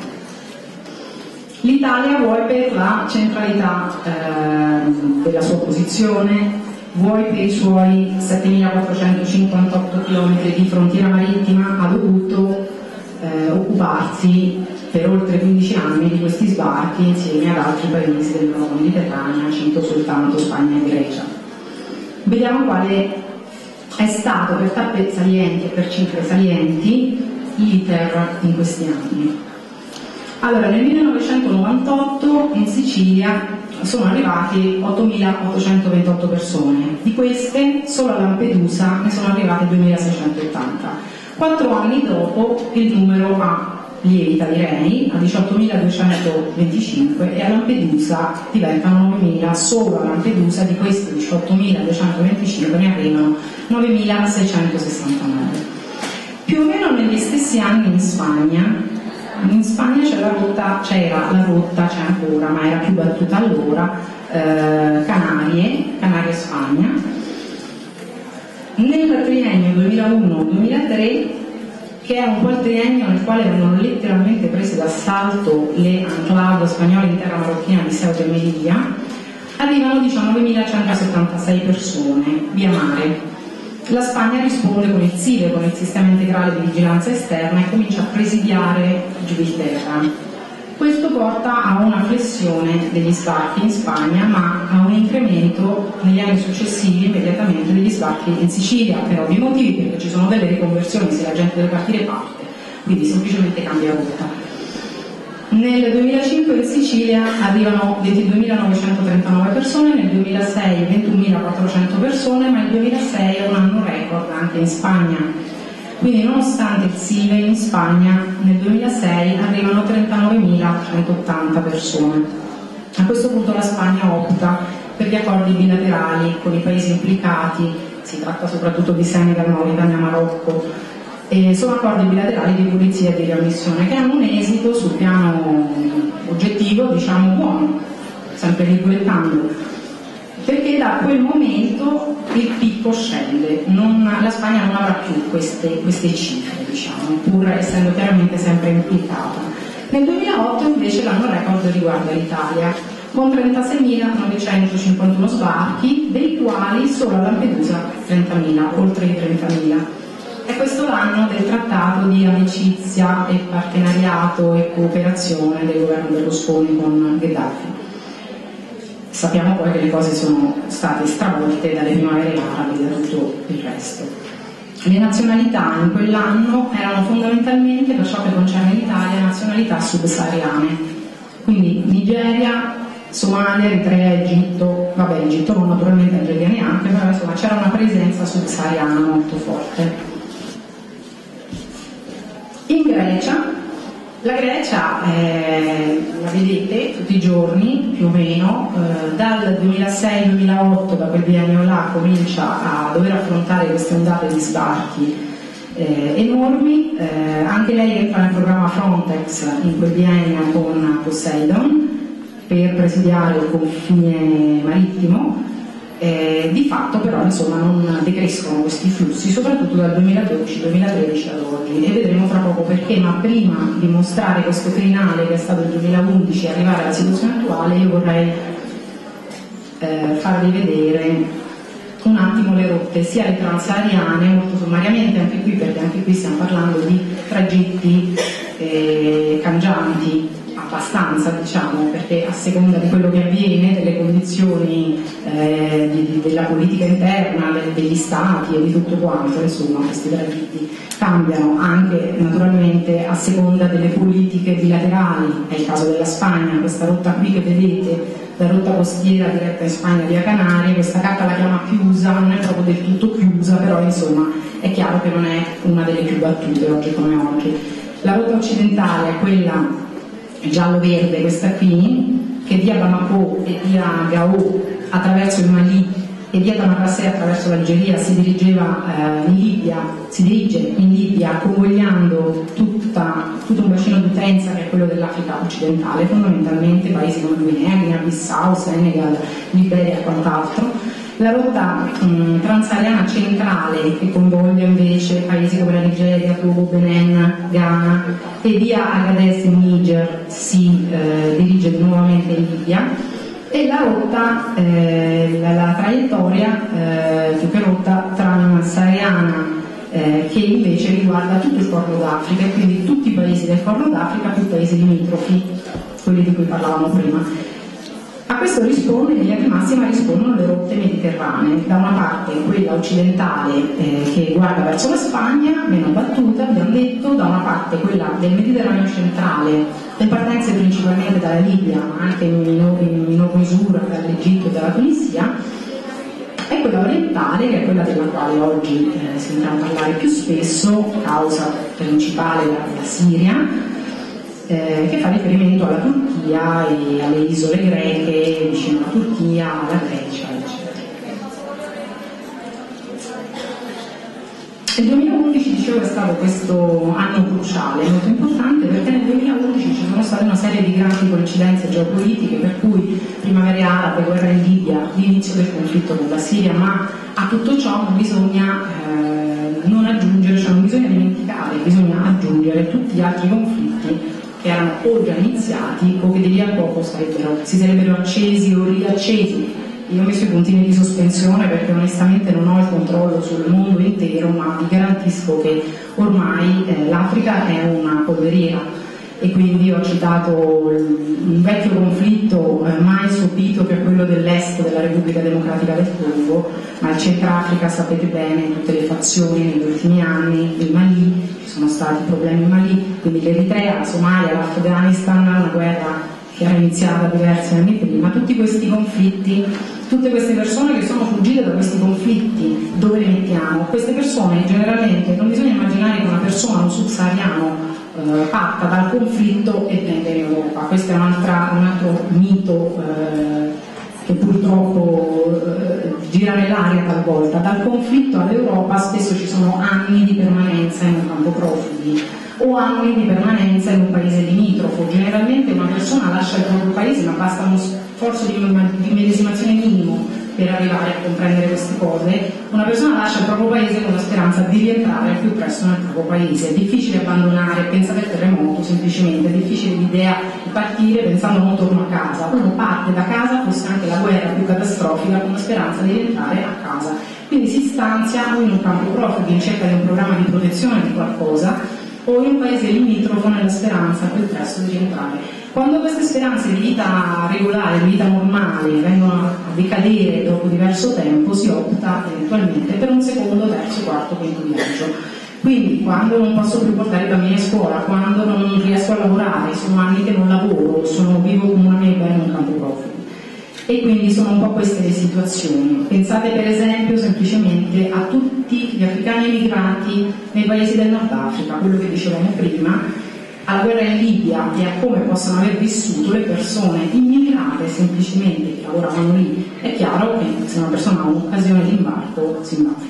L'Italia vuoi per la centralità eh, della sua posizione, vuoi per i suoi settemilaquattrocentocinquantotto chilometri di frontiera marittima, ha dovuto eh, occuparsi per oltre quindici anni di questi sbarchi insieme ad altri paesi dell'Europa mediterranea, cito soltanto Spagna e Grecia. Vediamo quale è stato per tappe salienti e per cifre salienti l'iter in questi anni. Allora, nel millenovecentonovantotto in Sicilia sono arrivati ottomilaottocentoventotto persone, di queste solo a Lampedusa ne sono arrivate duemilaseicentottanta. Quattro anni dopo il numero ha lievita, direi, a diciottomiladuecentoventicinque e a Lampedusa diventano novemila. Solo a Lampedusa di questi diciottomiladuecentoventicinque ne arrivano novemilaseicentosessantanove. Più o meno negli stessi anni in Spagna, in Spagna c'era la rotta, c'era la rotta, c'è ancora, ma era più battuta allora, eh, Canarie, Canarie-Spagna. Nel triennio duemilauno duemilatré, che è un po' il triennio nel quale vengono letteralmente prese d'assalto le enclave spagnole in terra marocchina di Ceuta e Melilla, arrivano diciannovemilacentosettantasei persone via mare. La Spagna risponde con il S I V E, con il Sistema Integrale di Vigilanza Esterna, e comincia a presidiare Gibilterra. Questo porta a una flessione degli sbarchi in Spagna, ma a un incremento negli anni successivi immediatamente degli sbarchi in Sicilia, per ovvi motivi, perché ci sono delle riconversioni se la gente deve partire parte, quindi semplicemente cambia rotta. Nel duemilacinque in Sicilia arrivano ventiduemilanovecentotrentanove persone, nel duemilasei ventunomilaquattrocento persone, ma il duemilasei è un anno record anche in Spagna. Quindi nonostante il S I V E, in Spagna nel duemilasei arrivano trentanovemilacentoottanta persone. A questo punto la Spagna opta per gli accordi bilaterali con i paesi implicati si tratta soprattutto di Senegal, Mauritania, Marocco, e sono accordi bilaterali di pulizia e di riammissione che hanno un esito sul piano oggettivo, diciamo, buono, sempre virgolettando, perché da quel momento il picco scende, non, la Spagna non avrà più queste, queste cifre, diciamo, pur essendo chiaramente sempre implicata. Nel duemilaotto invece l'anno record riguarda l'Italia, con trentaseimilanovecentocinquantuno sbarchi, dei quali solo a Lampedusa trentamila, oltre i trentamila. È questo l'anno del trattato di amicizia e partenariato e cooperazione del governo Berlusconi con Gheddafi. Sappiamo poi che le cose sono state stravolte dalle primavere arabe e da tutto il resto. Le nazionalità in quell'anno erano fondamentalmente, per ciò che concerne l'Italia, nazionalità subsahariane, quindi Nigeria, Somalia, Eritrea, Egitto, vabbè, Egitto non naturalmente, Algeria neanche, però insomma c'era una presenza subsahariana molto forte. In Grecia, la Grecia, eh, la vedete tutti i giorni più o meno, eh, dal duemilasei duemilaotto, da quel biennio là, comincia a dover affrontare queste ondate di sbarchi eh, enormi, eh, anche lei entra nel programma Frontex in quel biennio con Poseidon per presidiare il confine marittimo. Eh, di fatto però insomma non decrescono questi flussi, soprattutto dal duemiladodici duemilatredici ad oggi, e vedremo fra poco perché, ma prima di mostrare questo crinale che è stato il duemilaundici e arrivare alla situazione attuale, io vorrei eh, farvi vedere un attimo le rotte, sia le transahariane, molto sommariamente anche qui, perché anche qui stiamo parlando di tragitti eh, cangianti, abbastanza, diciamo, perché a seconda di quello che avviene, delle condizioni eh, di, di, della politica interna, de, degli stati e di tutto quanto, insomma, questi tragitti cambiano anche naturalmente a seconda delle politiche bilaterali. È il caso della Spagna, questa rotta qui che vedete, la rotta costiera diretta in Spagna via Canarie, questa carta la chiama chiusa, non è proprio del tutto chiusa, però insomma è chiaro che non è una delle più battute oggi come oggi. La rotta occidentale è quella giallo-verde, questa qui, che via Bamako e via Gao attraverso il Mali e via Tamarrasset attraverso l'Algeria si dirigeva eh, in Libia, si dirige in Libia convogliando tutta, tutto un bacino di utenza che è quello dell'Africa occidentale, fondamentalmente paesi come Guinea, Guinea-Bissau, Senegal, Liberia e quant'altro. La rotta mh, transahariana centrale, che coinvolge invece paesi come la Nigeria, Togo, Benin, Ghana e via Agadez in Niger, si eh, dirige nuovamente in Libia, e la rotta, eh, la, la traiettoria eh, più che rotta transahariana eh, che invece riguarda tutto il Corno d'Africa, e quindi tutti i paesi del Corno d'Africa più paesi limitrofi, quelli di cui parlavamo prima. A questo risponde, in linea di massima rispondono le rotte mediterranee, da una parte quella occidentale eh, che guarda verso la Spagna, meno battuta, abbiamo detto, da una parte quella del Mediterraneo centrale, le partenze principalmente dalla Libia, ma anche in minor, in minor misura dall'Egitto e dalla Tunisia, e quella orientale, che è quella della quale oggi eh, si sentiamo parlare più spesso, causa principale la, la Siria, Eh, che fa riferimento alla Turchia e alle isole greche vicino alla Turchia, alla Grecia, eccetera. Il duemilaundici, dicevo, è stato questo anno cruciale, molto importante, perché nel duemilaundici ci sono state una serie di grandi coincidenze geopolitiche, per cui primavere arabe, guerra in Libia, l'inizio del conflitto con la Siria, ma a tutto ciò non bisogna eh, non aggiungere, cioè non bisogna dimenticare, bisogna aggiungere tutti gli altri conflitti che erano o già iniziati o che di lì a poco sarebbero, si sarebbero accesi o riaccesi. Io ho messo i puntini di sospensione perché onestamente non ho il controllo sul mondo intero, ma vi garantisco che ormai eh, l'Africa è una polveriera, e quindi ho citato un vecchio conflitto eh, mai sopito, che è quello dell'est della Repubblica Democratica del Congo, ma il Centrafrica sapete bene tutte le fazioni negli ultimi anni, il Mali, ci sono stati problemi in Mali, quindi l'Eritrea, la Somalia, l'Afghanistan, una guerra che era iniziata diversi anni prima. Tutti questi conflitti, tutte queste persone che sono fuggite da questi conflitti, dove le mettiamo? Queste persone generalmente non bisogna immaginare che una persona, un subsahariano, eh, parta dal conflitto e venga in Europa. Questo è un, un altro mito eh, che purtroppo eh, gira girare l'aria talvolta. Dal conflitto all'Europa spesso ci sono anni di permanenza in un campo profughi o anni di permanenza in un paese limitrofo. Generalmente una persona lascia il proprio paese, ma basta uno sforzo di immedesimazione minimo per arrivare a comprendere queste cose. Una persona lascia il proprio paese con la speranza di rientrare al più presto nel proprio paese. È difficile abbandonare, pensate al terremoto semplicemente, è difficile l'idea di partire pensando non torno a casa. Uno parte da casa, fosse anche la guerra più catastrofica, con la speranza di rientrare a casa. Quindi si stanzia o in un campo profughi in cerca di un programma di protezione di qualcosa, o in un paese limitrofo nella speranza più presto di rientrare. Quando queste speranze di vita regolare, di vita normale vengono a decadere dopo diverso tempo, si opta eventualmente per un secondo, terzo, quarto, quinto viaggio. Quindi quando non posso più portare i bambini a scuola, quando non riesco a lavorare, sono anni che non lavoro, sono vivo come una meba in un campo profughi. E quindi sono un po' queste le situazioni. Pensate per esempio semplicemente a tutti gli africani emigrati nei paesi del Nord Africa, quello che dicevamo prima, alla guerra in Libia e a come possono aver vissuto le persone immigrate semplicemente che lavoravano lì. È chiaro che se una persona ha un'occasione di imbarco si imbarca.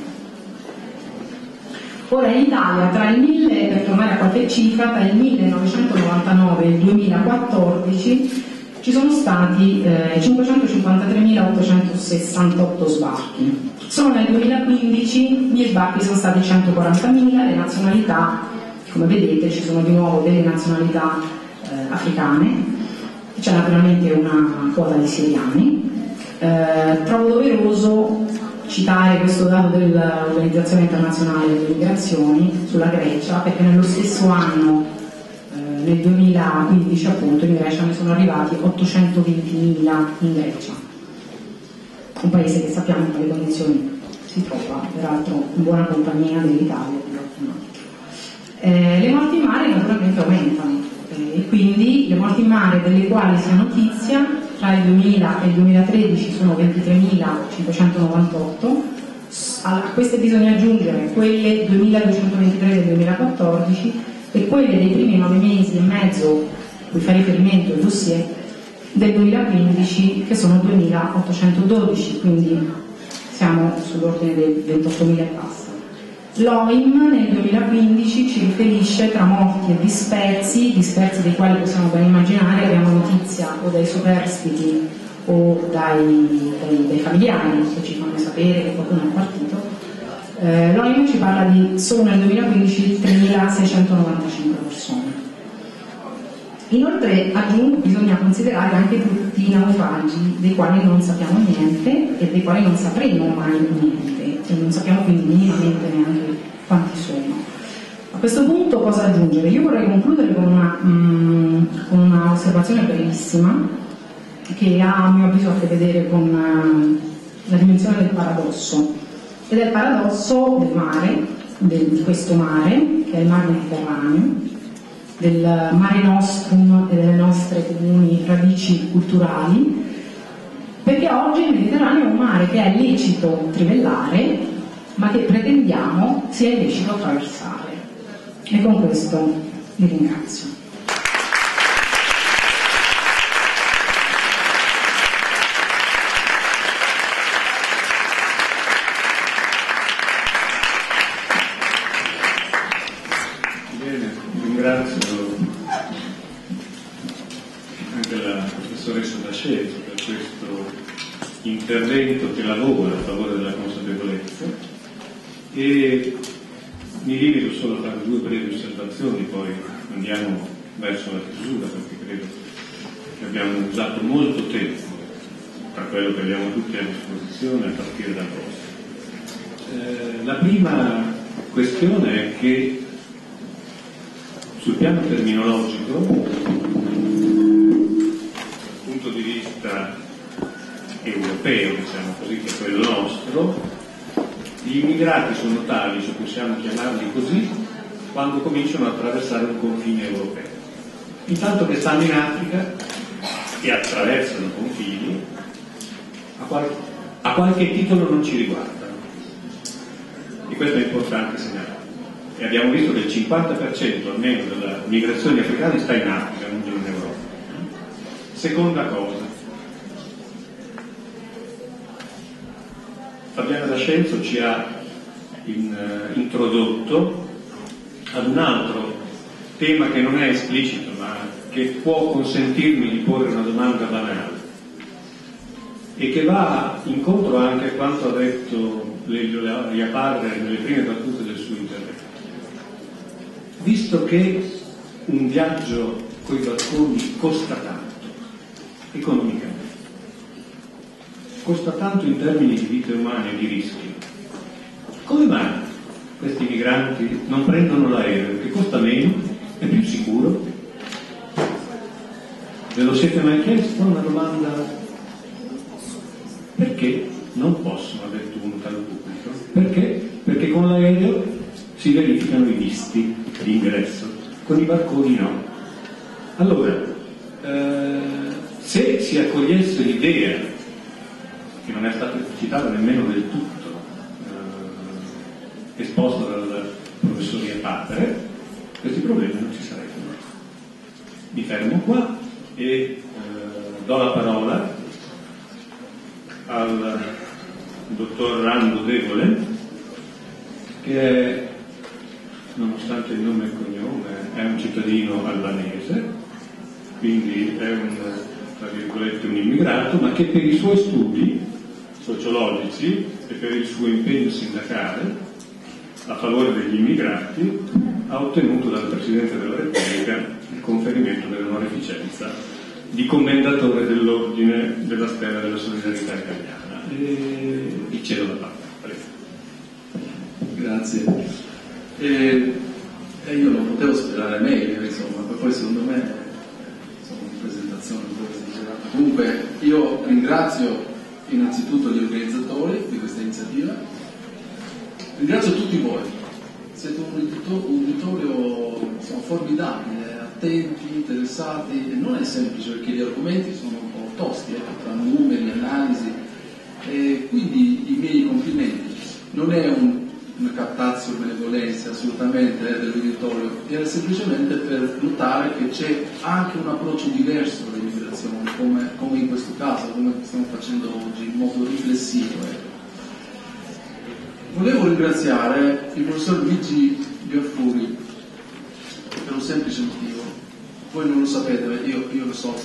Ora in Italia tra il mille, per tornare a qualche cifra, tra il millenovecentonovantanove e il duemilaquattordici ci sono stati eh, cinquecentocinquantatremilaottocentosessantotto sbarchi. Solo nel duemilaquindici gli sbarchi sono stati centoquarantamila, le nazionalità, come vedete ci sono di nuovo delle nazionalità eh, africane, c'è naturalmente una quota di siriani. Eh, trovo doveroso citare questo dato dell'Organizzazione Internazionale delle Migrazioni sulla Grecia, perché nello stesso anno, nel duemilaquindici appunto, in Grecia ne sono arrivati ottocentoventimila in Grecia, un paese che sappiamo in quali condizioni si trova, peraltro in buona compagnia dell'Italia. Eh, le morti in mare naturalmente aumentano eh, e quindi le morti in mare delle quali si ha notizia tra il duemila e il duemilatredici sono ventitremilacinquecentonovantotto. A queste bisogna aggiungere quelle duemiladuecentoventitré del duemilaquattordici e quelle dei primi nove mesi e mezzo cui fa riferimento il dossier del duemilaquindici, che sono duemilaottocentododici, quindi siamo sull'ordine dei ventottomila e passa. L'O I M nel duemilaquindici ci riferisce tra morti e dispersi, dispersi dei quali possiamo ben immaginare, abbiamo notizia o dai superstiti o dai, dai, dai familiari che ci fanno sapere che qualcuno è partito. Eh, L'O I M ci parla di solo nel duemilaquindici di tremilaseicentonovantacinque persone. Inoltre aggiungo bisogna considerare anche tutti i naufragi dei quali non sappiamo niente e dei quali non sapremo mai niente e non sappiamo quindi minimamente neanche quanti sono. A questo punto cosa aggiungere? Io vorrei concludere con una, mm, con una osservazione brevissima che ha a mio avviso a che vedere con uh, la dimensione del paradosso. Ed è il paradosso del mare, del, di questo mare, che è il mar Mediterraneo, del mare nostrum e delle nostre comuni radici culturali, perché oggi il Mediterraneo è un mare che è lecito trivellare, ma che pretendiamo sia illecito attraversare. E con questo vi ringrazio. Ringrazio anche la professoressa D'Ascenzo per questo intervento che lavora a favore della consapevolezza e mi limito solo a fare due brevi osservazioni, poi andiamo verso la chiusura perché credo che abbiamo usato molto tempo tra quello che abbiamo tutti a disposizione a partire da questo. Eh, la prima questione è che sul piano terminologico, dal punto di vista europeo, diciamo così, che è quello nostro, gli immigrati sono tali, se possiamo chiamarli così, quando cominciano a attraversare un confine europeo. Intanto che stanno in Africa e attraversano confini, a, qual- a qualche titolo non ci riguardano. E questo è importante segnalare. E abbiamo visto che il cinquanta per cento almeno della migrazione africana sta in Africa, non in Europa. Seconda cosa, Fabiana D'Ascenzo ci ha in, uh, introdotto ad un altro tema che non è esplicito, ma che può consentirmi di porre una domanda banale e che va incontro anche a quanto ha detto Lelio Iaparre nelle prime battute del suo intervento. Visto che un viaggio coi barconi costa tanto, economicamente, costa tanto in termini di vite umane e di rischi, come mai questi migranti non prendono l'aereo, che costa meno, è più sicuro? Ve lo siete mai chiesto una domanda? Perché non possono, ha detto un tal pubblico? Perché? Perché con l'aereo si verificano i visti di ingresso, con i barconi no. Allora, eh, se si accogliesse l'idea, che non è stata citata nemmeno del tutto, eh, esposta dal professor Iaparre, questi problemi non ci sarebbero. Mi fermo qua e eh, do la parola al dottor Rando Devole, che è, nonostante il nome e il cognome, è un cittadino albanese, quindi è un, tra virgolette, un immigrato, ma che per i suoi studi sociologici e per il suo impegno sindacale a favore degli immigrati ha ottenuto dal Presidente della Repubblica il conferimento dell'onorificenza di commendatore dell'ordine della Stella della Solidarietà Italiana. E vi cedo la parola. Grazie. E, e io non potevo sperare meglio, insomma, ma poi secondo me insomma, una presentazione un po' esagerata. Comunque io ringrazio innanzitutto gli organizzatori di questa iniziativa, ringrazio tutti voi, siete un uditorio insomma, formidabile, attenti, interessati, e non è semplice perché gli argomenti sono un po' tosti, eh, tra numeri, analisi, e quindi i miei complimenti. Non è un, una captatio benevolenza assolutamente eh, dell'uditorio, era semplicemente per notare che c'è anche un approccio diverso all'immigrazione, come, come in questo caso, come stiamo facendo oggi, in modo riflessivo. Eh. Volevo ringraziare il professor Luigi Biafuri per un semplice motivo. Voi non lo sapete, io, io lo so.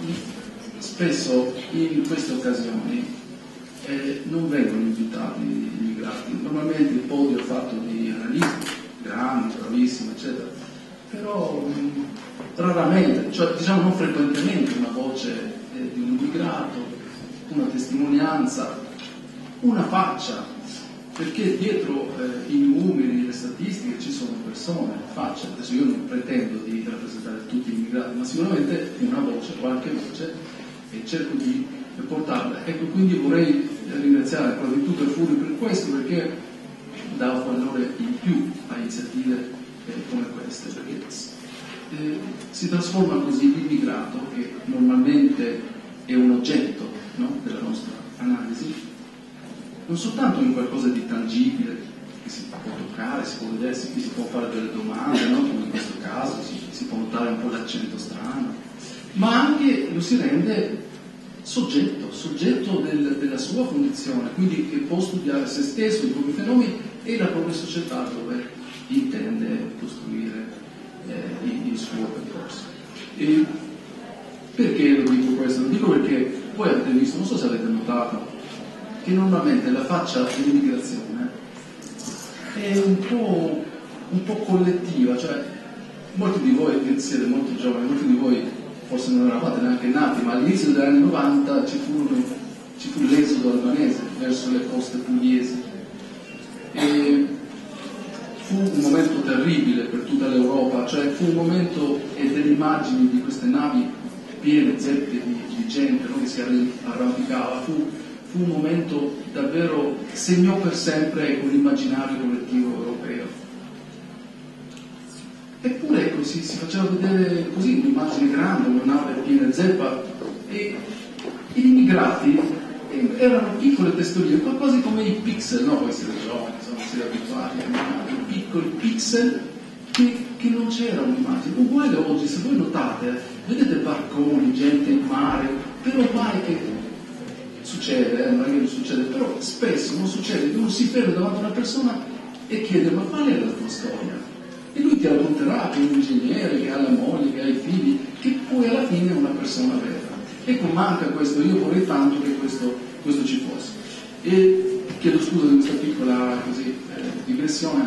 Spesso in queste occasioni eh, non vengono invitati gli immigrati. Normalmente il podio è fatto di analisti, grandi, bravissimi, eccetera. Però mh, raramente, cioè diciamo non frequentemente, una voce eh, di un immigrato, una testimonianza, una faccia. Perché dietro eh, i numeri, le statistiche ci sono persone, facce. Adesso io non pretendo di rappresentare tutti gli immigrati, ma sicuramente una voce, qualche voce, e cerco di portarla. Ecco, quindi vorrei ringraziare ancora di tutto il Furio per questo, perché dà un valore in più a iniziative eh, come queste, perché eh, si trasforma così l'immigrato, che normalmente è un oggetto, no, della nostra analisi, non soltanto in qualcosa di tangibile che si può toccare, si può vedere, si, si può fare delle domande, no? Come in questo caso, si, si può notare un po' l'accento strano, ma anche lo si rende soggetto, soggetto del, della sua condizione, quindi che può studiare se stesso, i propri fenomeni e la propria società dove intende costruire eh, il, il suo percorso. E perché lo dico questo? Lo dico perché voi avete visto, non so se avete notato, che normalmente la faccia dell'immigrazione è un po', un po' collettiva, cioè molti di voi siete molto giovani, molti di voi forse non eravate neanche nati, ma all'inizio degli anni novanta ci, furono, ci fu l'esodo albanese verso le coste pugliesi e fu un momento terribile per tutta l'Europa, cioè fu un momento e delle immagini di queste navi piene, zeppe di, di gente, no, che si arrampicava, fu Fu un momento davvero che segnò per sempre con l'immaginario collettivo europeo. Eppure ecco, si, si faceva vedere così un'immagine grande, una nave piena di zeppa, e gli immigrati erano piccole testoline, quasi come i pixel, no? Voi siete giovani, insomma, siete abituati a immaginare, i piccoli pixel che, che non c'era un'immagine. Uguale oggi, se voi notate, vedete barconi, gente in mare, però mai che succede, eh, non è che non succede, però spesso non succede che uno si ferma davanti a una persona e chiede ma qual è la tua storia? E lui ti racconterà che è un ingegnere, che ha la moglie, che ha i figli, che poi alla fine è una persona vera. Ecco, manca questo, io vorrei tanto che questo, questo ci fosse. E chiedo scusa di questa piccola così, eh, digressione.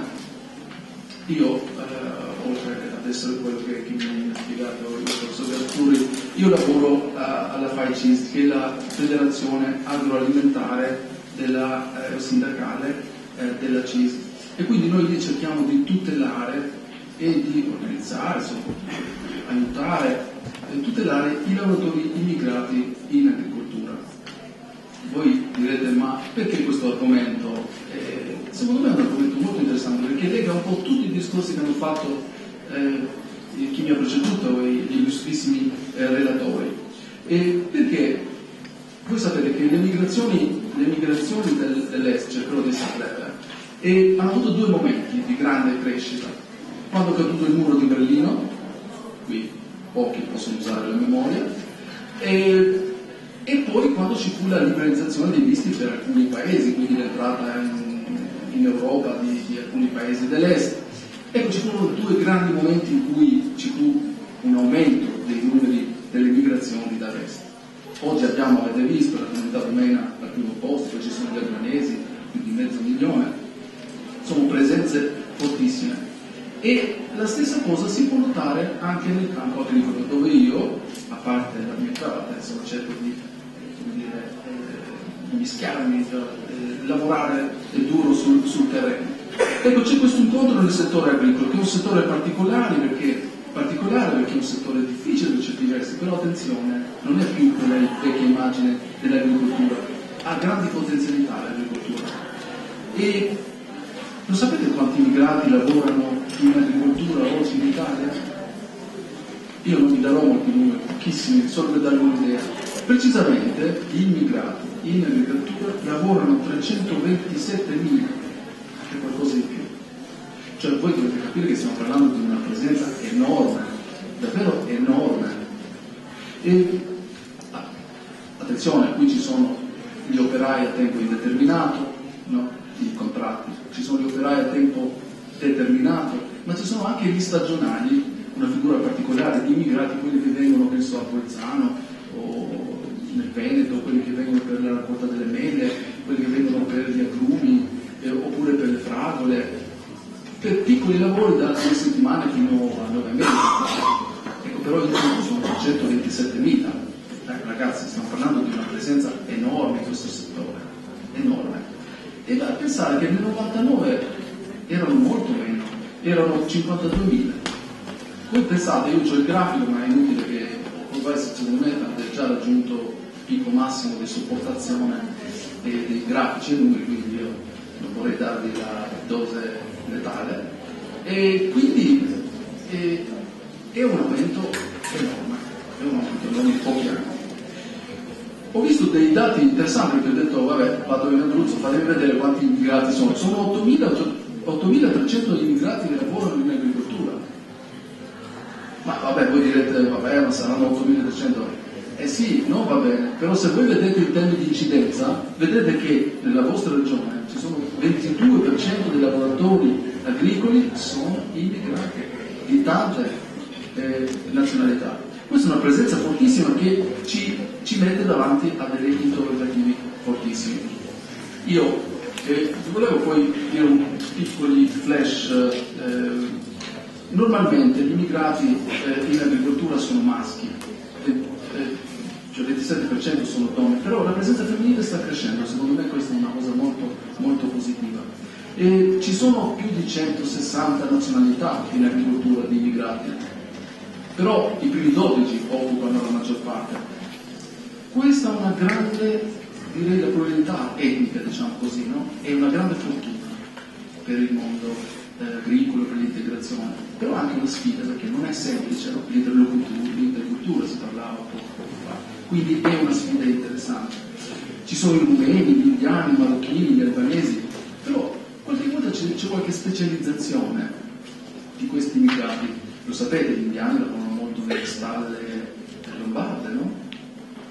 Io, eh, oltre ad essere quello che, che mi ha spiegato il professor Garturi, io lavoro a, alla F A I C I S, che è la federazione agroalimentare della, eh, sindacale eh, della C I S. E quindi noi lì cerchiamo di tutelare e di organizzare, insomma, aiutare e tutelare i lavoratori immigrati in agricoltura. Voi direte, ma perché questo argomento? Eh, secondo me è un argomento molto interessante, perché lega un po' tutti i discorsi che hanno fatto eh, chi mi ha preceduto e gli illustrissimi eh, relatori. E perché voi sapete che le migrazioni, le migrazioni del, dell'est, cercherò di essere breve, e hanno avuto due momenti di grande crescita. Quando è caduto il muro di Berlino, qui pochi possono usare la memoria, e, e poi quando ci fu la liberalizzazione dei visti per alcuni paesi, quindi l'entrata in, in Europa di, di alcuni paesi dell'est. Ecco, ci furono due grandi momenti in cui ci fu un aumento dei numeri delle migrazioni dall'est. Oggi abbiamo, avete visto, la comunità rumena al primo posto, poi ci sono gli albanesi, più di mezzo milione. Sono presenze fortissime e la stessa cosa si può notare anche nel campo agricolo, dove io, a parte la mia parte, insomma, cerco di come dire, eh, mischiarmi, eh, lavorare duro sul, sul terreno. Ecco, c'è questo incontro nel settore agricolo, che è un settore particolare perché, particolare perché è un settore difficile per certi versi, però attenzione, non è più quella vecchia immagine dell'agricoltura, ha grandi potenzialità l'agricoltura. E lo sapete quanti immigrati lavorano in agricoltura oggi in Italia? Io non vi darò molti numeri, pochissimi, solo per darvi un'idea. Precisamente gli immigrati in agricoltura lavorano trecentoventisettemila, che è qualcosa di più. Cioè voi dovete capire che stiamo parlando di una presenza enorme, davvero enorme. E ah, attenzione, qui ci sono gli operai a tempo indeterminato, no? I contratti, ci sono gli operai a tempo determinato, ma ci sono anche gli stagionali, una figura particolare di immigrati, quelli che vengono, che so, a Bolzano o nel Veneto, quelli che vengono per la raccolta delle mele, quelli che vengono per gli agrumi eh, oppure per le fragole, per piccoli lavori da due settimane fino a nove mesi. Ecco, però in tutto sono trecentoventisettemila. Eh, ragazzi, stiamo parlando di una presenza enorme in questo settore, enorme. E da pensare che nel novantanove erano molto meno, erano cinquantaduemila. Voi pensate, io ho il grafico, ma è inutile che ormai secondo me avete già raggiunto il picco massimo di sopportazione dei, dei grafici e numeri, quindi io non vorrei darvi la dose letale. E quindi è, è un aumento enorme, è un aumento enorme in pochi anni. Ho visto dei dati interessanti perché ho detto, vabbè, vado in Abruzzo, fatemi vedere quanti immigrati sono. Sono ottomilatrecento gli immigrati che lavorano in agricoltura. Ma vabbè, voi direte, vabbè, ma saranno ottomilatrecento. Eh sì, non va bene, però se voi vedete in termini di incidenza, vedete che nella vostra regione ci sono il ventidue per cento dei lavoratori agricoli sono immigrati, di tante eh, nazionalità. Questa è una presenza fortissima che ci, ci mette davanti a degli interrogativi fortissimi. Io eh, volevo poi dire un piccoli flash. Eh, normalmente gli immigrati eh, in agricoltura sono maschi, eh, eh, cioè il ventisette per cento sono donne, però la presenza femminile sta crescendo, secondo me questa è una cosa molto, molto positiva. E ci sono più di centosessanta nazionalità in agricoltura di immigrati, però i primi dodici occupano la maggior parte. Questa è una grande, direi, la pluralità etnica, diciamo così, no? È una grande fortuna per il mondo eh, agricolo, per l'integrazione, però anche una sfida perché non è semplice, no? L'intercultura si parlava poco fa, quindi è una sfida interessante. Ci sono i rumeni, gli indiani, i marocchini, gli albanesi, però qualche volta c'è, c'è qualche specializzazione di questi immigrati. Lo sapete, gli indiani lavorano molto nelle stalle lombarde, no?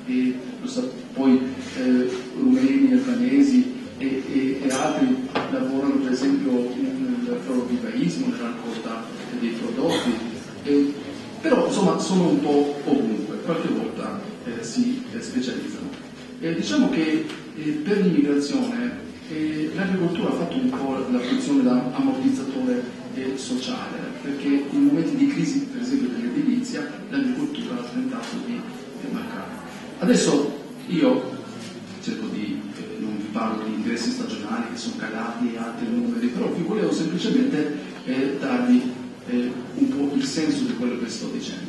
e lo sa, poi eh, rumeni, albanesi e, e, e altri lavorano per esempio nel florovivaismo, nella raccolta dei prodotti, eh, però insomma sono un po' ovunque, qualche volta eh, si eh, specializzano. Eh, diciamo che eh, per l'immigrazione eh, l'agricoltura ha fatto un po' la funzione da ammortizzatore eh, sociale, perché in momenti di crisi, per esempio dell'edilizia, l'agricoltura ha tentato di eh, marcare. Adesso io cerco di, eh, non vi parlo di interessi stagionali che sono calati e altri numeri, però vi volevo semplicemente eh, darvi eh, un po' il senso di quello che sto dicendo.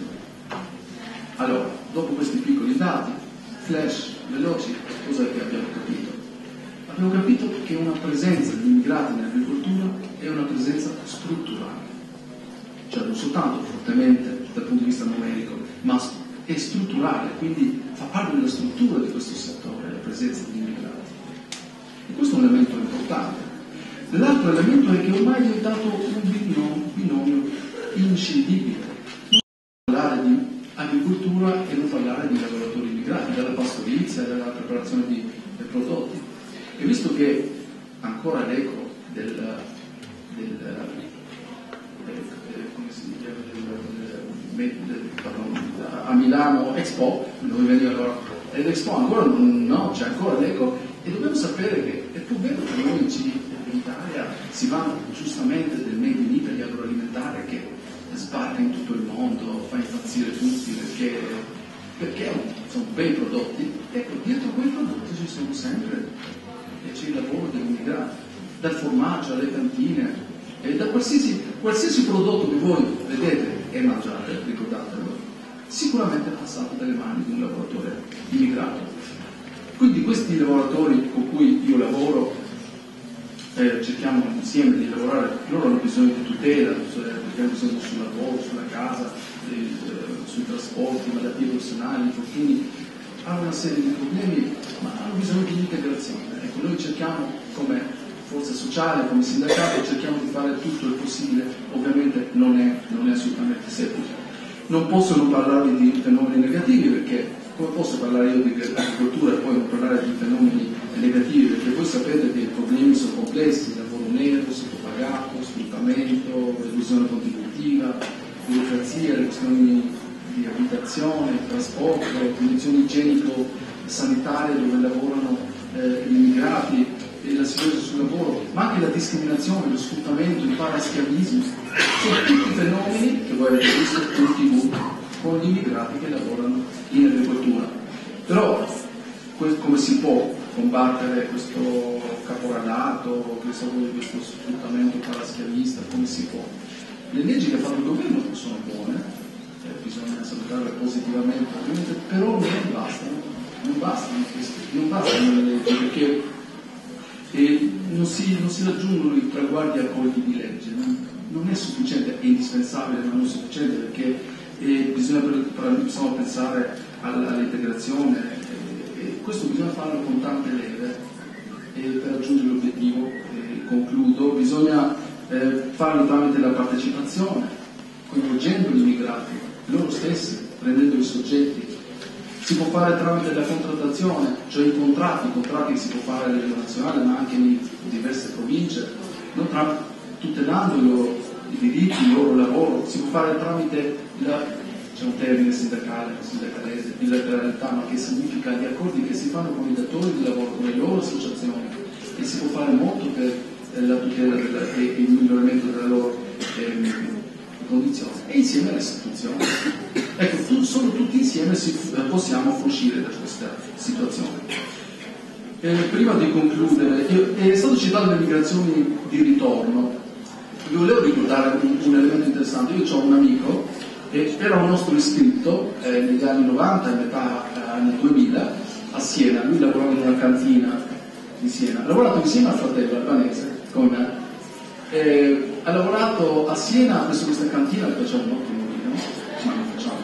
Allora, dopo questi piccoli dati, flash, veloci, cosa è che abbiamo capito? Abbiamo capito che una presenza di immigrati nell'agricoltura è una presenza strutturale, cioè non soltanto fortemente dal punto di vista numerico, ma è strutturale, quindi fa parte della struttura di questo settore la presenza di immigrati. E questo è un elemento importante. L'altro elemento è che ormai è diventato un binomio, binomio inscindibile. Non parlare di agricoltura e non parlare di lavoratori immigrati, dalla pastorizia e dalla preparazione di, di prodotti. E visto che ancora l'eco del, del, del, come si dice, del, del, pardon, a Milano Expo, dove veniva allora, l'Expo ancora no, c'è ancora l'eco, e dobbiamo sapere che è più vero che noi in Italia si va giustamente del made in Italy agroalimentare che sbarca in tutto il mondo, fa impazzire tutti perché, perché sono bei prodotti. Ecco, dietro quei prodotti ci sono sempre e c'è il lavoro degli immigrati, dal formaggio alle cantine, e da qualsiasi, qualsiasi prodotto che voi vedete e mangiate, ricordatelo, sicuramente è passato dalle mani di un lavoratore immigrato. Quindi questi lavoratori con cui io lavoro, eh, cerchiamo insieme di lavorare, loro hanno bisogno di tutela, perché hanno bisogno sul lavoro, sulla casa, eh, sui trasporti, malattie personali, infortuni, hanno una serie di problemi, ma hanno bisogno di integrazione. Ecco, noi cerchiamo come forza sociale, come sindacato, cerchiamo di fare tutto il possibile, ovviamente non è, non è assolutamente semplice. Non posso non parlarvi di fenomeni negativi, perché come posso parlare io di agricoltura e poi non parlare di fenomeni negativi, perché voi sapete che i problemi sono complessi: lavoro nero, sottopagato, sfruttamento, elusione contributiva, burocrazia, le questioni di abitazione, trasporto, condizioni igienico-sanitarie dove lavorano eh, gli immigrati, e la sicurezza sul lavoro, ma anche la discriminazione, lo sfruttamento, il paraschiavismo. Sono tutti fenomeni che voi avete visto in tivù con gli immigrati che lavorano in agricoltura. Però come si può combattere questo caporalato, che so, questo sfruttamento paraschiavista, come si può? Le leggi che ha fatto il governo sono buone, eh, bisogna salutarle positivamente, però non bastano, non bastano, non bastano le leggi, perché eh, non, si, non si raggiungono i traguardi accolti di legge, no? Non è sufficiente, è indispensabile, ma non sufficiente, perché eh, bisogna, bisogna pensare all'integrazione, eh, e questo bisogna farlo con tante leve, e per raggiungere l'obiettivo, eh, concludo, bisogna eh, farlo tramite la partecipazione, coinvolgendo gli immigrati, loro stessi, prendendo i soggetti. Si può fare tramite la contrattazione, cioè i contratti, i contratti che si può fare a livello nazionale, ma anche in diverse province, non tra, tutelando i loro i diritti, il loro lavoro. Si può fare tramite la, c'è un termine sindacale, sindacalese, bilateralità, ma che significa gli accordi che si fanno con i datori di lavoro, con le loro associazioni, e si può fare molto per eh, la tutela della, e il miglioramento della loro eh, condizione, e insieme alle istituzioni. Ecco, tu, solo tutti insieme si, eh, possiamo uscire da questa situazione. Eh, prima di concludere, io, è stato citato le migrazioni di ritorno. Vi volevo ricordare un, un elemento interessante. Io ho un amico, eh, era un nostro iscritto eh, negli anni novanta, a metà eh, anni duemila, a Siena. Lui lavorava in una cantina di Siena, ha lavorato insieme al fratello albanese come me. Eh, ha lavorato a Siena presso questa cantina che faceva un ottimo vino, ma non facciamo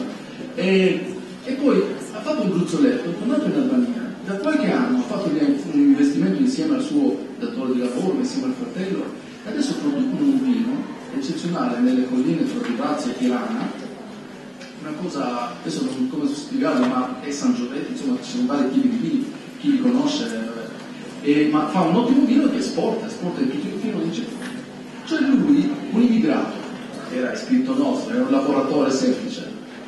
e, e poi ha fatto un gruzzoletto, è tornato in Albania. Da qualche anno ha fatto un investimento insieme al suo datore di lavoro, insieme al fratello, e adesso producono un vino eccezionale nelle colline tra Rivazia e Tirana, una cosa, adesso non come spiegarlo, ma è Sangiovese, insomma ci sono vari tipi di vini, chi li conosce, eh, ma fa un ottimo vino che esporta, esporta in tutto il vino, dice. Cioè lui, un immigrato, era iscritto nostro, era un lavoratore semplice,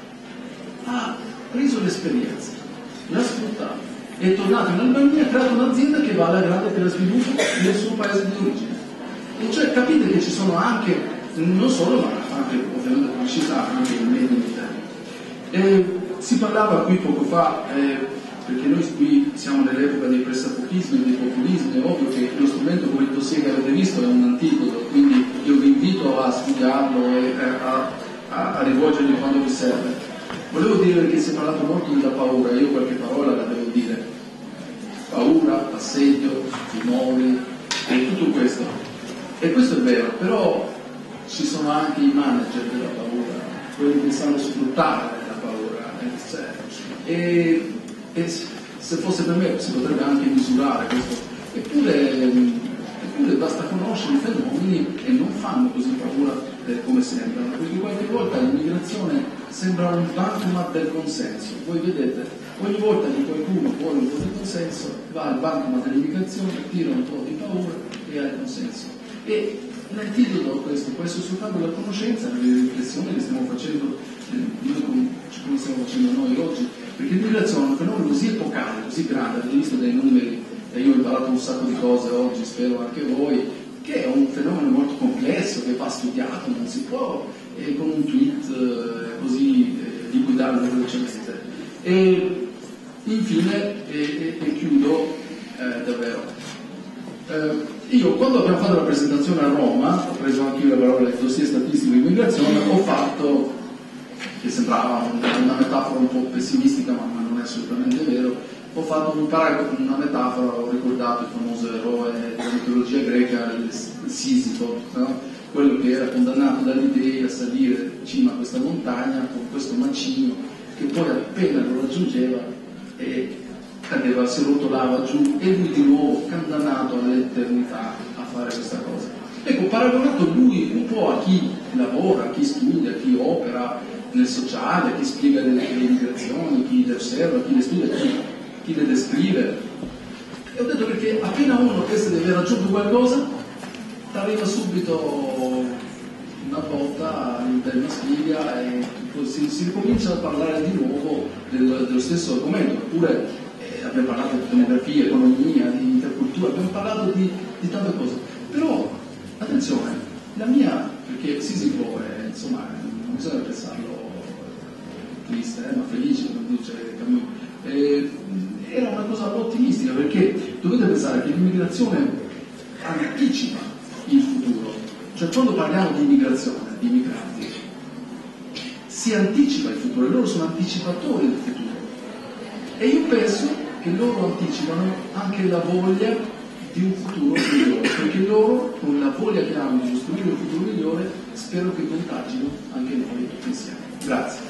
ha preso l'esperienza, l'ha sfruttata, è tornato in Albania e ha creato un'azienda che va alla grande per lo sviluppo nel suo paese di origine. E cioè capite che ci sono anche, non solo, ma anche ovviamente pubblicità, anche in media in Italia. E si parlava qui poco fa, eh, perché noi qui siamo nell'epoca dei pressapochismi e dei populismi, è ovvio che lo strumento come il dossier che avete visto è un antidoto, quindi io vi invito a studiarlo e a, a, a rivolgergli quando vi serve. Volevo dire che si è parlato molto della paura, io qualche parola la devo dire. Paura, assedio, timori e tutto questo. E questo è vero, però ci sono anche i manager della paura, quelli che sanno sfruttare la paura. E, e se fosse per me si potrebbe anche misurare questo. Eppure, eppure basta conoscere i fenomeni e non fanno così paura eh, come sembrano, perché qualche volta l'immigrazione sembra un bancomat del consenso. Voi vedete, ogni volta che qualcuno vuole un po' di consenso va al bancomat dell'immigrazione, tira un po' di paura e ha il consenso. E l'antidoto a questo può essere soltanto la conoscenza, le riflessioni che stiamo facendo noi come stiamo facendo noi oggi, perché l'immigrazione è un fenomeno così epocale, così grande, avete visto dai numeri, e io ho imparato un sacco di cose oggi, spero anche voi, che è un fenomeno molto complesso, che va studiato, non si può eh, con un tweet eh, così eh, liquidarlo velocemente. E infine, e, e, e chiudo eh, davvero. Eh, io quando abbiamo fatto la presentazione a Roma, ho preso anche io la parola del dossier statistico di immigrazione, ho fatto, che sembrava una metafora un po' pessimistica, ma non è assolutamente vero, ho fatto un paragone, una metafora, ho ricordato il famoso eroe della mitologia greca, il Sisifo, no? Quello che era condannato dagli dei a salire in cima a questa montagna con questo macigno, che poi appena lo raggiungeva e cadeva, si rotolava giù e lui di nuovo condannato all'eternità a fare questa cosa. Ecco, paragonato lui un po' a chi lavora, a chi studia, a chi opera nel sociale, a chi spiega le, le migrazioni, chi le osserva, chi le studia, chi, chi le descrive. E ho detto perché appena uno pensa di aver raggiunto qualcosa, arriva subito una botta all'interno della sfiga e si, si ricomincia a parlare di nuovo del, dello stesso argomento. Oppure eh, abbiamo parlato di demografia, economia, di intercultura, abbiamo parlato di, di tante cose. Però, attenzione, la mia, perché Sisifo è, insomma, non bisogna pensarlo triste, eh, ma felice, come dice Camus, eh, era una cosa ottimistica, perché dovete pensare che l'immigrazione anticipa il futuro. Cioè quando parliamo di immigrazione, di migranti, si anticipa il futuro, e loro sono anticipatori del futuro. E io penso che loro anticipano anche la voglia di un futuro migliore, perché loro, con la voglia che hanno di costruire un futuro migliore, spero che contagino anche noi tutti insieme. Grazie.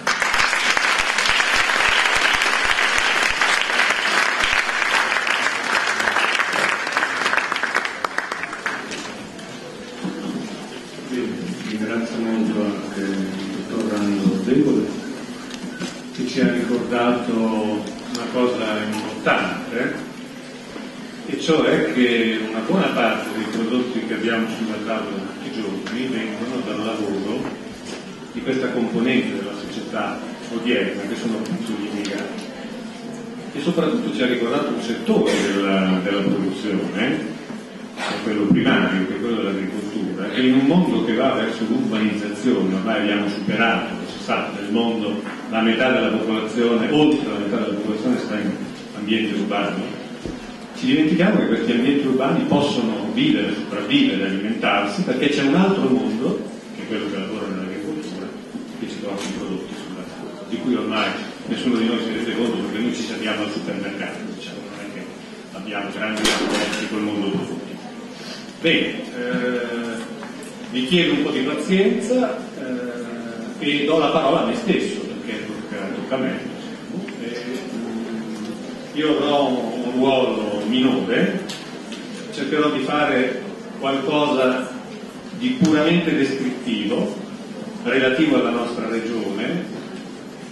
Ringrazio molto anche il dottor Rando Debole, che ci ha ricordato una cosa importante, e cioè che una buona parte dei prodotti che abbiamo sulla tavola tutti i giorni vengono dal lavoro di questa componente della società odierna, che sono appunto gli immigrati. E soprattutto ci ha ricordato un settore della, della produzione, è quello primario, che è quello dell'agricoltura, e in un mondo che va verso l'urbanizzazione, ormai abbiamo superato, si sa, nel mondo la metà della popolazione, oltre la metà della popolazione sta in ambienti urbani, ci dimentichiamo che questi ambienti urbani possono vivere, sopravvivere, alimentarsi, perché c'è un altro mondo, che è quello che lavora nell'agricoltura, che ci trova i prodotti sulla tavola, di cui ormai nessuno di noi si rende conto, perché noi ci serviamo al supermercato, diciamo, non è che abbiamo grandi rapporti col mondo dopo. Bene, eh, vi chiedo un po' di pazienza eh, e do la parola a me stesso, perché tocca, tocca a me. E, io avrò un ruolo minore, cercherò di fare qualcosa di puramente descrittivo, relativo alla nostra regione,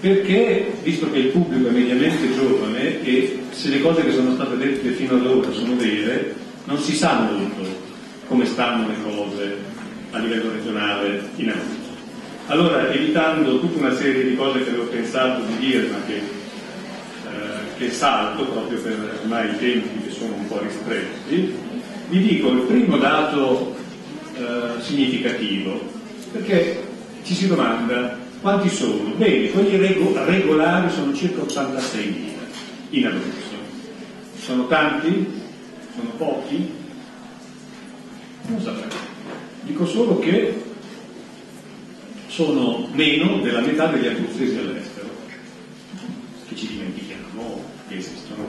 perché, visto che il pubblico è mediamente giovane e se le cose che sono state dette fino ad ora sono vere, non si sa molto come stanno le cose a livello regionale in Abruzzo. Allora, evitando tutta una serie di cose che avevo pensato di dire, ma che, eh, che salto proprio per ormai i tempi che sono un po' ristretti, vi dico il primo dato eh, significativo, perché ci si domanda quanti sono. Bene, quelli rego- regolari sono circa ottantaseimila in Abruzzo. Sono tanti? Sono pochi? Non saprei. Dico solo che sono meno della metà degli abruzzesi all'estero, che ci dimentichiamo che esistono.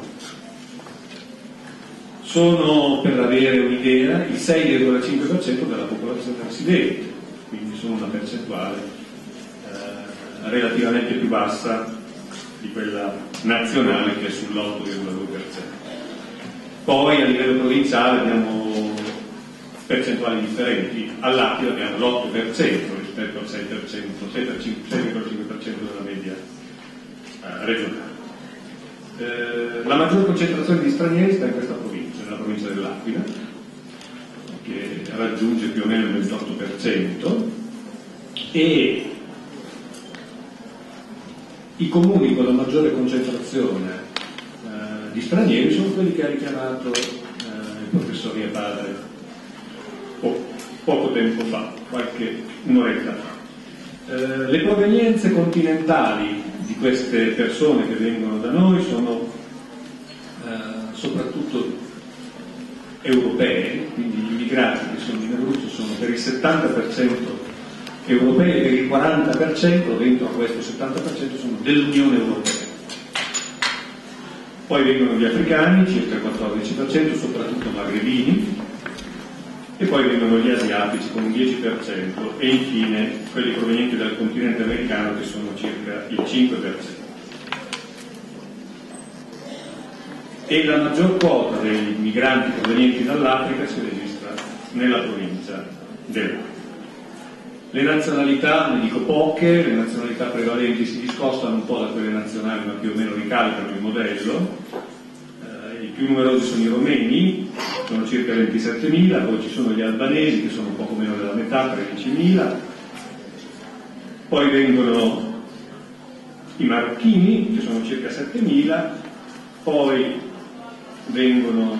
Sono, per avere un'idea, il sei virgola cinque per cento della popolazione residente, quindi sono una percentuale eh, relativamente più bassa di quella nazionale, che è sull'otto virgola due per cento. Poi a livello provinciale abbiamo percentuali differenti. All'Aquila abbiamo l'otto per cento rispetto al sei per cento, sei virgola cinque per cento della media eh, regionale. Eh, la maggiore concentrazione di stranieri sta in questa provincia, nella provincia dell'Aquila, che raggiunge più o meno il ventotto per cento, e i comuni con la maggiore concentrazione eh, di stranieri sono quelli che ha richiamato eh, il professor Mia Padre po- poco tempo fa, qualche un'oretta fa. Eh, le provenienze continentali di queste persone che vengono da noi sono eh, soprattutto europee, quindi gli immigrati che sono in Abruzzo sono per il settanta per cento europei e per il quaranta per cento, dentro a questo settanta per cento, sono dell'Unione Europea. Poi vengono gli africani, circa il quattordici per cento, soprattutto magrebini, e poi vengono gli asiatici con un dieci per cento, e infine quelli provenienti dal continente americano, che sono circa il cinque per cento. E la maggior quota dei migranti provenienti dall'Africa si registra nella provincia dell'Aquila. Le nazionalità, ne dico poche, le nazionalità prevalenti si discostano un po' da quelle nazionali, ma più o meno ricalcano il modello. Eh, I più numerosi sono i romeni, sono circa ventisettemila, poi ci sono gli albanesi, che sono un poco meno della metà, tredicimila, poi vengono i marocchini, che sono circa settemila, poi vengono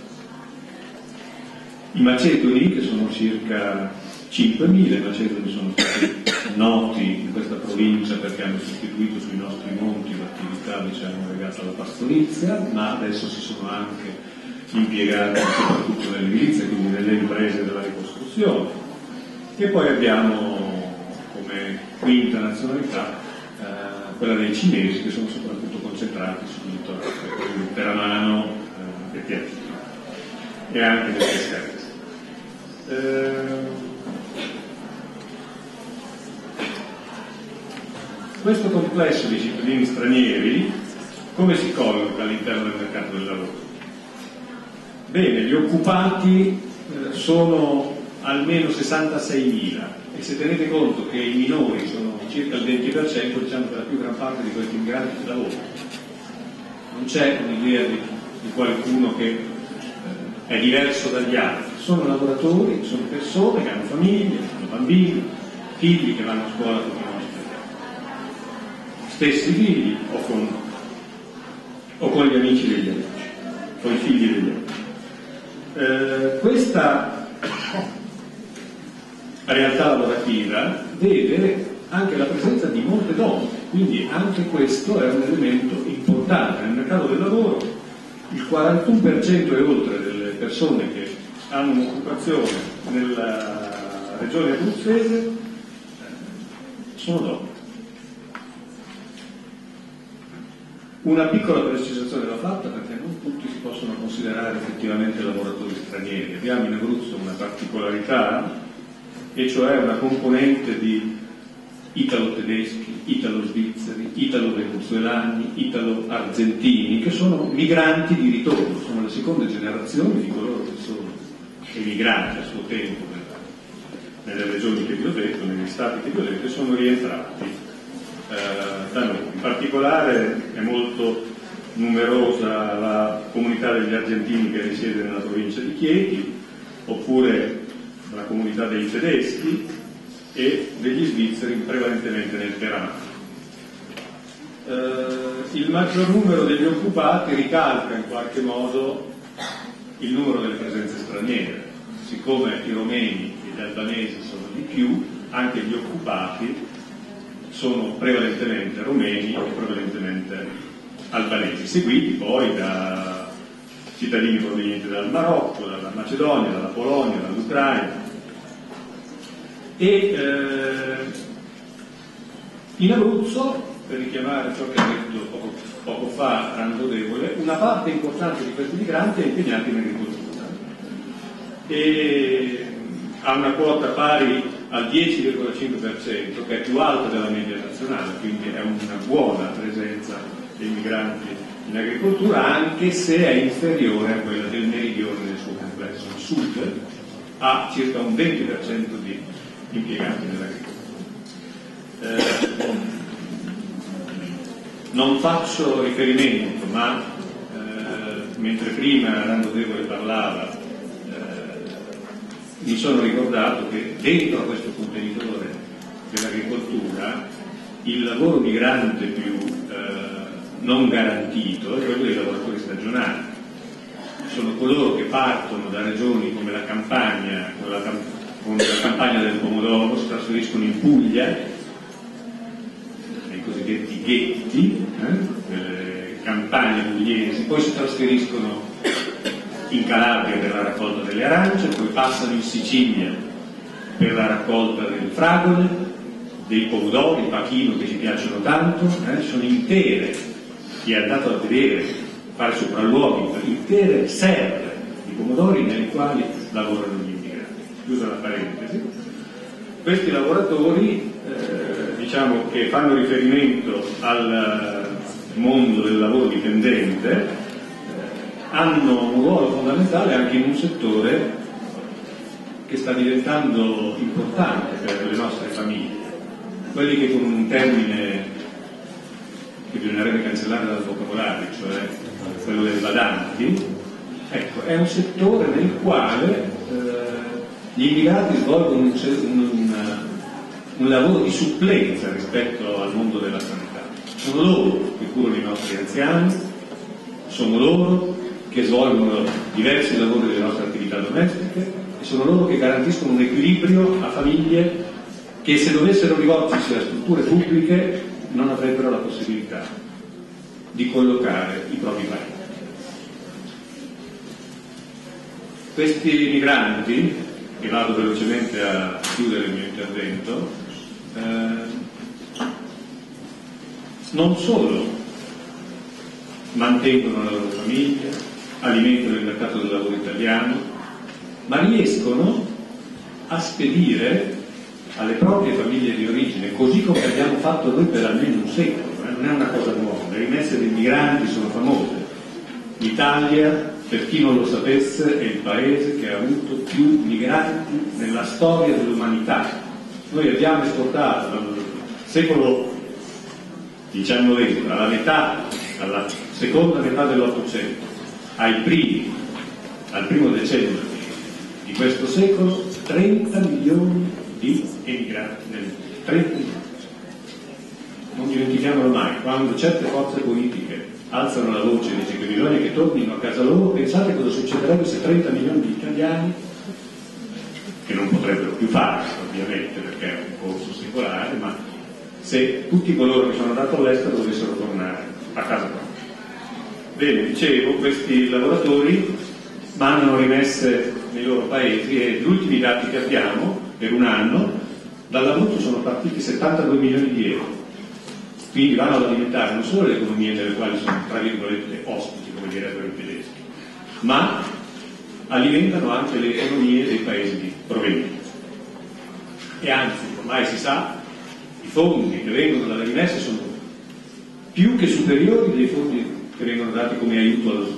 i macedoni, che sono circa cinquemila. I macedoni sono stati noti in questa provincia perché hanno sostituito sui nostri monti l'attività, diciamo, legata alla pastorizia, ma adesso si sono anche impiegati soprattutto nelle milizie, quindi nelle imprese della ricostruzione. E poi abbiamo come quinta nazionalità eh, quella dei cinesi, che sono soprattutto concentrati sul littorario, quindi Teramano eh, e Piazza, e anche nel Pescarese. Eh, questo complesso di cittadini stranieri come si colloca all'interno del mercato del lavoro? Bene, gli occupati eh, sono almeno sessantaseimila, e se tenete conto che i minori sono circa il venti per cento, diciamo che la più gran parte di questi immigranti lavora. Non c'è un'idea di, di qualcuno che eh, è diverso dagli altri. Sono lavoratori, sono persone che hanno famiglie, hanno bambini, figli che vanno a scuola tutti i nostri stessi figli, o con, o con gli amici degli amici, con i figli degli amici. Eh, questa realtà lavorativa vede anche la presenza di molte donne, quindi anche questo è un elemento importante. Nel mercato del lavoro il quarantuno per cento e oltre delle persone che hanno un'occupazione nella regione abruzzese sono donne. Una piccola precisazione va fatta, perché non tutti si possono considerare effettivamente lavoratori stranieri. Abbiamo in Abruzzo una particolarità, e cioè una componente di italo-tedeschi, italo-svizzeri, italo-venezuelani, italo-argentini, che sono migranti di ritorno, sono le seconde generazioni di coloro che sono emigrati a suo tempo nelle regioni che vi ho detto, negli stati che vi ho detto, e sono rientrati eh, da noi. In particolare è molto numerosa la comunità degli argentini che risiede nella provincia di Chieti, oppure la comunità dei tedeschi e degli svizzeri prevalentemente nel Teramano. Eh, il maggior numero degli occupati ricalca in qualche modo il numero delle presenze straniere. Siccome i romeni e gli albanesi sono di più, anche gli occupati sono prevalentemente romeni e prevalentemente albanesi, seguiti poi da cittadini provenienti dal Marocco, dalla Macedonia, dalla Polonia, dall'Ucraina. E eh, in Abruzzo, per richiamare ciò che ha detto poco, poco fa Randodevole, una parte importante di questi migranti è impegnata in agricoltura e ha una quota pari al dieci virgola cinque per cento, che è più alta della media nazionale, quindi è una buona presenza dei migranti in agricoltura, anche se è inferiore a quella del meridione nel suo complesso. Il sud ha circa un venti per cento di impiegati nell'agricoltura. Eh, non faccio riferimento, ma eh, mentre prima Randodevole parlava, mi sono ricordato che dentro a questo contenitore dell'agricoltura il lavoro migrante più eh, non garantito è quello dei lavoratori stagionali. Sono coloro che partono da regioni come la Campania, con la, con la campagna del pomodoro, si trasferiscono in Puglia, nei cosiddetti ghetti, eh, delle campagne pugliesi, poi si trasferiscono in Calabria per la raccolta delle arance, poi passano in Sicilia per la raccolta del fragole, dei pomodori, pachino che ci piacciono tanto, eh? Sono intere, chi è andato a vedere, fare sopralluoghi, intere serre di pomodori nelle quali lavorano gli immigrati. Chiusa la parentesi. Questi lavoratori eh, diciamo che fanno riferimento al mondo del lavoro dipendente, hanno un ruolo fondamentale anche in un settore che sta diventando importante per le nostre famiglie, quelli che con un termine che bisognerebbe cancellare dal vocabolario, cioè quello dei badanti, ecco, è un settore nel quale eh, gli immigrati svolgono un, un, un lavoro di supplenza rispetto al mondo della sanità. Sono loro che curano i nostri anziani, sono loro che svolgono diversi lavori delle nostre attività domestiche e sono loro che garantiscono un equilibrio a famiglie che, se dovessero rivolgersi a strutture pubbliche, non avrebbero la possibilità di collocare i propri parenti. Questi migranti, e vado velocemente a chiudere il mio intervento, eh, non solo mantengono la loro famiglia, alimentano il mercato del lavoro italiano, ma riescono a spedire alle proprie famiglie di origine, così come abbiamo fatto noi per almeno un secolo, eh? Non è una cosa nuova, le rimesse dei migranti sono famose. L'Italia, per chi non lo sapesse, è il paese che ha avuto più migranti nella storia dell'umanità. Noi abbiamo esportato dal secolo diciannovesimo, alla metà, alla seconda metà dell'Ottocento, ai primi, al primo decennio di questo secolo, trenta milioni di emigrati nel mondo. trenta milioni. Non dimentichiamolo mai, quando certe forze politiche alzano la voce e dicono che bisogna che tornino a casa loro, pensate cosa succederebbe se trenta milioni di italiani, che non potrebbero più fare ovviamente perché è un corso singolare, ma se tutti coloro che sono andati all'estero dovessero tornare a casa propria. Bene, dicevo, questi lavoratori mandano rimesse nei loro paesi e gli ultimi dati che abbiamo per un anno, dall'Abruzzo sono partiti settantadue milioni di euro, quindi vanno ad alimentare non solo le economie delle quali sono tra virgolette ospiti, come direbbero i tedeschi, ma alimentano anche le economie dei paesi di provenienza. E anzi, ormai si sa, i fondi che vengono dalle rimesse sono più che superiori dei fondi che vengono dati come aiuto allo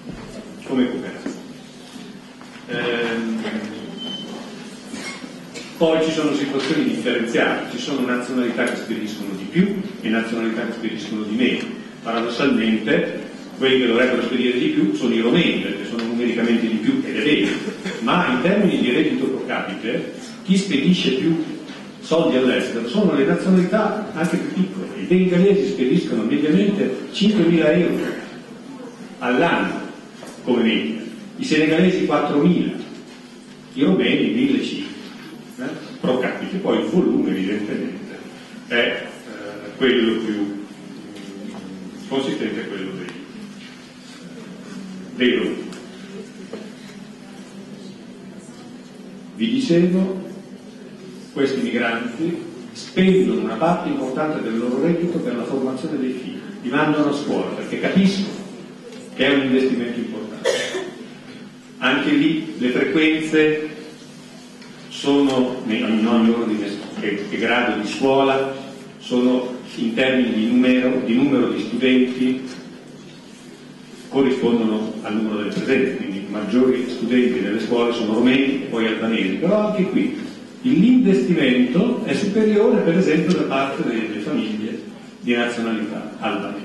sviluppo, come cooperazione. Ehm, Poi ci sono situazioni differenziate, ci sono nazionalità che spediscono di più e nazionalità che spediscono di meno. Paradossalmente quelli che dovrebbero spedire di più sono i romeni, perché sono numericamente di più, ed è vero, ma in termini di reddito pro capite chi spedisce più soldi all'estero sono le nazionalità anche più piccole. I bengalesi spediscono mediamente cinquemila euro all'anno come media, i senegalesi quattromila, i romeni millecinquecento eh? pro capite. Poi il volume evidentemente è eh, quello più mh, consistente, è quello dei, dei romani. Vi dicevo, questi migranti spendono una parte importante del loro reddito per la formazione dei figli, li mandano a scuola perché capiscono che è un investimento importante. Anche lì le frequenze sono, in ogni ordine e grado di scuola, sono in termini di numero, di numero di studenti, corrispondono al numero delle presenze, quindi i maggiori studenti nelle scuole sono romeni e poi albanesi, però anche qui l'investimento è superiore per esempio da parte delle famiglie di nazionalità albanese.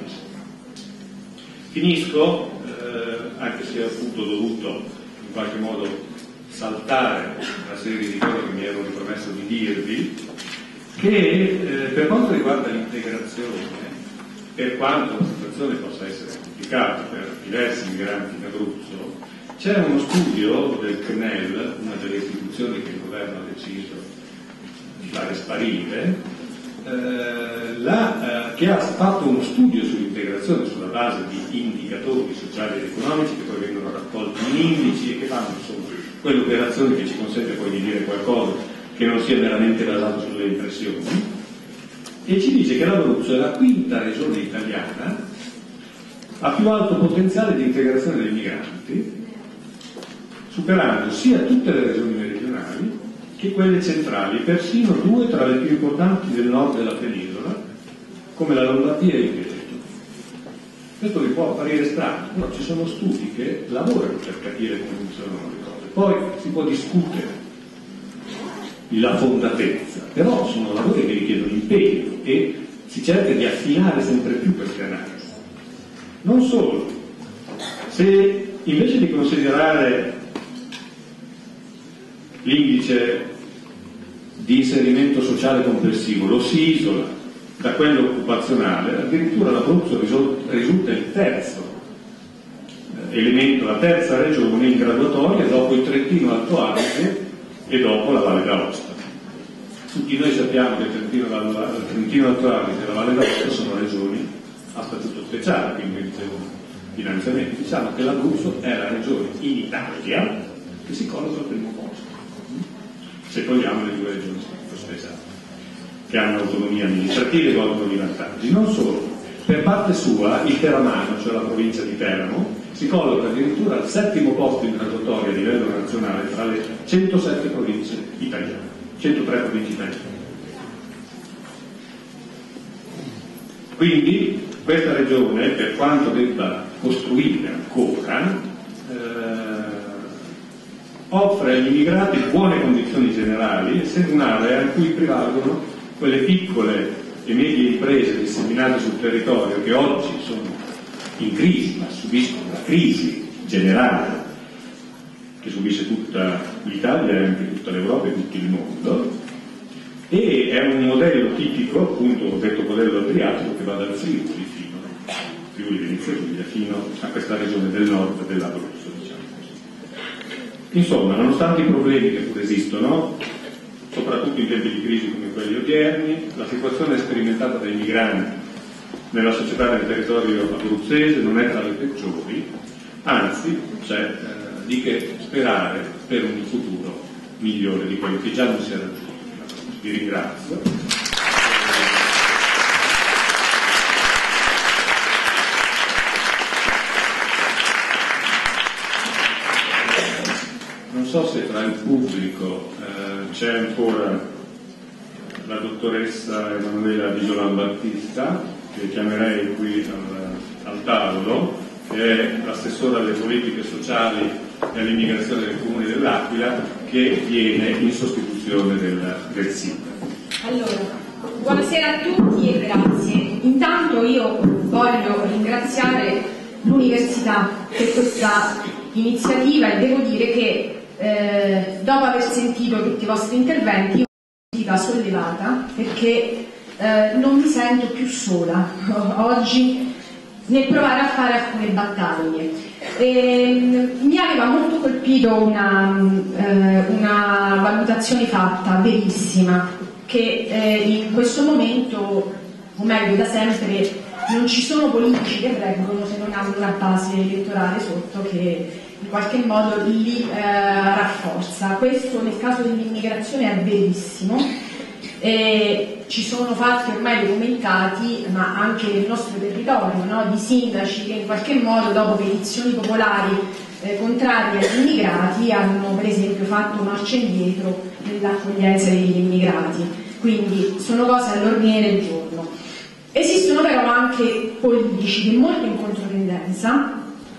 Finisco, eh, anche se ho appunto dovuto in qualche modo saltare una serie di cose che mi ero ripromesso di dirvi, che eh, per quanto riguarda l'integrazione, per quanto la situazione possa essere complicata per diversi migranti in Abruzzo, c'è uno studio del C N E L, una delle istituzioni che il governo ha deciso di fare sparire, eh, la, eh, che ha fatto uno studio sull'integrazione sulla base di indicatori sociali ed economici che poi vengono raccolti in indici e che fanno insomma quell'operazione che ci consente poi di dire qualcosa che non sia meramente basato sulle impressioni, e ci dice che l'Abruzzo è la quinta regione italiana a più alto potenziale di integrazione dei migranti, superando sia tutte le regioni meridionali che quelle centrali, persino due tra le più importanti del nord della penisola, come la Lombardia e il Veneto. Questo vi può apparire strano, però ci sono studi che lavorano per capire come funzionano le cose. Poi si può discutere la fondatezza, però sono lavori che richiedono impegno e si cerca di affinare sempre più queste analisi. Non solo, se invece di considerare l'indice di inserimento sociale complessivo lo si isola da quello occupazionale, addirittura l'Abruzzo risulta il terzo eh, elemento, la terza regione in graduatoria dopo il Trentino Alto Adige e dopo la Valle d'Aosta. Tutti noi sappiamo che il Trentino, il Trentino Alto Adige e la Valle d'Aosta sono regioni a statuto speciale, quindi ricevono finanziamenti. Diciamo che l'Abruzzo è la regione in Italia che si colloca al primo posto, se togliamo le due regioni a statuto speciale, che hanno autonomia amministrativa e godono di vantaggi. Non solo, per parte sua il Teramano, cioè la provincia di Teramo, si colloca addirittura al settimo posto in graduatoria a livello nazionale tra le centosette province italiane, centotré province italiane. Quindi questa regione, per quanto debba costruire ancora, eh, offre agli immigrati buone condizioni generali, essendo un'area in cui prevalgono quelle piccole e medie imprese disseminate sul territorio che oggi sono in crisi, ma subiscono la crisi generale che subisce tutta l'Italia e anche tutta l'Europa e tutto il mondo, e è un modello tipico, appunto, ho detto modello adriatico, che va dal Friuli fino Friuli Venezia Giulia fino a questa regione del nord dell'Abruzzo, diciamo così. Insomma, nonostante i problemi che pure esistono, soprattutto in tempi di crisi come quelli odierni, la situazione sperimentata dai migranti nella società del territorio abruzzese non è tra le peggiori, anzi c'è eh, di che sperare per un futuro migliore di quello che già non si è raggiunto. Vi ringrazio. Non so se tra il pubblico eh, c'è ancora la dottoressa Emanuela Di Giovan Battista, che chiamerei qui al, al tavolo, che è l'assessore alle politiche sociali e all'immigrazione del Comune dell'Aquila, che viene in sostituzione del, del sindaco. Allora, buonasera a tutti e grazie. Intanto io voglio ringraziare l'Università per questa iniziativa e devo dire che eh, dopo aver sentito tutti i vostri interventi io mi sento sollevata perché eh, non mi sento più sola oggi nel provare a fare alcune battaglie. E, mi aveva molto colpito una, eh, una valutazione fatta, verissima, che eh, in questo momento, o meglio da sempre, non ci sono politici che reggono se non hanno una base elettorale sotto che in qualche modo li eh, rafforza. Questo nel caso dell'immigrazione è verissimo. E ci sono fatti ormai documentati, ma anche nel nostro territorio, no? Di sindaci che in qualche modo dopo petizioni popolari eh, contrarie agli immigrati hanno per esempio fatto marcia indietro nell'accoglienza degli immigrati. Quindi sono cose all'ordine del giorno. Esistono però anche politici che molto in controtendenza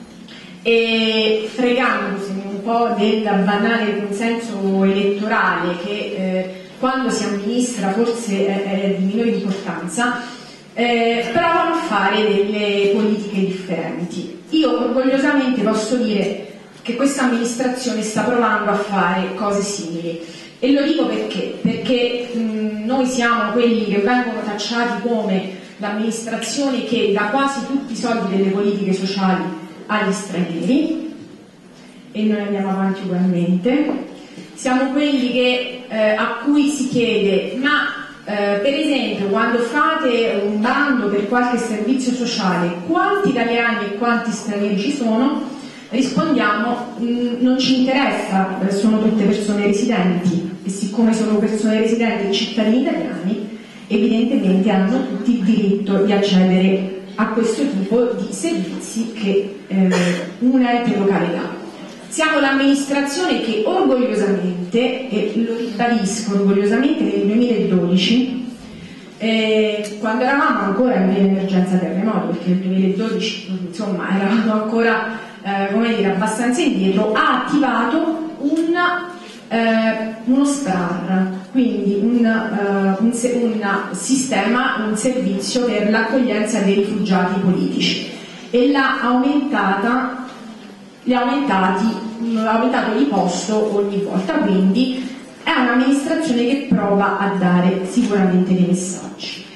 e fregandosene un po' del banale consenso elettorale che eh, quando si amministra forse è, è di minore importanza, eh, provano a fare delle politiche differenti. Io orgogliosamente posso dire che questa amministrazione sta provando a fare cose simili e lo dico perché? Perché mh, noi siamo quelli che vengono tacciati come l'amministrazione che dà quasi tutti i soldi delle politiche sociali agli stranieri e noi andiamo avanti ugualmente. Siamo quelli che, eh, a cui si chiede ma eh, per esempio quando fate un bando per qualche servizio sociale quanti italiani e quanti stranieri ci sono? Rispondiamo mh, non ci interessa, sono tutte persone residenti e siccome sono persone residenti e cittadini italiani evidentemente hanno tutti il diritto di accedere a questo tipo di servizi che eh, un ente locale dà. Siamo l'amministrazione che orgogliosamente, e lo ribadisco orgogliosamente, nel duemiladodici, eh, quando eravamo ancora in piena emergenza terremoto, perché nel duemiladodici insomma eravamo ancora eh, come dire, abbastanza indietro, ha attivato un, eh, uno S P R A R, quindi un, uh, un, un sistema, un servizio per l'accoglienza dei rifugiati politici e l'ha aumentata li ha aumentati, ha aumentato di posto ogni volta, quindi è un'amministrazione che prova a dare sicuramente dei messaggi.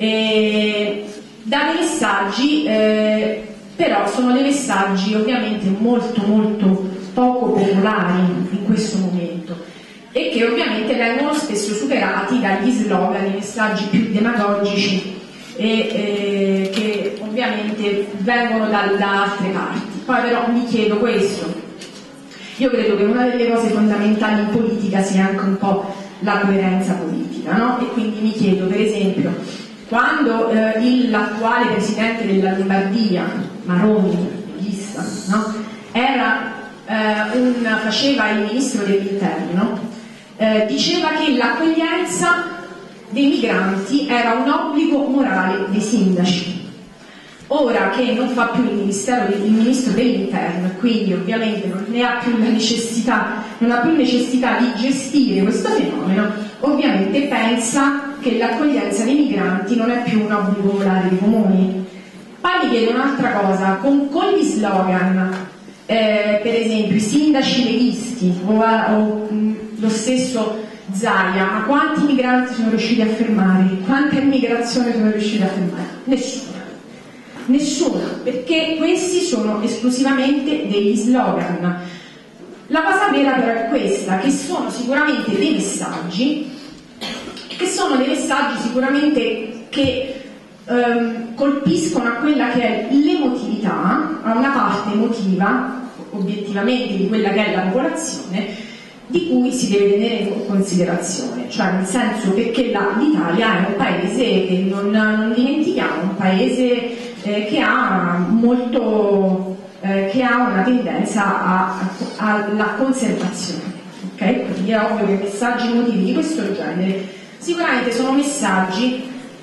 E dare messaggi, eh, però sono dei messaggi ovviamente molto molto poco popolari in questo momento e che ovviamente vengono spesso superati dagli slogan, i messaggi più demagogici e eh, che ovviamente vengono da, da altre parti. Poi però mi chiedo questo, io credo che una delle cose fondamentali in politica sia anche un po' la coerenza politica, no? E quindi mi chiedo per esempio quando eh, l'attuale presidente della Lombardia, Maroni, leghista, no? Era, eh, un, faceva il ministro dell'interno, eh, diceva che l'accoglienza dei migranti era un obbligo morale dei sindaci. Ora che non fa più il, ministero, il ministro dell'interno, quindi ovviamente non ne ha più la necessità, non ha più necessità di gestire questo fenomeno, ovviamente pensa che l'accoglienza dei migranti non è più un obbligo morale dei comuni. Poi mi chiedo un'altra cosa, con, con gli slogan, eh, per esempio i sindaci leghisti o, o mh, lo stesso Zaia, ma quanti migranti sono riusciti a fermare? Quanta immigrazione sono riusciti a fermare? Nessuno. Nessuna, perché questi sono esclusivamente degli slogan. La cosa vera però è questa, che sono sicuramente dei messaggi, che sono dei messaggi sicuramente che ehm, colpiscono a quella che è l'emotività, a una parte emotiva, obiettivamente, di quella che è la popolazione, di cui si deve tenere in considerazione, cioè nel senso perché la, l'Italia è un paese che non, non dimentichiamo, un paese eh, che ha molto eh, che ha una tendenza alla conservazione, ok? Quindi è ovvio che messaggi emotivi di questo genere sicuramente sono messaggi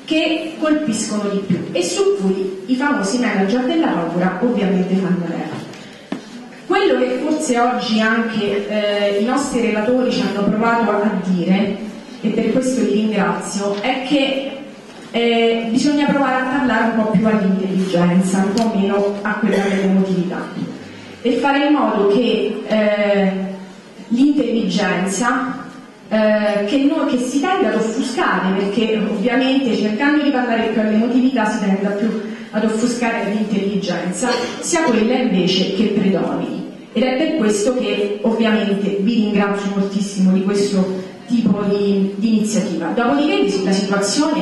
che colpiscono di più e su cui i famosi manager della paura ovviamente fanno leva. Quello che forse oggi anche eh, i nostri relatori ci hanno provato a dire, e per questo li ringrazio, è che eh, bisogna provare a parlare un po' più all'intelligenza, un po' meno a quella dell'emotività, e fare in modo che eh, l'intelligenza Eh, che, noi, che si tende ad offuscare, perché ovviamente cercando di parlare più all'emotività si tende più ad offuscare l'intelligenza, sia quella invece che predomini. Ed è per questo che ovviamente vi ringrazio moltissimo di questo tipo di, di iniziativa. Dopodiché la situazione,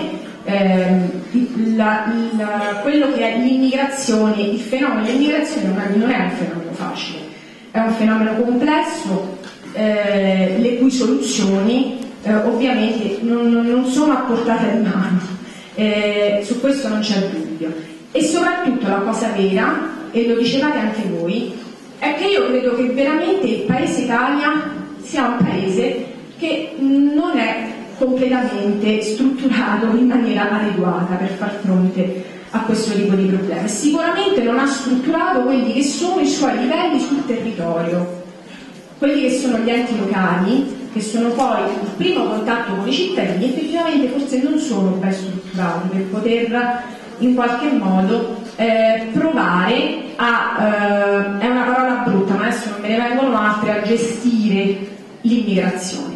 ehm, la, la, quello che è l'immigrazione, il fenomeno dell'immigrazione non è un fenomeno facile, è un fenomeno complesso, Eh, le cui soluzioni eh, ovviamente non, non sono a portata di mano, eh, su questo non c'è dubbio. E soprattutto la cosa vera, e lo dicevate anche voi, è che io credo che veramente il paese Italia sia un paese che non è completamente strutturato in maniera adeguata per far fronte a questo tipo di problemi. Sicuramente non ha strutturato quelli che sono i suoi livelli sul territorio, quelli che sono gli enti locali, che sono poi il primo contatto con i cittadini, effettivamente forse non sono ben strutturati per poter in qualche modo eh, provare a, eh, è una parola brutta ma adesso non me ne vengono altre, a gestire l'immigrazione.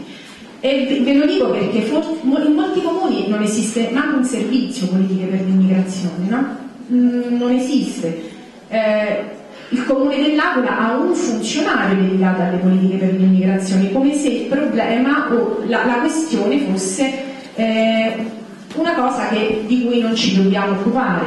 E ve lo dico perché in molti comuni non esiste neanche un servizio politiche per l'immigrazione, no? Mm, non esiste. Eh, Il Comune dell'Aquila ha un funzionario dedicato alle politiche per l'immigrazione, come se il problema o la, la questione fosse eh, una cosa che, di cui non ci dobbiamo occupare.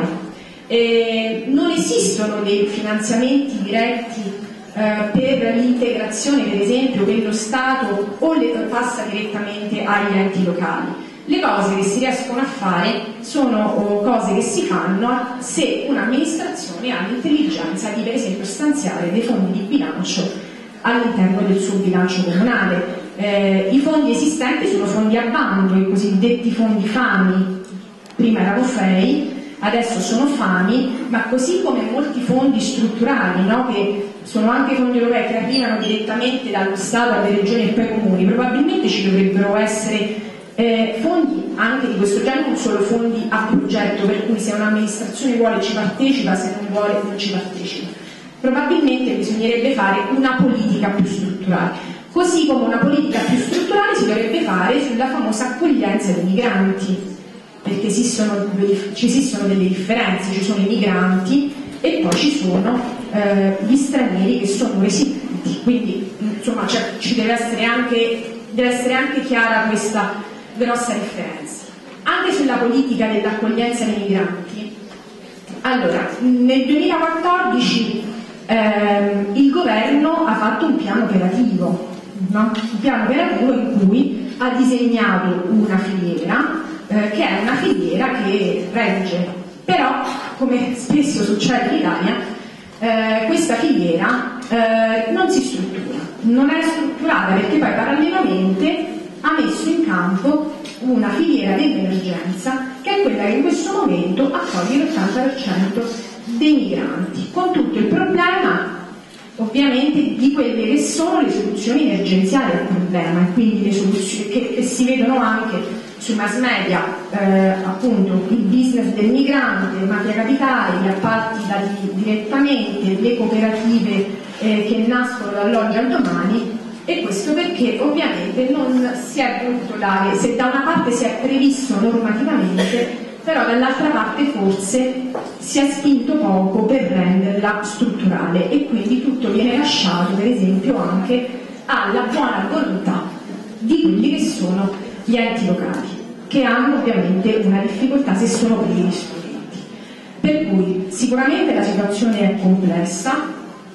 Eh, non esistono dei finanziamenti diretti eh, per l'integrazione, per esempio, che lo Stato o le passa direttamente agli enti locali. Le cose che si riescono a fare sono cose che si fanno se un'amministrazione ha l'intelligenza di, per esempio, stanziare dei fondi di bilancio all'interno del suo bilancio comunale. Eh, I fondi esistenti sono fondi a bando, i cosiddetti fondi FAMI, prima erano FEI, adesso sono FAMI, ma così come molti fondi strutturali, no? Che sono anche fondi europei che arrivano direttamente dallo Stato alle regioni e poi ai comuni, probabilmente ci dovrebbero essere Eh, fondi anche di questo genere, non solo fondi a progetto, per cui se un'amministrazione vuole ci partecipa, se non vuole non ci partecipa. Probabilmente bisognerebbe fare una politica più strutturale, così come una politica più strutturale si dovrebbe fare sulla famosa accoglienza dei migranti, perché esistono, ci esistono delle differenze, ci sono i migranti e poi ci sono eh, gli stranieri che sono residenti, quindi insomma cioè, ci deve essere anche, deve essere anche chiara questa grossa differenza. Anche sulla politica dell'accoglienza dei migranti, allora nel duemilaquattordici ehm, il governo ha fatto un piano operativo, no? Un piano operativo in cui ha disegnato una filiera eh, che è una filiera che regge, però come spesso succede in Italia eh, questa filiera eh, non si struttura, non è strutturata perché poi parallelamente ha messo in campo una filiera dell'emergenza che è quella che in questo momento accoglie l'ottanta per cento dei migranti, con tutto il problema ovviamente di quelle che sono le soluzioni emergenziali al problema e quindi le soluzioni che, che si vedono anche sui mass media, eh, appunto il business del migrante, le mafia capitali, gli appalti da direttamente, le cooperative eh, che nascono dall'oggi al domani. E questo perché ovviamente non si è voluto dare, se da una parte si è previsto normativamente, però dall'altra parte forse si è spinto poco per renderla strutturale e quindi tutto viene lasciato per esempio anche alla buona volontà di quelli che sono gli enti locali, che hanno ovviamente una difficoltà se sono privi di strumenti. Per cui sicuramente la situazione è complessa,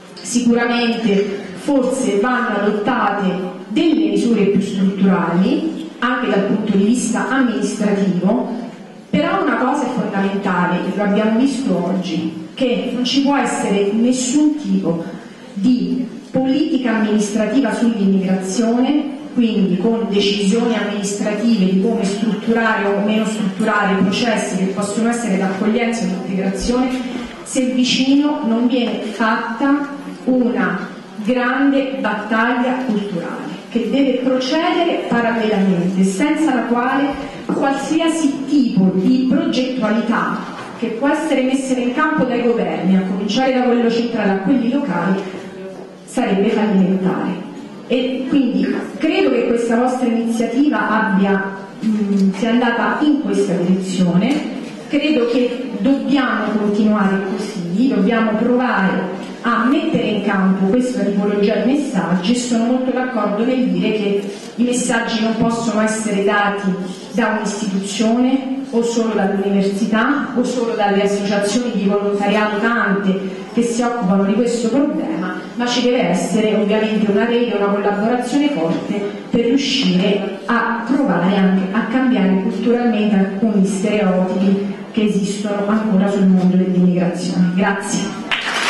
sicuramente forse vanno adottate delle misure più strutturali anche dal punto di vista amministrativo, però una cosa è fondamentale, e lo abbiamo visto oggi, che non ci può essere nessun tipo di politica amministrativa sull'immigrazione, quindi con decisioni amministrative di come strutturare strutturare o meno strutturare i processi che possono essere d'accoglienza e di integrazione se vicino non viene fatta una grande battaglia culturale che deve procedere parallelamente, senza la quale qualsiasi tipo di progettualità che può essere messa in campo dai governi, a cominciare da quello centrale a quelli locali, sarebbe fallimentare. E quindi credo che questa vostra iniziativa abbia, mh, sia andata in questa direzione. Credo che dobbiamo continuare così, dobbiamo provare a mettere in campo questa tipologia di messaggi, e sono molto d'accordo nel dire che i messaggi non possono essere dati da un'istituzione o solo dall'università o solo dalle associazioni di volontariato tante che si occupano di questo problema, ma ci deve essere ovviamente una rete, una collaborazione forte per riuscire a provare anche a cambiare culturalmente alcuni stereotipi che esistono ancora sul mondo dell'immigrazione. Grazie.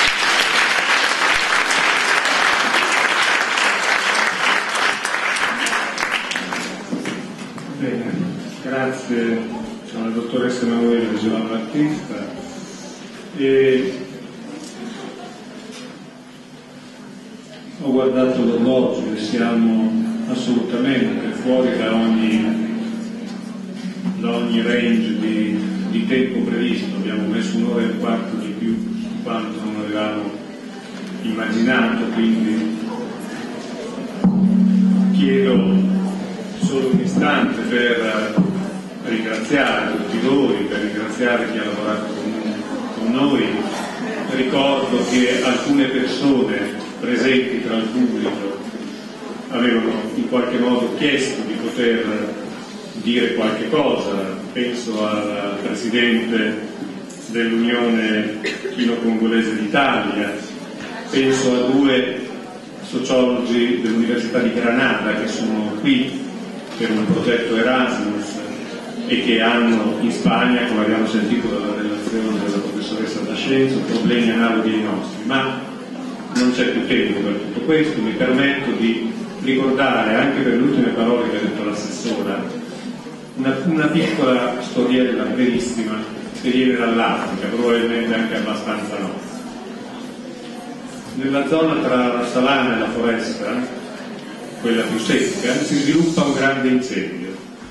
Bene, grazie alla dottoressa Emanuele Giovanni Battista. E ho guardato l'orologio e siamo assolutamente fuori da ogni, da ogni range di, di tempo previsto. Abbiamo messo un'ora e un quarto di più di quanto non avevamo immaginato, quindi chiedo solo un istante per ringraziare tutti voi, per ringraziare chi ha lavorato con, con noi. Ricordo che alcune persone presenti tra il pubblico avevano in qualche modo chiesto di poter dire qualche cosa. Penso al presidente dell'Unione Chino-Congolese d'Italia, penso a due sociologi dell'Università di Granada che sono qui per un progetto Erasmus e che hanno in Spagna, come abbiamo sentito dalla relazione della professoressa D'Ascenzo, problemi analoghi ai nostri, ma non c'è più tempo per tutto questo. Mi permetto di ricordare, anche per le ultime parole che ha detto l'assessora, una, una piccola storiella brevissima che viene dall'Africa, probabilmente anche abbastanza nota. Nella zona tra la savana e la foresta, quella più secca, si sviluppa un grande incendio.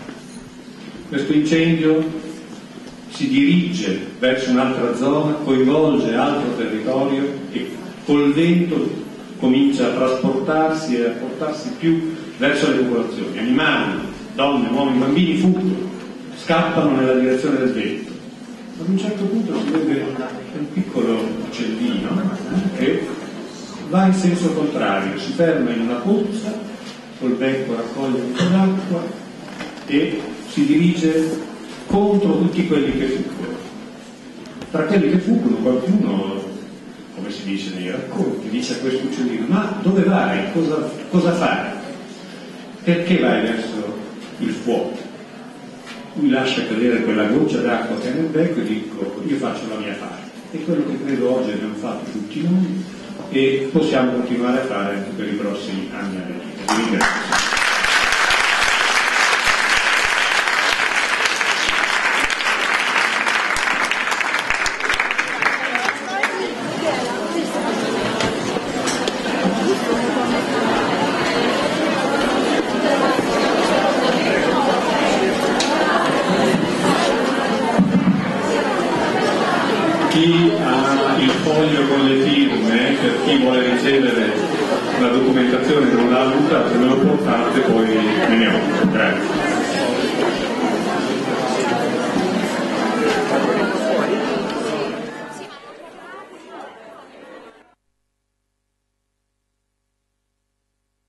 Questo incendio si dirige verso un'altra zona, coinvolge altro territorio e col vento comincia a trasportarsi e a portarsi più verso le popolazioni. Animali, donne, uomini, bambini fuggono, scappano nella direzione del vento. Ad un certo punto si vede un piccolo uccellino che va in senso contrario, si ferma in una pozza, col becco raccoglie un po' d'acqua e si dirige contro tutti quelli che fuggono. Tra quelli che fuggono qualcuno, come si dice nei racconti, dice a questo uccellino: ma dove vai? Cosa, cosa fai? Perché vai verso il fuoco? Lui lascia cadere quella goccia d'acqua che ha nel becco e dico: io faccio la mia parte. È quello che credo oggi abbiamo fatto tutti noi e possiamo continuare a fare anche per i prossimi anni a venire. Vi ringrazio. Chi ha il foglio con le firme, per chi vuole ricevere la documentazione non l'ha avuta, se me lo portate poi me ne occupo. Grazie.